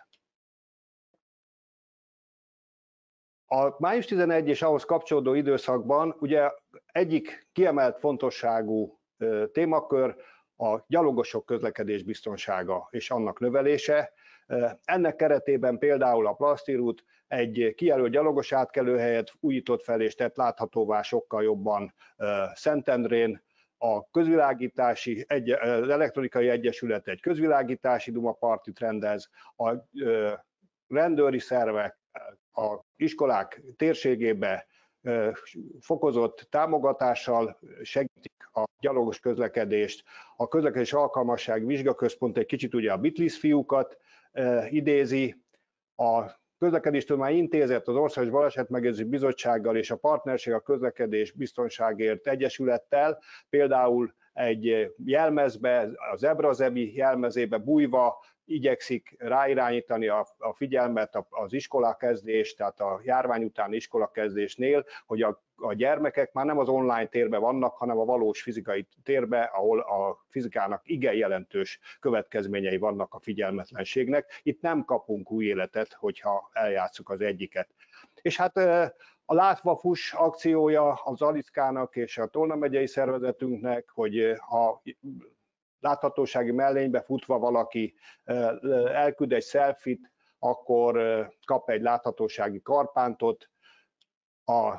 Speaker 4: A május 11 és ahhoz kapcsolódó időszakban ugye egyik kiemelt fontosságú témakör a gyalogosok közlekedés biztonsága és annak növelése. Ennek keretében például a Plasztirút egy kijelölt gyalogos átkelőhelyet újított fel és tett láthatóvá sokkal jobban Szentendrén. A közvilágítási, az Elektronikai Egyesület egy közvilágítási dumapartit rendez, a rendőri szervek az iskolák térségébe fokozott támogatással segítik a gyalogos közlekedést. A közlekedés alkalmasság vizsgaközpont egy kicsit ugye a Bitlis fiúkat idézi. A Közlekedéstudományi Intézet az Országos Balesetmegelőző Bizottsággal és a Partnerség a Közlekedés Biztonságért Egyesülettel például egy jelmezbe, az Ebrazebi jelmezébe bújva igyekszik ráirányítani a figyelmet az iskolakezdés, tehát a járvány utáni iskolakezdésnél, hogy a gyermekek már nem az online térben vannak, hanem a valós fizikai térben, ahol a fizikának igen jelentős következményei vannak a figyelmetlenségnek. Itt nem kapunk új életet, hogyha eljátszuk az egyiket. És hát a Látva Fuss akciója az Alickának és a Tolna megyei szervezetünknek, hogy ha láthatósági mellénybe futva valaki elküld egy selfit, akkor kap egy láthatósági karpántot. A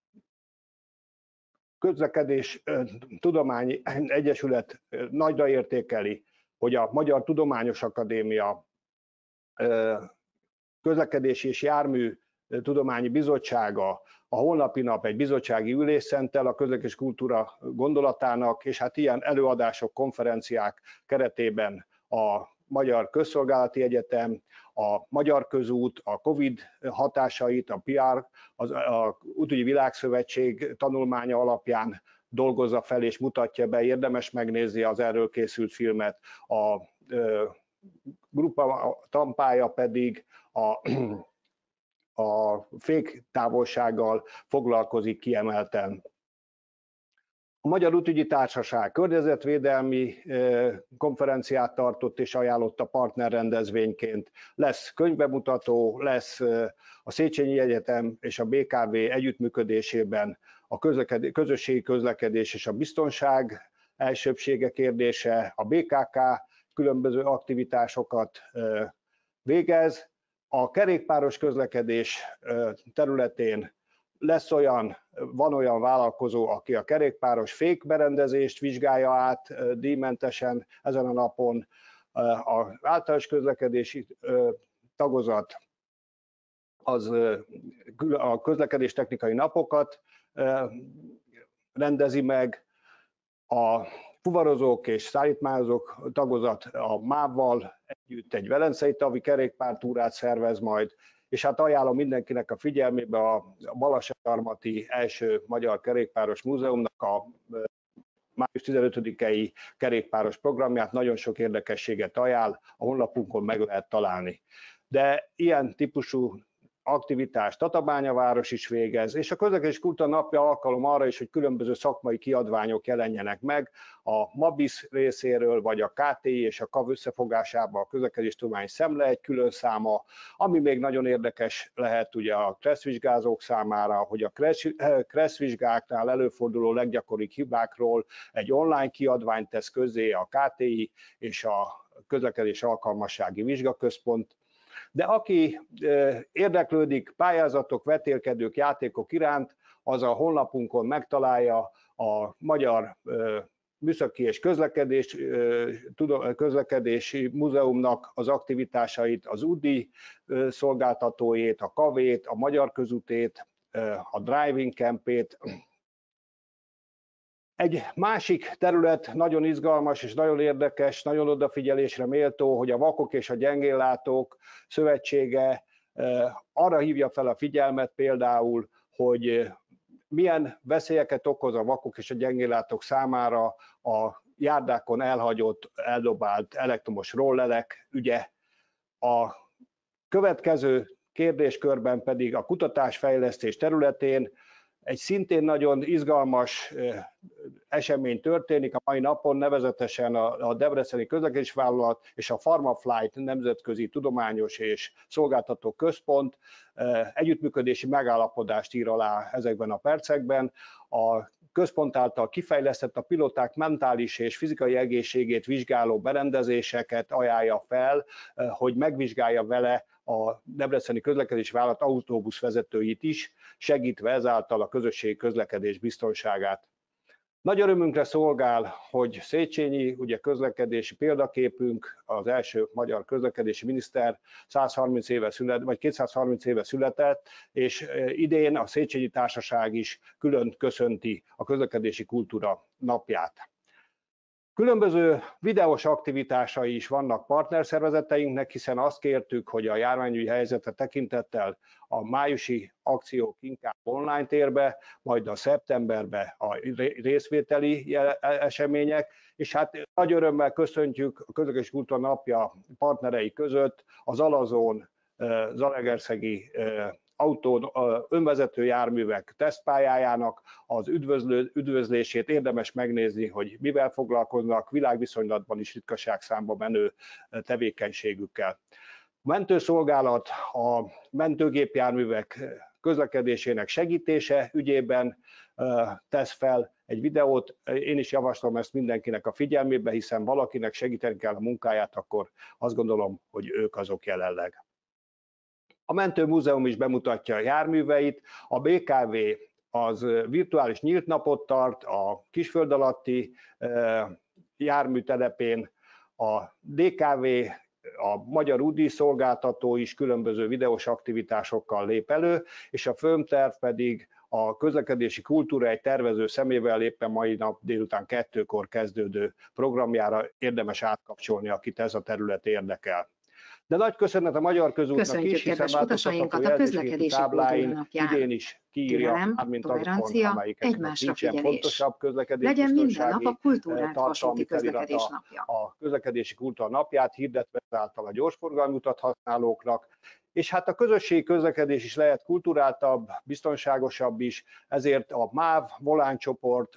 Speaker 4: Közlekedés Tudományi Egyesület nagyra értékeli, hogy a Magyar Tudományos Akadémia Közlekedési és Jármű Tudományi Bizottsága a holnapi nap egy bizottsági ülést szentel a közlekedés kultúra gondolatának, és hát ilyen előadások, konferenciák keretében a Magyar Közszolgálati Egyetem, a Magyar Közút, a Covid hatásait, a PR, a Útügyi Világszövetség tanulmánya alapján dolgozza fel és mutatja be, érdemes megnézni az erről készült filmet. A Grupa Tampája pedig a féktávolsággal foglalkozik kiemelten. A Magyar Útügyi Társaság környezetvédelmi konferenciát tartott és ajánlott a partnerrendezvényként. Lesz könyvbemutató, lesz a Széchenyi Egyetem és a BKV együttműködésében a közösségi közlekedés és a biztonság elsőbbsége kérdése, a BKK különböző aktivitásokat végez. A kerékpáros közlekedés területén van olyan vállalkozó, aki a kerékpáros fékberendezést vizsgálja át díjmentesen ezen a napon, az általános közlekedési tagozat az a közlekedés technikai napokat rendezi meg, a fuvarozók és szállítmányozók tagozat a MÁV-val együtt egy velencei tavi kerékpártúrát szervez majd, és hát ajánlom mindenkinek a figyelmébe a Balasagyarmati első magyar kerékpáros múzeumnak a május 15-i kerékpáros programját, nagyon sok érdekességet ajánl, a honlapunkon meg lehet találni. De ilyen típusú aktivitást Tatabánya város is végez, és a Közlekedési Kultúra Napja alkalom arra is, hogy különböző szakmai kiadványok jelenjenek meg a MABIS részéről, vagy a KTI és a KAV összefogásában a közlekedéstudományi szemle egy külön száma, ami még nagyon érdekes lehet ugye a kresszvizsgázók számára, hogy a kresszvizsgáknál előforduló leggyakoribb hibákról egy online kiadványt tesz közzé a KTI és a Közlekedés Alkalmassági Vizsgaközpont. De aki érdeklődik pályázatok, vetélkedők, játékok iránt, az a honlapunkon megtalálja a Magyar Műszaki és Közlekedési Múzeumnak az aktivitásait, az UDI szolgáltatójét, a KAV-ét, a Magyar Közútét, a Driving Campét. Egy másik terület nagyon izgalmas és nagyon érdekes, nagyon odafigyelésre méltó, hogy a Vakok és a Gyengéllátók Szövetsége arra hívja fel a figyelmet például, hogy milyen veszélyeket okoz a vakok és a gyengéllátók számára a járdákon elhagyott, eldobált elektromos rollerek ügye. A következő kérdéskörben pedig a kutatásfejlesztés területén egy szintén nagyon izgalmas esemény történik a mai napon, nevezetesen a Debreceni Közlekedési Vállalat és a PharmaFlight Nemzetközi Tudományos és Szolgáltató Központ együttműködési megállapodást ír alá ezekben a percekben. A központ által kifejlesztett a pilóták mentális és fizikai egészségét vizsgáló berendezéseket ajánlja fel, hogy megvizsgálja vele a Debreceni Közlekedési Vállalat autóbuszvezetőit is, segítve ezáltal a közösségi közlekedés biztonságát. Nagy örömünkre szolgál, hogy Széchenyi, ugye közlekedési példaképünk, az első magyar közlekedési miniszter 230 éve született, és idén a Széchenyi Társaság is külön köszönti a közlekedési kultúra napját. Különböző videós aktivitásai is vannak partnerszervezeteinknek, hiszen azt kértük, hogy a járványügyi helyzetre tekintettel a májusi akciók inkább online térbe, majd a szeptemberben a részvételi események, és hát nagy örömmel köszöntjük a Közlekedési Kultúra Napja partnerei között az Alazón, zalaegerszegi önvezető járművek tesztpályájának az üdvözlését. Érdemes megnézni, hogy mivel foglalkoznak, világviszonylatban is ritkaságszámba menő tevékenységükkel. A mentőszolgálat a mentőgépjárművek közlekedésének segítése ügyében tesz fel egy videót. Én is javaslom ezt mindenkinek a figyelmébe, hiszen valakinek segíteni kell a munkáját, akkor azt gondolom, hogy ők azok jelenleg. A Mentőmúzeum is bemutatja a járműveit, a BKV az virtuális nyílt napot tart a Kisföld alatti járműtelepén, a DKV, a Magyar UDI szolgáltató is különböző videós aktivitásokkal lép elő, és a Fömterv pedig a közlekedési kultúra egy tervező szemével éppen mai nap délután 2-kor kezdődő programjára érdemes átkapcsolni, akit ez a terület érdekel. De nagy köszönet a Magyar Közútnak is, hiszen változtatható jelzésképi tábláin idén is kiírja, mármint azokon, amelyiknek nincsen fontosabb közlekedésbiztonsági tartalmi felirata, a közlekedési kultúra napját hirdetve által a gyorsforgalmi utat használóknak, és hát a közösségi közlekedés is lehet kulturáltabb, biztonságosabb is, ezért a MÁV voláncsoport,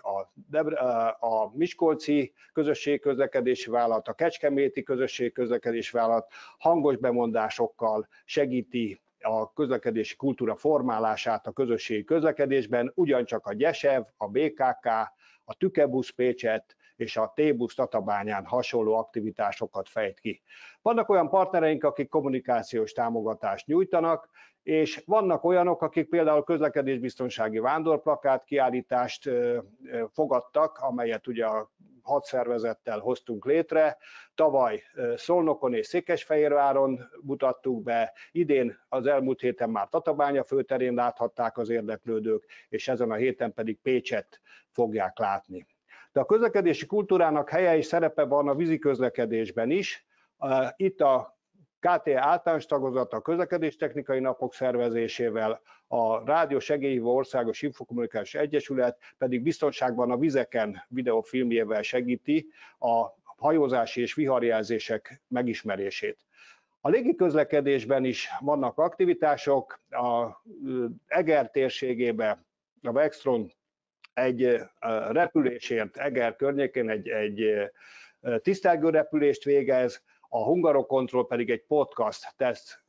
Speaker 4: a Miskolci Közösségi Közlekedési Vállalat, a Kecskeméti Közösségi Közlekedési Vállalat hangos bemondásokkal segíti a közlekedési kultúra formálását a közösségi közlekedésben, ugyancsak a GYESEV, a BKK, a Tükebusz Pécset és a T-busz Tatabányán hasonló aktivitásokat fejt ki. Vannak olyan partnereink, akik kommunikációs támogatást nyújtanak, és vannak olyanok, akik például közlekedésbiztonsági vándorplakát kiállítást fogadtak, amelyet ugye a 6 szervezettel hoztunk létre. Tavaly Szolnokon és Székesfehérváron mutattuk be, idén az elmúlt héten már Tatabánya főterén láthatták az érdeklődők, és ezen a héten pedig Pécset fogják látni. De a közlekedési kultúrának helye és szerepe van a vízi közlekedésben is. Itt a KTE általános tagozata a közlekedéstechnikai napok szervezésével, a Rádió Segélyhívó Országos Infokommunikációs Egyesület pedig biztonságban a vizeken videófilmjével segíti a hajózási és viharjelzések megismerését. A légiközlekedésben is vannak aktivitások, a Eger térségében a Vextron egy repülésért Eger környékén egy tisztelgő repülést végez, a Hungarocontrol pedig egy podcast tesz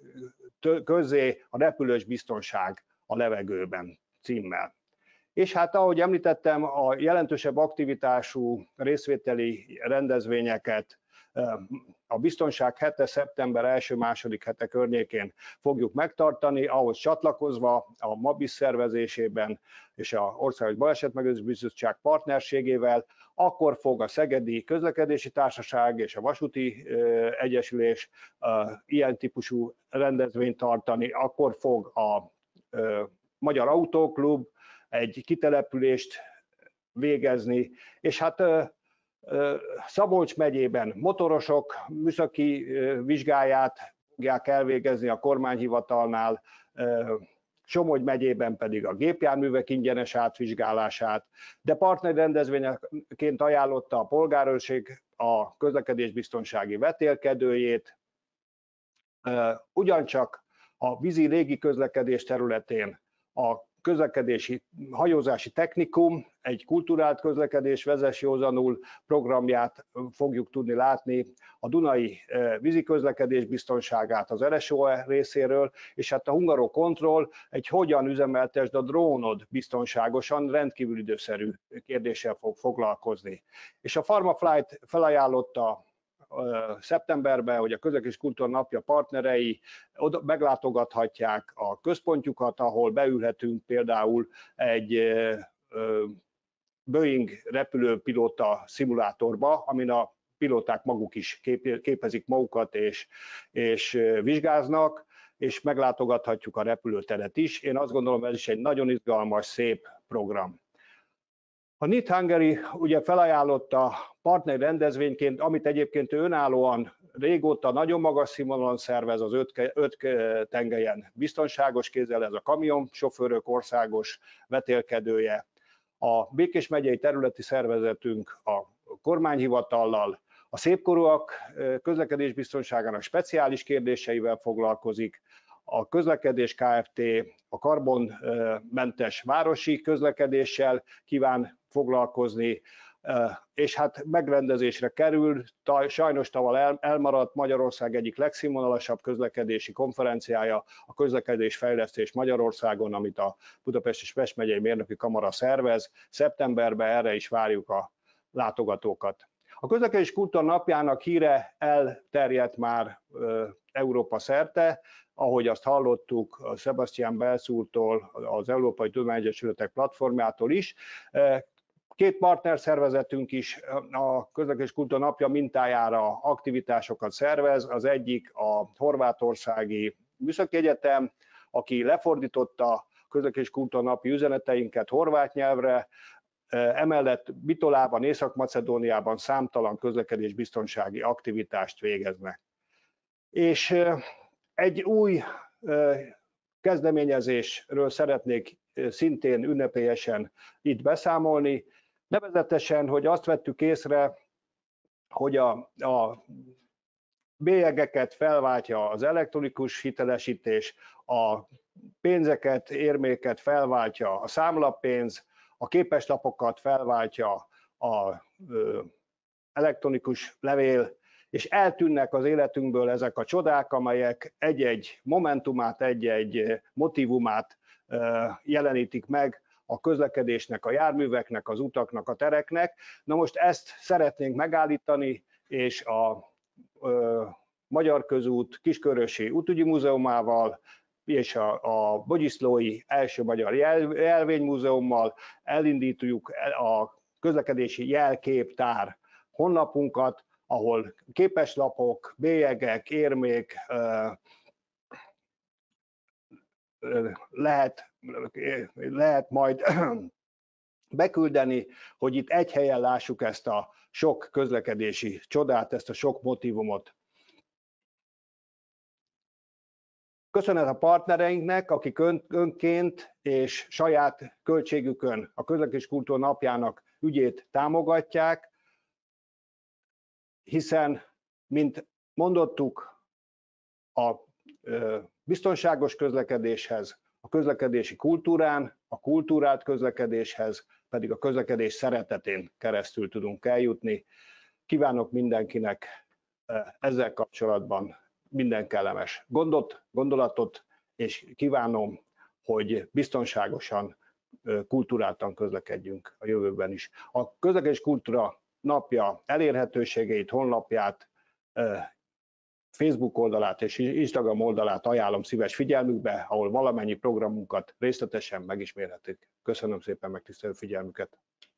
Speaker 4: közzé, a repülős biztonság a levegőben címmel. És hát ahogy említettem, a jelentősebb aktivitású részvételi rendezvényeket a Biztonság hete szeptember 1.-2. hete környékén fogjuk megtartani, ahhoz csatlakozva a MABIS szervezésében és az Országos Balesetmegelőző Bizottság partnerségével, akkor fog a Szegedi Közlekedési Társaság és a Vasúti Egyesülés ilyen típusú rendezvényt tartani, akkor fog a Magyar Autóklub egy kitelepülést végezni, és hát Szabolcs megyében motorosok műszaki vizsgáját fogják elvégezni a kormányhivatalnál, Somogy megyében pedig a gépjárművek ingyenes átvizsgálását, de partnerrendezvényeként ajánlotta a polgárőrség a közlekedésbiztonsági vetélkedőjét. Ugyancsak a vízi légi közlekedés területén a közlekedési hajózási technikum, egy kulturált közlekedés vezess józanul programját fogjuk tudni látni, a Dunai vízi közlekedés biztonságát az RSOE részéről, és hát a Hungarocontrol egy hogyan üzemeltesd a drónod biztonságosan, rendkívül időszerű kérdéssel fog foglalkozni. És a PharmaFlight felajánlotta szeptemberben, hogy a Közlekedési Kultúra Napja partnerei oda meglátogathatják a központjukat, ahol beülhetünk például egy Boeing repülőpilóta szimulátorba, amin a pilóták maguk is képezik magukat és vizsgáznak, és meglátogathatjuk a repülőteret is. Én azt gondolom, ez is egy nagyon izgalmas, szép program. A NIT Hungary ugye felajánlotta partneri rendezvényként, amit egyébként önállóan régóta nagyon magas színvonalon szervez, az 5 tengelyen biztonságos kézzel, ez a kamionsofőrök országos vetélkedője. A Békés megyei területi szervezetünk a kormányhivatallal, a szépkorúak közlekedésbiztonságának speciális kérdéseivel foglalkozik, a Közlekedés Kft. A karbonmentes városi közlekedéssel kíván foglalkozni, és hát megrendezésre kerül, sajnos tavaly elmaradt Magyarország egyik legszínvonalasabb közlekedési konferenciája, a Közlekedésfejlesztés Magyarországon, amit a Budapest és Pest megyei mérnöki kamara szervez. Szeptemberben erre is várjuk a látogatókat. A Közlekedési Kultúra Napjának híre elterjedt már Európa szerte, ahogy azt hallottuk Sebastian Belsz úrtól, az Európai Tudományegyesületek platformjától is. 2 partnerszervezetünk is a Közlekedési Kultúra Napja mintájára aktivitásokat szervez. Az egyik a horvátországi Műszaki Egyetem, aki lefordította a Közlekedési Kultúra Napi üzeneteinket horvát nyelvre, emellett Bitolában, Észak-Macedóniában számtalan közlekedésbiztonsági aktivitást végeznek. És egy új kezdeményezésről szeretnék szintén ünnepélyesen itt beszámolni, nevezetesen, hogy azt vettük észre, hogy a bélyegeket felváltja az elektronikus hitelesítés, a pénzeket, érméket felváltja a számlapénz, a képeslapokat felváltja az elektronikus levél, és eltűnnek az életünkből ezek a csodák, amelyek egy-egy momentumát, egy-egy motívumát jelenítik meg a közlekedésnek, a járműveknek, az utaknak, a tereknek. Na most ezt szeretnénk megállítani, és a Magyar Közút Kiskörösi Útügyi Múzeumával és a Bogyiszlói első magyar jelvénymúzeummal elindítjuk a közlekedési jelképtár honlapunkat, ahol képeslapok, bélyegek, érmék lehet majd beküldeni, hogy itt egy helyen lássuk ezt a sok közlekedési csodát, ezt a sok motívumot. Köszönet a partnereinknek, akik önként és saját költségükön a Közlekedési Kultúra Napjának ügyét támogatják, hiszen, mint mondottuk, a biztonságos közlekedéshez, a közlekedési kultúrán, a kultúrált közlekedéshez pedig a közlekedés szeretetén keresztül tudunk eljutni. Kívánok mindenkinek ezzel kapcsolatban minden kellemes gondolatot, és kívánom, hogy biztonságosan, kulturáltan közlekedjünk a jövőben is. A Közlekedési Kultúra Napja elérhetőségeit, honlapját, Facebook oldalát és Instagram oldalát ajánlom szíves figyelmükbe, ahol valamennyi programunkat részletesen megismerhetik. Köszönöm szépen megtisztelő figyelmüket!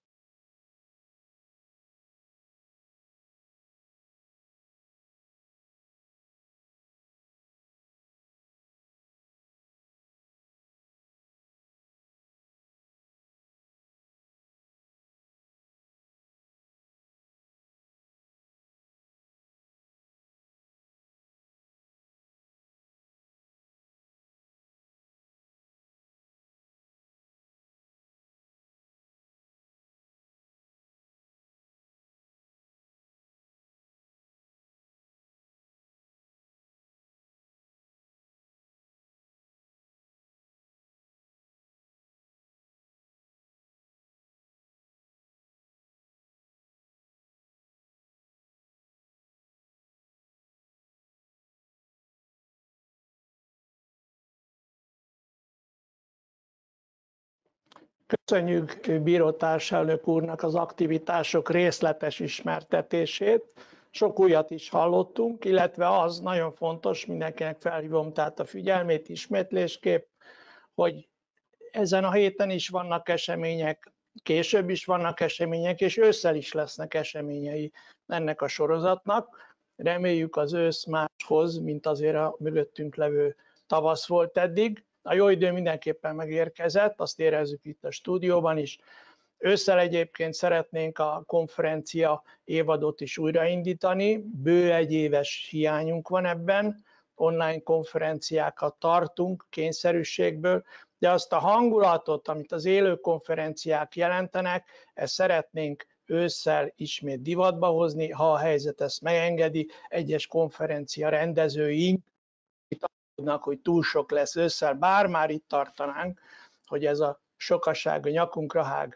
Speaker 3: Köszönjük bíró társelnök úrnak az aktivitások részletes ismertetését. Sok újat is hallottunk, illetve az nagyon fontos, mindenkinek felhívom tehát a figyelmét ismétlésképp, hogy ezen a héten is vannak események, később is vannak események, és ősszel is lesznek eseményei ennek a sorozatnak. Reméljük az ősz máshoz, mint azért a mögöttünk levő tavasz volt eddig. A jó idő mindenképpen megérkezett, azt érezzük itt a stúdióban is. Ősszel egyébként szeretnénk a konferencia évadot is újraindítani, bő egy éves hiányunk van ebben, online konferenciákat tartunk kényszerűségből, de azt a hangulatot, amit az élő konferenciák jelentenek, ezt szeretnénk ősszel ismét divatba hozni, ha a helyzet ezt megengedi. Egyes konferencia rendezőink tudnak, hogy túl sok lesz ősszel, bár már itt tartanánk, hogy ez a sokaság a nyakunkra hág.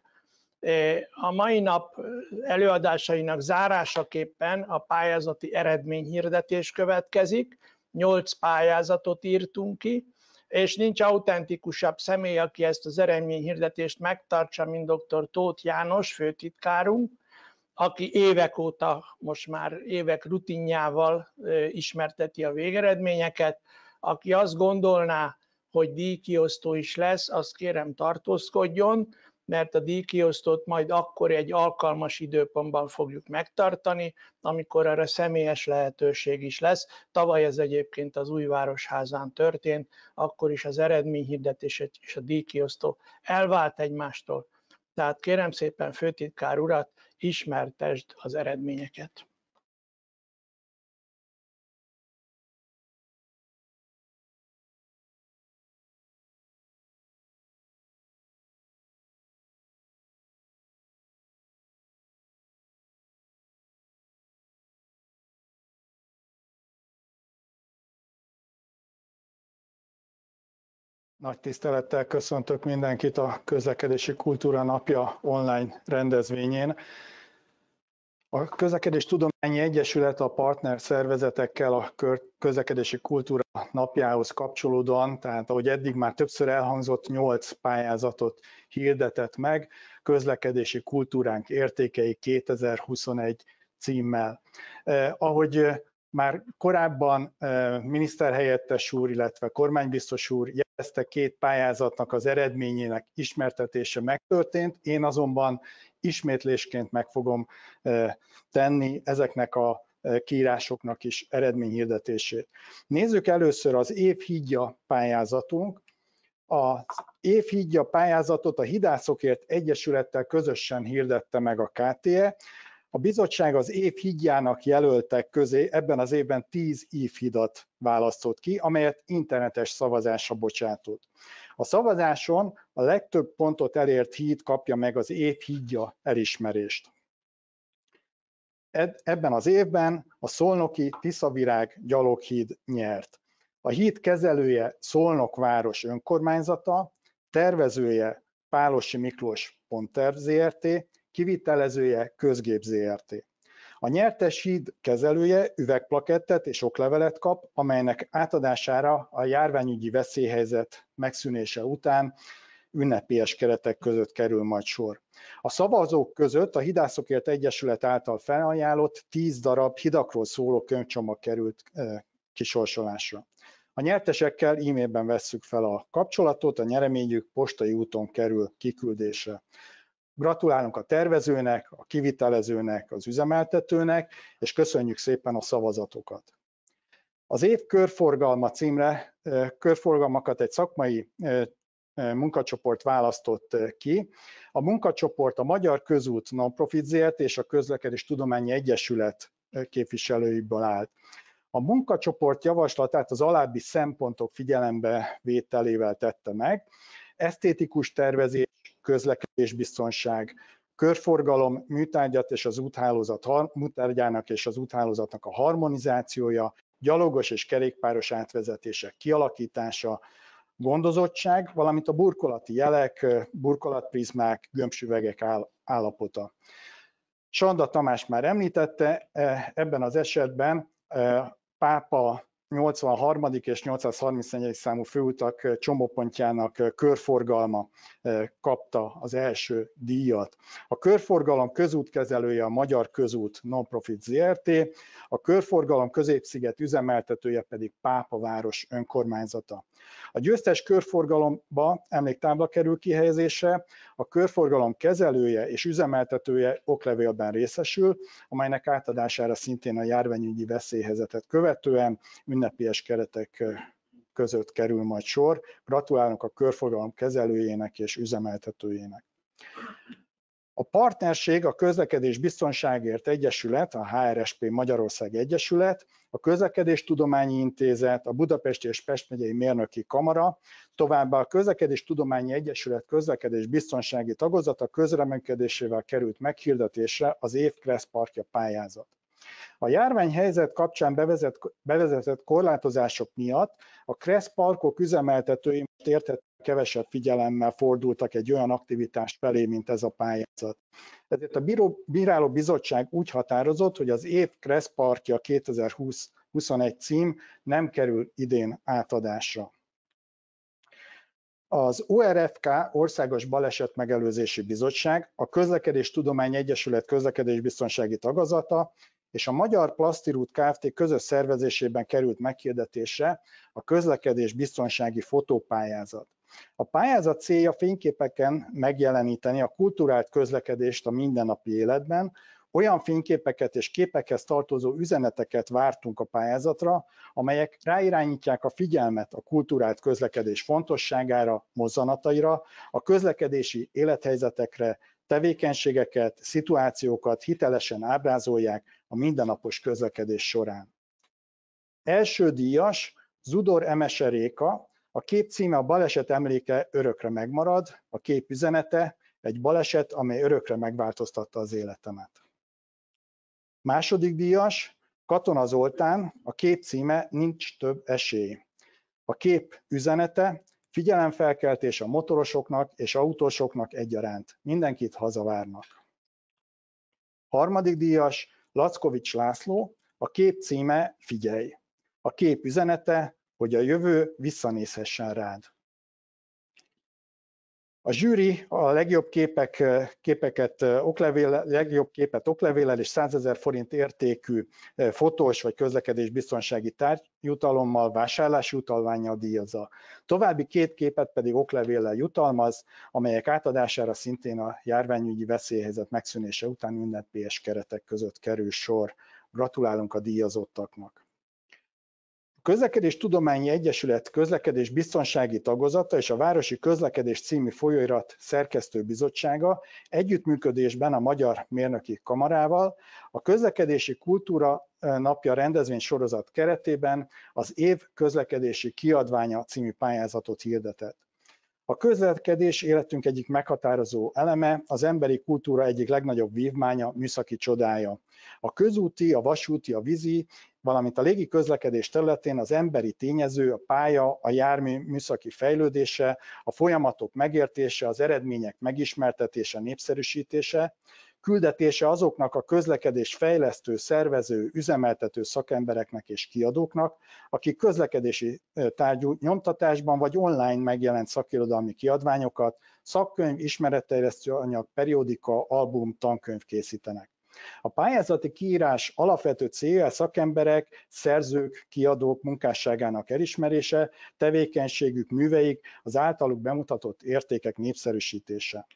Speaker 3: A mai nap előadásainak zárásaképpen a pályázati eredményhirdetés következik. 8 pályázatot írtunk ki, és nincs autentikusabb személy, aki ezt az eredményhirdetést megtartsa, mint dr. Tóth János, főtitkárunk, aki évek óta, most már évek rutinjával ismerteti a végeredményeket. Aki azt gondolná, hogy díjkiosztó is lesz, azt kérem tartózkodjon, mert a díjkiosztót majd akkor egy alkalmas időpontban fogjuk megtartani, amikor arra személyes lehetőség is lesz. Tavaly ez egyébként az Újvárosházán történt, akkor is az eredményhirdetés és a díjkiosztó elvált egymástól. Tehát kérem szépen, főtitkár urat, ismertesd az eredményeket.
Speaker 13: Nagy tisztelettel köszöntök mindenkit a Közlekedési Kultúra Napja online rendezvényén. A Közlekedéstudományi Egyesület a partner szervezetekkel a közlekedési kultúra napjához kapcsolódóan, tehát ahogy eddig már többször elhangzott, 8 pályázatot hirdetett meg, közlekedési kultúránk értékei 2021 címmel. Ahogy már korábban miniszterhelyettes úr, illetve kormánybiztos úr jelezte, 2 pályázatnak az eredményének ismertetése megtörtént, én azonban ismétlésként meg fogom tenni ezeknek a kiírásoknak is eredményhirdetését. Nézzük először az Évhídja pályázatunk. Az Évhídja pályázatot a Hidászokért Egyesülettel közösen hirdette meg a KTE. A bizottság az évhídjának jelöltek közé ebben az évben 10 ívhidat választott ki, amelyet internetes szavazásra bocsátott. A szavazáson a legtöbb pontot elért híd kapja meg az évhídja elismerést. Ebben az évben a szolnoki Tiszavirág gyaloghíd nyert. A híd kezelője Szolnok város önkormányzata, tervezője Pálosi Miklós Pontterv Zrt., kivitelezője Közgép Zrt. A nyertes híd kezelője üvegplakettet és oklevelet kap, amelynek átadására a járványügyi veszélyhelyzet megszűnése után ünnepélyes keretek között kerül majd sor. A szavazók között a Hidászokért Egyesület által felajánlott 10 darab hidakról szóló könyvcsomag került kisorsolásra. A nyertesekkel e-mailben vesszük fel a kapcsolatot, a nyereményük postai úton kerül kiküldésre. Gratulálunk a tervezőnek, a kivitelezőnek, az üzemeltetőnek, és köszönjük szépen a szavazatokat. Az év körforgalma címre körforgalmakat egy szakmai munkacsoport választott ki. A munkacsoport a Magyar Közút Nonprofit Zrt. És a Közlekedéstudományi Egyesület képviselőiből állt. A munkacsoport javaslatát az alábbi szempontok figyelembe vételével tette meg: esztétikus tervezés, közlekedésbiztonság, körforgalom, műtárgyat és az műtárgyának és az úthálózatnak a harmonizációja, gyalogos és kerékpáros átvezetések kialakítása, gondozottság, valamint a burkolati jelek, burkolatprizmák, gömbsüvegek állapota. Sanda Tamás már említette, ebben az esetben Pápa 83. és 834. számú főutak csomópontjának körforgalma kapta az első díjat. A körforgalom közútkezelője a Magyar Közút Nonprofit Zrt., a körforgalom Középsziget üzemeltetője pedig Pápaváros önkormányzata. A győztes körforgalomba emléktábla kerül kihelyezésre, a körforgalom kezelője és üzemeltetője oklevélben részesül, amelynek átadására szintén a járványügyi veszélyhelyzetet követően ünnepélyes keretek között kerül majd sor. Gratulálunk a körforgalom kezelőjének és üzemeltetőjének. A partnerség a Közlekedés Biztonságért Egyesület, a HRSP Magyarország Egyesület, a Közlekedéstudományi Intézet, a Budapesti és Pest megyei Mérnöki Kamara, továbbá a Közlekedéstudományi Egyesület közlekedés biztonsági tagozata közreműködésével került meghirdetésre az év Kresszparkja pályázat. A járványhelyzet kapcsán bevezetett korlátozások miatt a Kresszparkok üzemeltetői most érthetően kevesebb figyelemmel fordultak egy olyan aktivitás felé, mint ez a pályázat. Ezért a Bíráló Bizottság úgy határozott, hogy az év Kresszparkja 2021 cím nem kerül idén átadásra. Az ORFK Országos Balesetmegelőzési Bizottság, a Közlekedéstudományi Egyesület közlekedésbiztonsági tagozata és a Magyar Plasztirút Kft. Közös szervezésében került meghirdetésre a közlekedés biztonsági fotópályázat. A pályázat célja fényképeken megjeleníteni a kulturált közlekedést a mindennapi életben, olyan fényképeket és képekhez tartozó üzeneteket vártunk a pályázatra, amelyek ráirányítják a figyelmet a kulturált közlekedés fontosságára, mozzanataira, a közlekedési élethelyzetekre, tevékenységeket, szituációkat hitelesen ábrázolják a mindennapos közlekedés során. Első díjas Zudor Emese Réka, a kép címe a baleset emléke örökre megmarad, a kép üzenete egy baleset, amely örökre megváltoztatta az életemet. Második díjas Katona Zoltán, a kép címe Nincs több esély. A kép üzenete figyelemfelkeltés a motorosoknak és autósoknak egyaránt. Mindenkit hazavárnak. Harmadik díjas Lackovics László, a kép címe Figyelj! A kép üzenete, hogy a jövő visszanézhessen rád. A zsűri a legjobb képet oklevéllel és 100 000 forint értékű fotós vagy közlekedésbiztonsági tárgyjutalommal, vásárlási utalvánnyal díjazza. További 2 képet pedig oklevéllel jutalmaz, amelyek átadására szintén a járványügyi veszélyhelyzet megszűnése után ünnepélyes keretek között kerül sor. Gratulálunk a díjazottaknak! A Közlekedéstudományi Egyesület közlekedésbiztonsági tagozata és a Városi Közlekedés című folyóirat szerkesztőbizottsága együttműködésben a Magyar Mérnöki Kamarával a Közlekedési Kultúra Napja rendezvénysorozat keretében az év közlekedési kiadványa című pályázatot hirdetett. A közlekedés életünk egyik meghatározó eleme, az emberi kultúra egyik legnagyobb vívmánya, műszaki csodája. A közúti, a vasúti, a vízi, valamint a légi közlekedés területén az emberi tényező, a pálya, a jármű műszaki fejlődése, a folyamatok megértése, az eredmények megismertetése, népszerűsítése, küldetése azoknak a közlekedés fejlesztő, szervező, üzemeltető szakembereknek és kiadóknak, akik közlekedési tárgyú nyomtatásban vagy online megjelent szakirodalmi kiadványokat, szakkönyv, ismeretterjesztő anyag, periódika, album, tankönyv készítenek. A pályázati kiírás alapvető célja a szakemberek, szerzők, kiadók munkásságának elismerése, tevékenységük, műveik, az általuk bemutatott értékek népszerűsítése.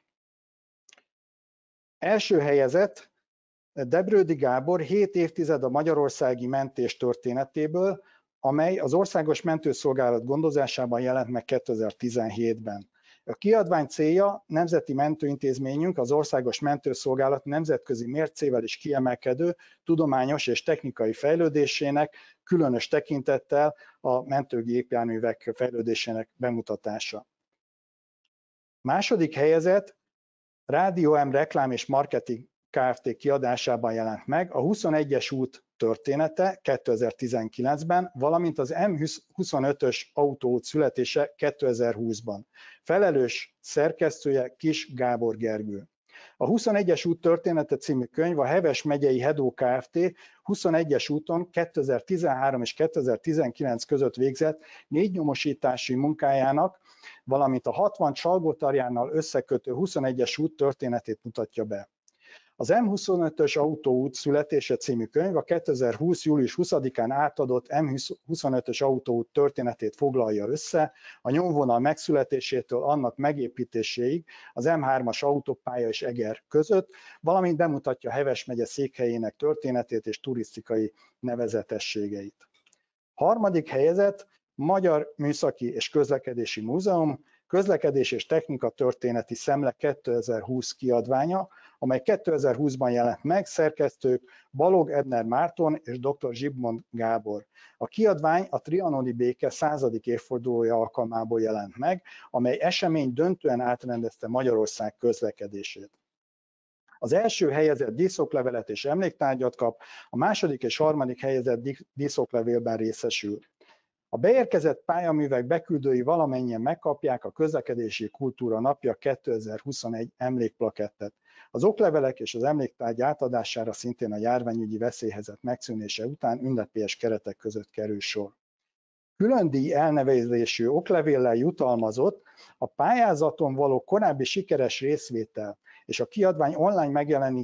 Speaker 13: Első helyezett Debrődi Gábor 7 évtized a magyarországi mentés történetéből, amely az Országos Mentőszolgálat gondozásában jelent meg 2017-ben. A kiadvány célja nemzeti mentőintézményünk, az Országos Mentőszolgálat nemzetközi mércével is kiemelkedő tudományos és technikai fejlődésének, különös tekintettel a mentőgépjárművek fejlődésének bemutatása. Második helyezett Rádió M reklám és marketing Kft. Kiadásában jelent meg a 21-es út története 2019-ben, valamint az M25-ös autóút születése 2020-ban. Felelős szerkesztője Kis Gábor Gergő. A 21-es út története című könyv a Heves megyei Hedó Kft. 21-es úton 2013 és 2019 között végzett négynyomosítási munkájának, valamint a 60 Salgótarjánnal összekötő 21-es út történetét mutatja be. Az M25-ös autóút születése című könyv a 2020. július 20-án átadott M25-ös autóút történetét foglalja össze, a nyomvonal megszületésétől annak megépítéséig az M3-as autópálya és Eger között, valamint bemutatja Heves megye székhelyének történetét és turisztikai nevezetességeit. Harmadik helyezett Magyar Műszaki és Közlekedési Múzeum, Közlekedés és Technika Történeti Szemle 2020 kiadványa, amely 2020-ban jelent meg, szerkesztők Balog Edner Márton és dr. Zsigmond Gábor. A kiadvány a trianoni béke 100. évfordulója alkalmából jelent meg, amely esemény döntően átrendezte Magyarország közlekedését. Az első helyezett díszoklevelet és emléktárgyat kap, a második és harmadik helyezett díszoklevélben részesül. A beérkezett pályaművek beküldői valamennyien megkapják a Közlekedési Kultúra Napja 2021 emlékplakettet. Az oklevelek és az emléktárgy átadására szintén a járványügyi veszélyhelyzet megszűnése után ünnepélyes keretek között kerül sor. Külön díj elnevezésű oklevéllel jutalmazott a pályázaton való korábbi sikeres részvétel és a kiadvány online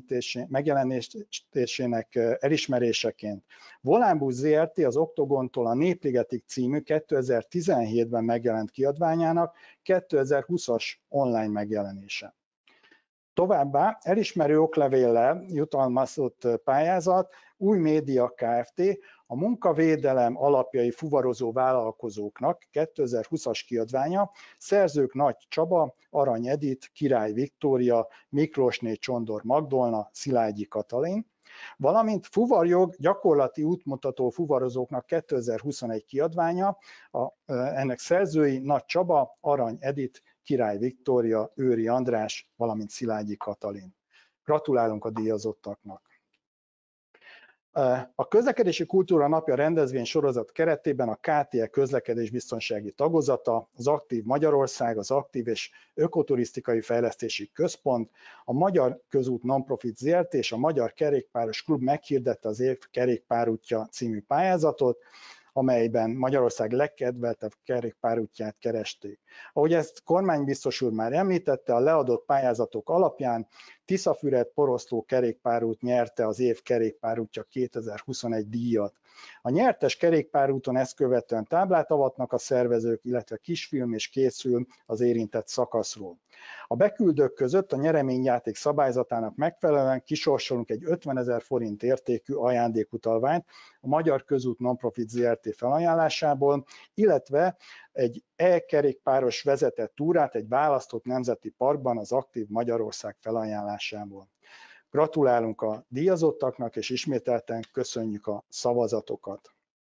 Speaker 13: megjelenítésének elismeréseként. Volánbusz Zrt. Az Oktogontól a Népligetig című 2017-ben megjelent kiadványának 2020-as online megjelenése. Továbbá elismerő oklevéllel jutalmazott pályázat Új Média Kft. A munkavédelem alapjai fuvarozó vállalkozóknak 2020-as kiadványa, szerzők Nagy Csaba, Arany Edit, Király Viktória, Miklósné Csondor Magdolna, Szilágyi Katalin, valamint fuvarjog gyakorlati útmutató fuvarozóknak 2021 kiadványa, ennek szerzői Nagy Csaba, Arany Edit, Király Viktória, Őri András, valamint Szilágyi Katalin. Gratulálunk a díjazottaknak! A közlekedési kultúra napja rendezvény sorozat keretében a KTE közlekedésbiztonsági tagozata, az Aktív Magyarország, az Aktív és Ökoturisztikai Fejlesztési Központ, a Magyar Közút Nonprofit Zrt. És a Magyar Kerékpáros Klub meghirdette az év kerékpárútja című pályázatot, amelyben Magyarország legkedveltebb kerékpárútját keresték. Ahogy ezt kormánybiztos úr már említette, a leadott pályázatok alapján Tiszafüred-Poroszló kerékpárút nyerte az év kerékpárútja 2021 díjat. A nyertes kerékpárúton ezt követően táblát avatnak a szervezők, illetve kisfilm és készül az érintett szakaszról. A beküldők között a nyereményjáték szabályzatának megfelelően kisorsolunk egy 50 000 forint értékű ajándékutalványt a Magyar Közút Nonprofit Zrt. Felajánlásából, illetve egy e-kerékpáros vezetett túrát egy választott nemzeti parkban az Aktív Magyarország felajánlásából. Gratulálunk a díjazottaknak, és ismételten köszönjük a szavazatokat.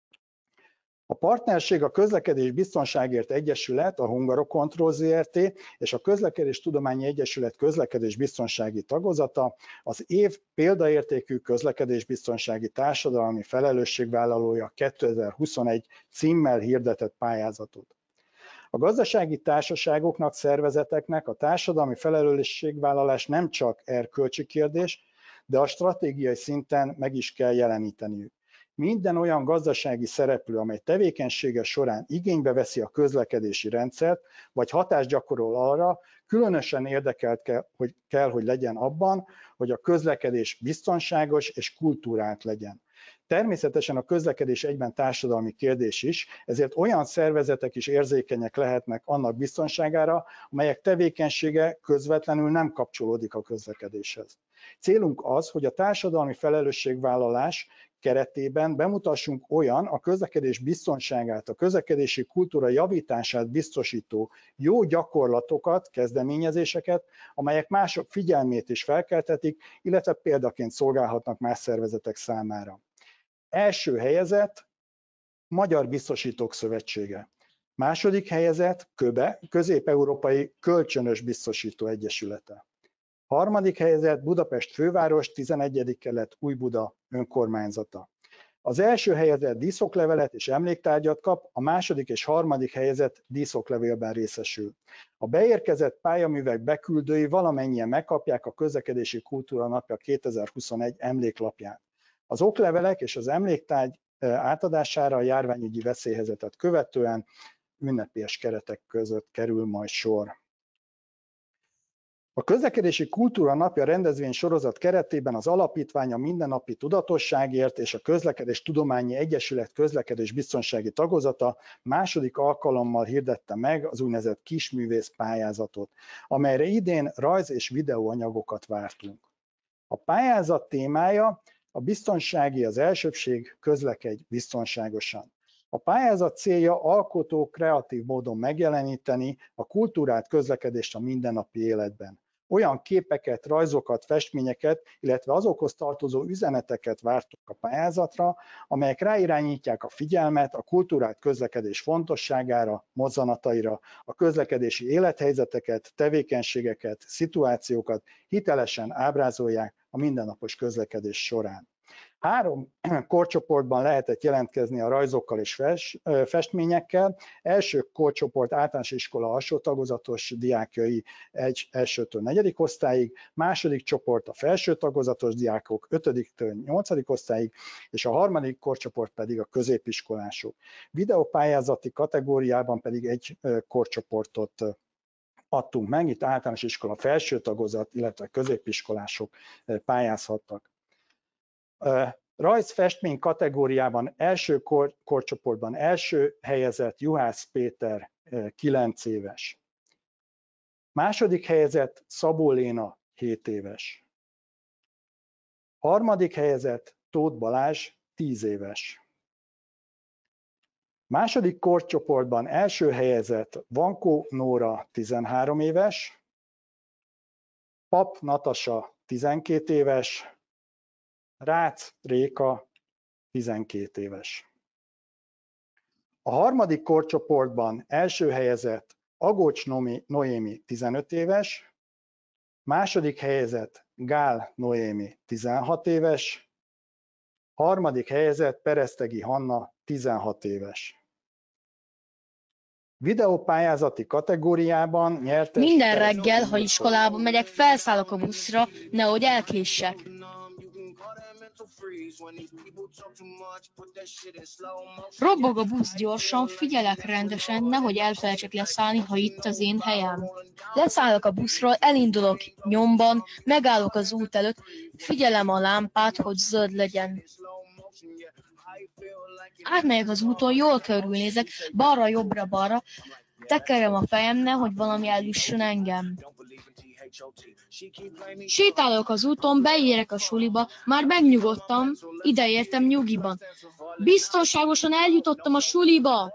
Speaker 13: A partnerség a Közlekedés Biztonságért Egyesület, a Hungarocontrol Zrt. És a Közlekedés Tudományi Egyesület közlekedés biztonsági tagozata az év példaértékű közlekedésbiztonsági társadalmi felelősségvállalója 2021 címmel hirdetett pályázatot. A gazdasági társaságoknak, szervezeteknek a társadalmi felelősségvállalás nem csak erkölcsi kérdés, de a stratégiai szinten meg is kell jeleníteniük. Minden olyan gazdasági szereplő, amely tevékenysége során igénybe veszi a közlekedési rendszert, vagy hatást gyakorol arra, különösen érdekelt kell, hogy legyen abban, hogy a közlekedés biztonságos és kultúrált legyen. Természetesen a közlekedés egyben társadalmi kérdés is, ezért olyan szervezetek is érzékenyek lehetnek annak biztonságára, amelyek tevékenysége közvetlenül nem kapcsolódik a közlekedéshez. Célunk az, hogy a társadalmi felelősségvállalás keretében bemutassunk olyan a közlekedés biztonságát, a közlekedési kultúra javítását biztosító jó gyakorlatokat, kezdeményezéseket, amelyek mások figyelmét is felkeltetik, illetve példaként szolgálhatnak más szervezetek számára. Első helyezett Magyar Biztosítók Szövetsége. Második helyezett KÖBE, Közép-Európai Kölcsönös Biztosító Egyesülete. Harmadik helyezett Budapest főváros, 11. kerület Újbuda önkormányzata. Az első helyezett díszoklevelet és emléktárgyat kap, a második és harmadik helyezett díszoklevélben részesül. A beérkezett pályaművek beküldői valamennyien megkapják a Közlekedési Kultúra Napja 2021 emléklapját. Az oklevelek és az emléktárgy átadására a járványügyi veszélyhelyzetet követően ünnepélyes keretek között kerül majd sor. A Közlekedési Kultúra Napja rendezvény sorozat keretében az alapítvány a mindennapi tudatosságért és a Közlekedés Tudományi Egyesület közlekedés biztonsági tagozata második alkalommal hirdette meg az úgynevezett kisművész pályázatot, amelyre idén rajz- és videóanyagokat vártunk. A pályázat témája a biztonsági az elsőbbség, közlekedj biztonságosan. A pályázat célja alkotó, kreatív módon megjeleníteni a kultúrát, közlekedést a mindennapi életben. Olyan képeket, rajzokat, festményeket, illetve azokhoz tartozó üzeneteket vártunk a pályázatra, amelyek ráirányítják a figyelmet a kultúrált közlekedés fontosságára, mozzanataira, a közlekedési élethelyzeteket, tevékenységeket, szituációkat hitelesen ábrázolják a mindennapos közlekedés során. 3 korcsoportban lehetett jelentkezni a rajzokkal és festményekkel. Első korcsoport általános iskola alsó tagozatos diákjai 1-től 4. osztályig, második csoport a felső tagozatos diákok 5-től 8. osztályig, és a harmadik korcsoport pedig a középiskolások. Videópályázati kategóriában pedig egy korcsoportot adtunk meg, itt általános iskola felső tagozat, illetve középiskolások pályázhattak. Rajz-festmény kategóriában első korcsoportban első helyezett Juhász Péter 9 éves. Második helyezett Szabó Léna 7 éves. Harmadik helyezett Tóth Balázs 10 éves. Második korcsoportban első helyezett Vankó Nóra 13 éves. Pap Natasa 12 éves. Rácz Réka 12 éves. A harmadik korcsoportban első helyezett Agócs Noémi 15 éves, második helyezett Gál Noémi 16 éves, Harmadik helyezett Peresztegi Hanna, 16 éves. Videópályázati kategóriában nyertes...
Speaker 14: Minden reggel, ha iskolába megyek, felszállok a buszra, nehogy elkéssek. Robbog a busz gyorsan, figyelek rendesen, nehogy elfelejtsek leszállni, ha itt az én helyem. Leszállok a buszról, elindulok nyomban, megállok az út előtt, figyelem a lámpát, hogy zöld legyen. Átmegyek az úton, jól körülnézek, balra, jobbra, balra, tekerem a fejem, nehogy valami elüssön engem. Sétálok az úton, beérek a suliba, már megnyugodtam, ideértem nyugiban. Biztonságosan eljutottam a suliba!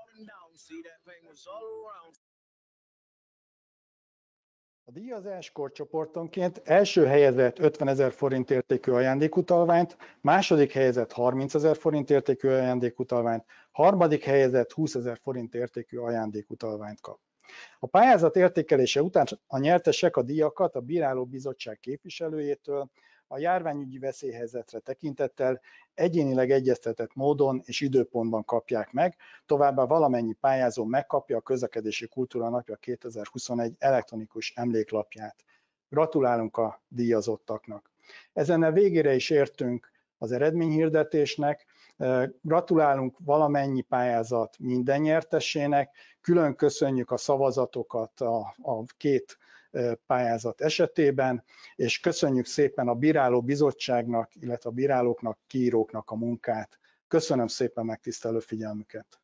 Speaker 13: A díjazás korcsoportonként első helyezett 50 000 forint értékű ajándékutalványt, második helyezett 30 000 forint értékű ajándékutalványt, harmadik helyezett 20 000 forint értékű ajándékutalványt kap. A pályázat értékelése után a nyertesek a díjakat a bírálóbizottság képviselőjétől a járványügyi veszélyhelyzetre tekintettel egyénileg egyeztetett módon és időpontban kapják meg, továbbá valamennyi pályázó megkapja a Közlekedési Kultúra Napja 2021 elektronikus emléklapját. Gratulálunk a díjazottaknak! Ezennel végére is értünk az eredményhirdetésnek. Gratulálunk valamennyi pályázat minden nyertesének, külön köszönjük a szavazatokat a két pályázat esetében, és köszönjük szépen a bíráló bizottságnak, illetve a bírálóknak, kiíróknak a munkát. Köszönöm szépen megtisztelő figyelmüket!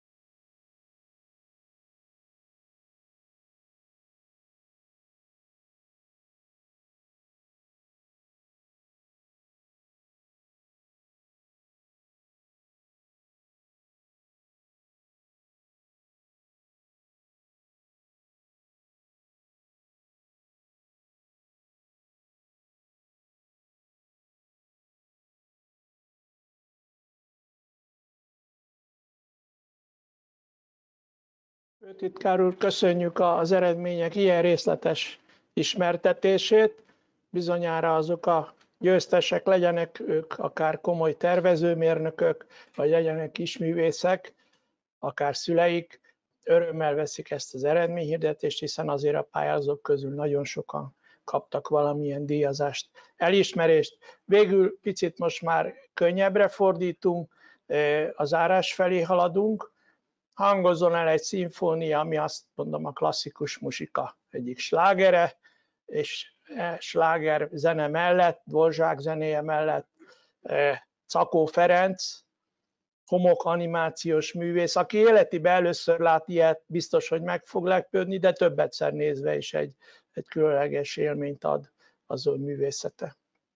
Speaker 3: Főtitkár úr, köszönjük az eredmények ilyen részletes ismertetését. Bizonyára azok a győztesek, legyenek ők akár komoly tervezőmérnökök, vagy legyenek kisművészek, akár szüleik, örömmel veszik ezt az eredményhirdetést, hiszen azért a pályázók közül nagyon sokan kaptak valamilyen díjazást, elismerést. Végül picit most már könnyebbre fordítunk, a zárás felé haladunk. Hangozzon el egy szimfónia, ami azt mondom a klasszikus muzsika egyik slágere, és sláger zene mellett, Dvorzsák zenéje mellett Czakó Ferenc, homok animációs művész, aki életében először lát ilyet, biztos, hogy meg fog lepődni, de többetszer nézve is egy különleges élményt ad az ő művészete.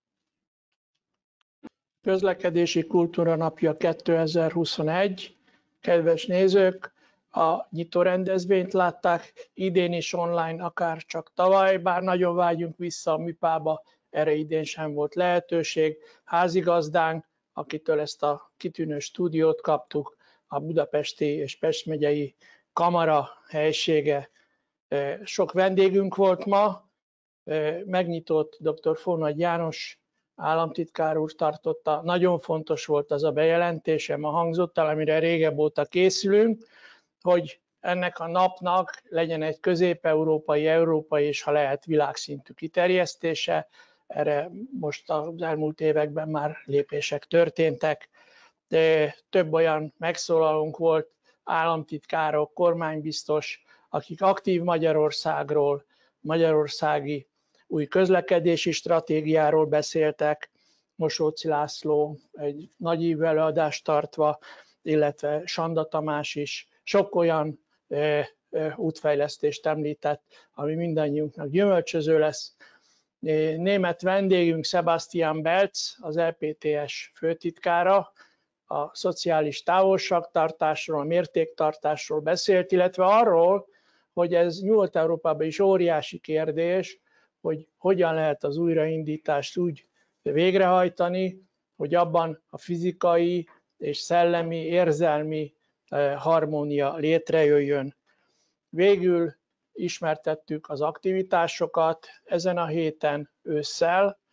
Speaker 3: Közlekedési Kultúra Napja 2021. Kedves nézők, a nyitó rendezvényt látták, idén is online, akár csak tavaly, bár nagyon vágyunk vissza a műpába, erre idén sem volt lehetőség. Házigazdánk, akitől ezt a kitűnő stúdiót kaptuk, a budapesti és Pest megyei kamara helysége. Sok vendégünk volt ma, megnyitott dr. Fónagy János államtitkár úr tartotta, nagyon fontos volt az a bejelentése, ma hangzott el, amire régebb óta készülünk, hogy ennek a napnak legyen egy közép-európai, európai és ha lehet világszintű kiterjesztése. Erre most az elmúlt években már lépések történtek. De több olyan megszólalónk volt, államtitkárok, kormánybiztos, akik aktív Magyarországról, magyarországi új közlekedési stratégiáról beszéltek, Mosóczy László egy nagyívű előadást tartva, illetve Sanda Tamás is sok olyan útfejlesztést említett, ami mindannyiunknak gyümölcsöző lesz. Német vendégünk Sebastian Belz, az LPTS főtitkára, a szociális távolságtartásról, a mértéktartásról beszélt, illetve arról, hogy ez Nyugat-Európában is óriási kérdés, hogy hogyan lehet az újraindítást úgy végrehajtani, hogy abban a fizikai és szellemi, érzelmi harmónia létrejöjjön. Végül ismertettük az aktivitásokat ezen a héten ősszel.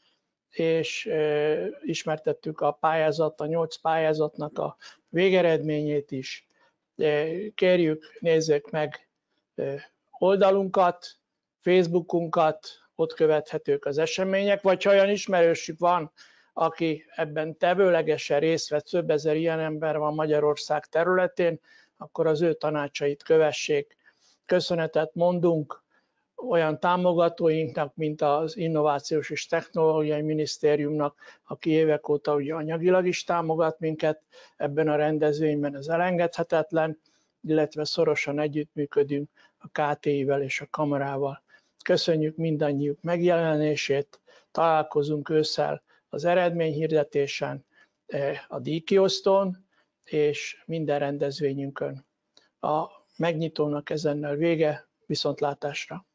Speaker 3: és ismertettük a 8 pályázatnak a végeredményét is. Kérjük, nézzék meg oldalunkat, Facebookunkat, ott követhetők az események, vagy ha olyan ismerősük van, aki ebben tevőlegesen részt vett, több ezer ilyen ember van Magyarország területén, akkor az ő tanácsait kövessék. Köszönetet mondunk olyan támogatóinknak, mint az Innovációs és Technológiai Minisztériumnak, aki évek óta ugye anyagilag is támogat minket ebben a rendezvényben, ez elengedhetetlen, illetve szorosan együttműködünk a KTI-vel és a kamarával. Köszönjük mindannyiuk megjelenését, találkozunk ősszel az eredményhirdetésen, a díjkiosztón és minden rendezvényünkön. A megnyitónak ezennel vége, viszontlátásra!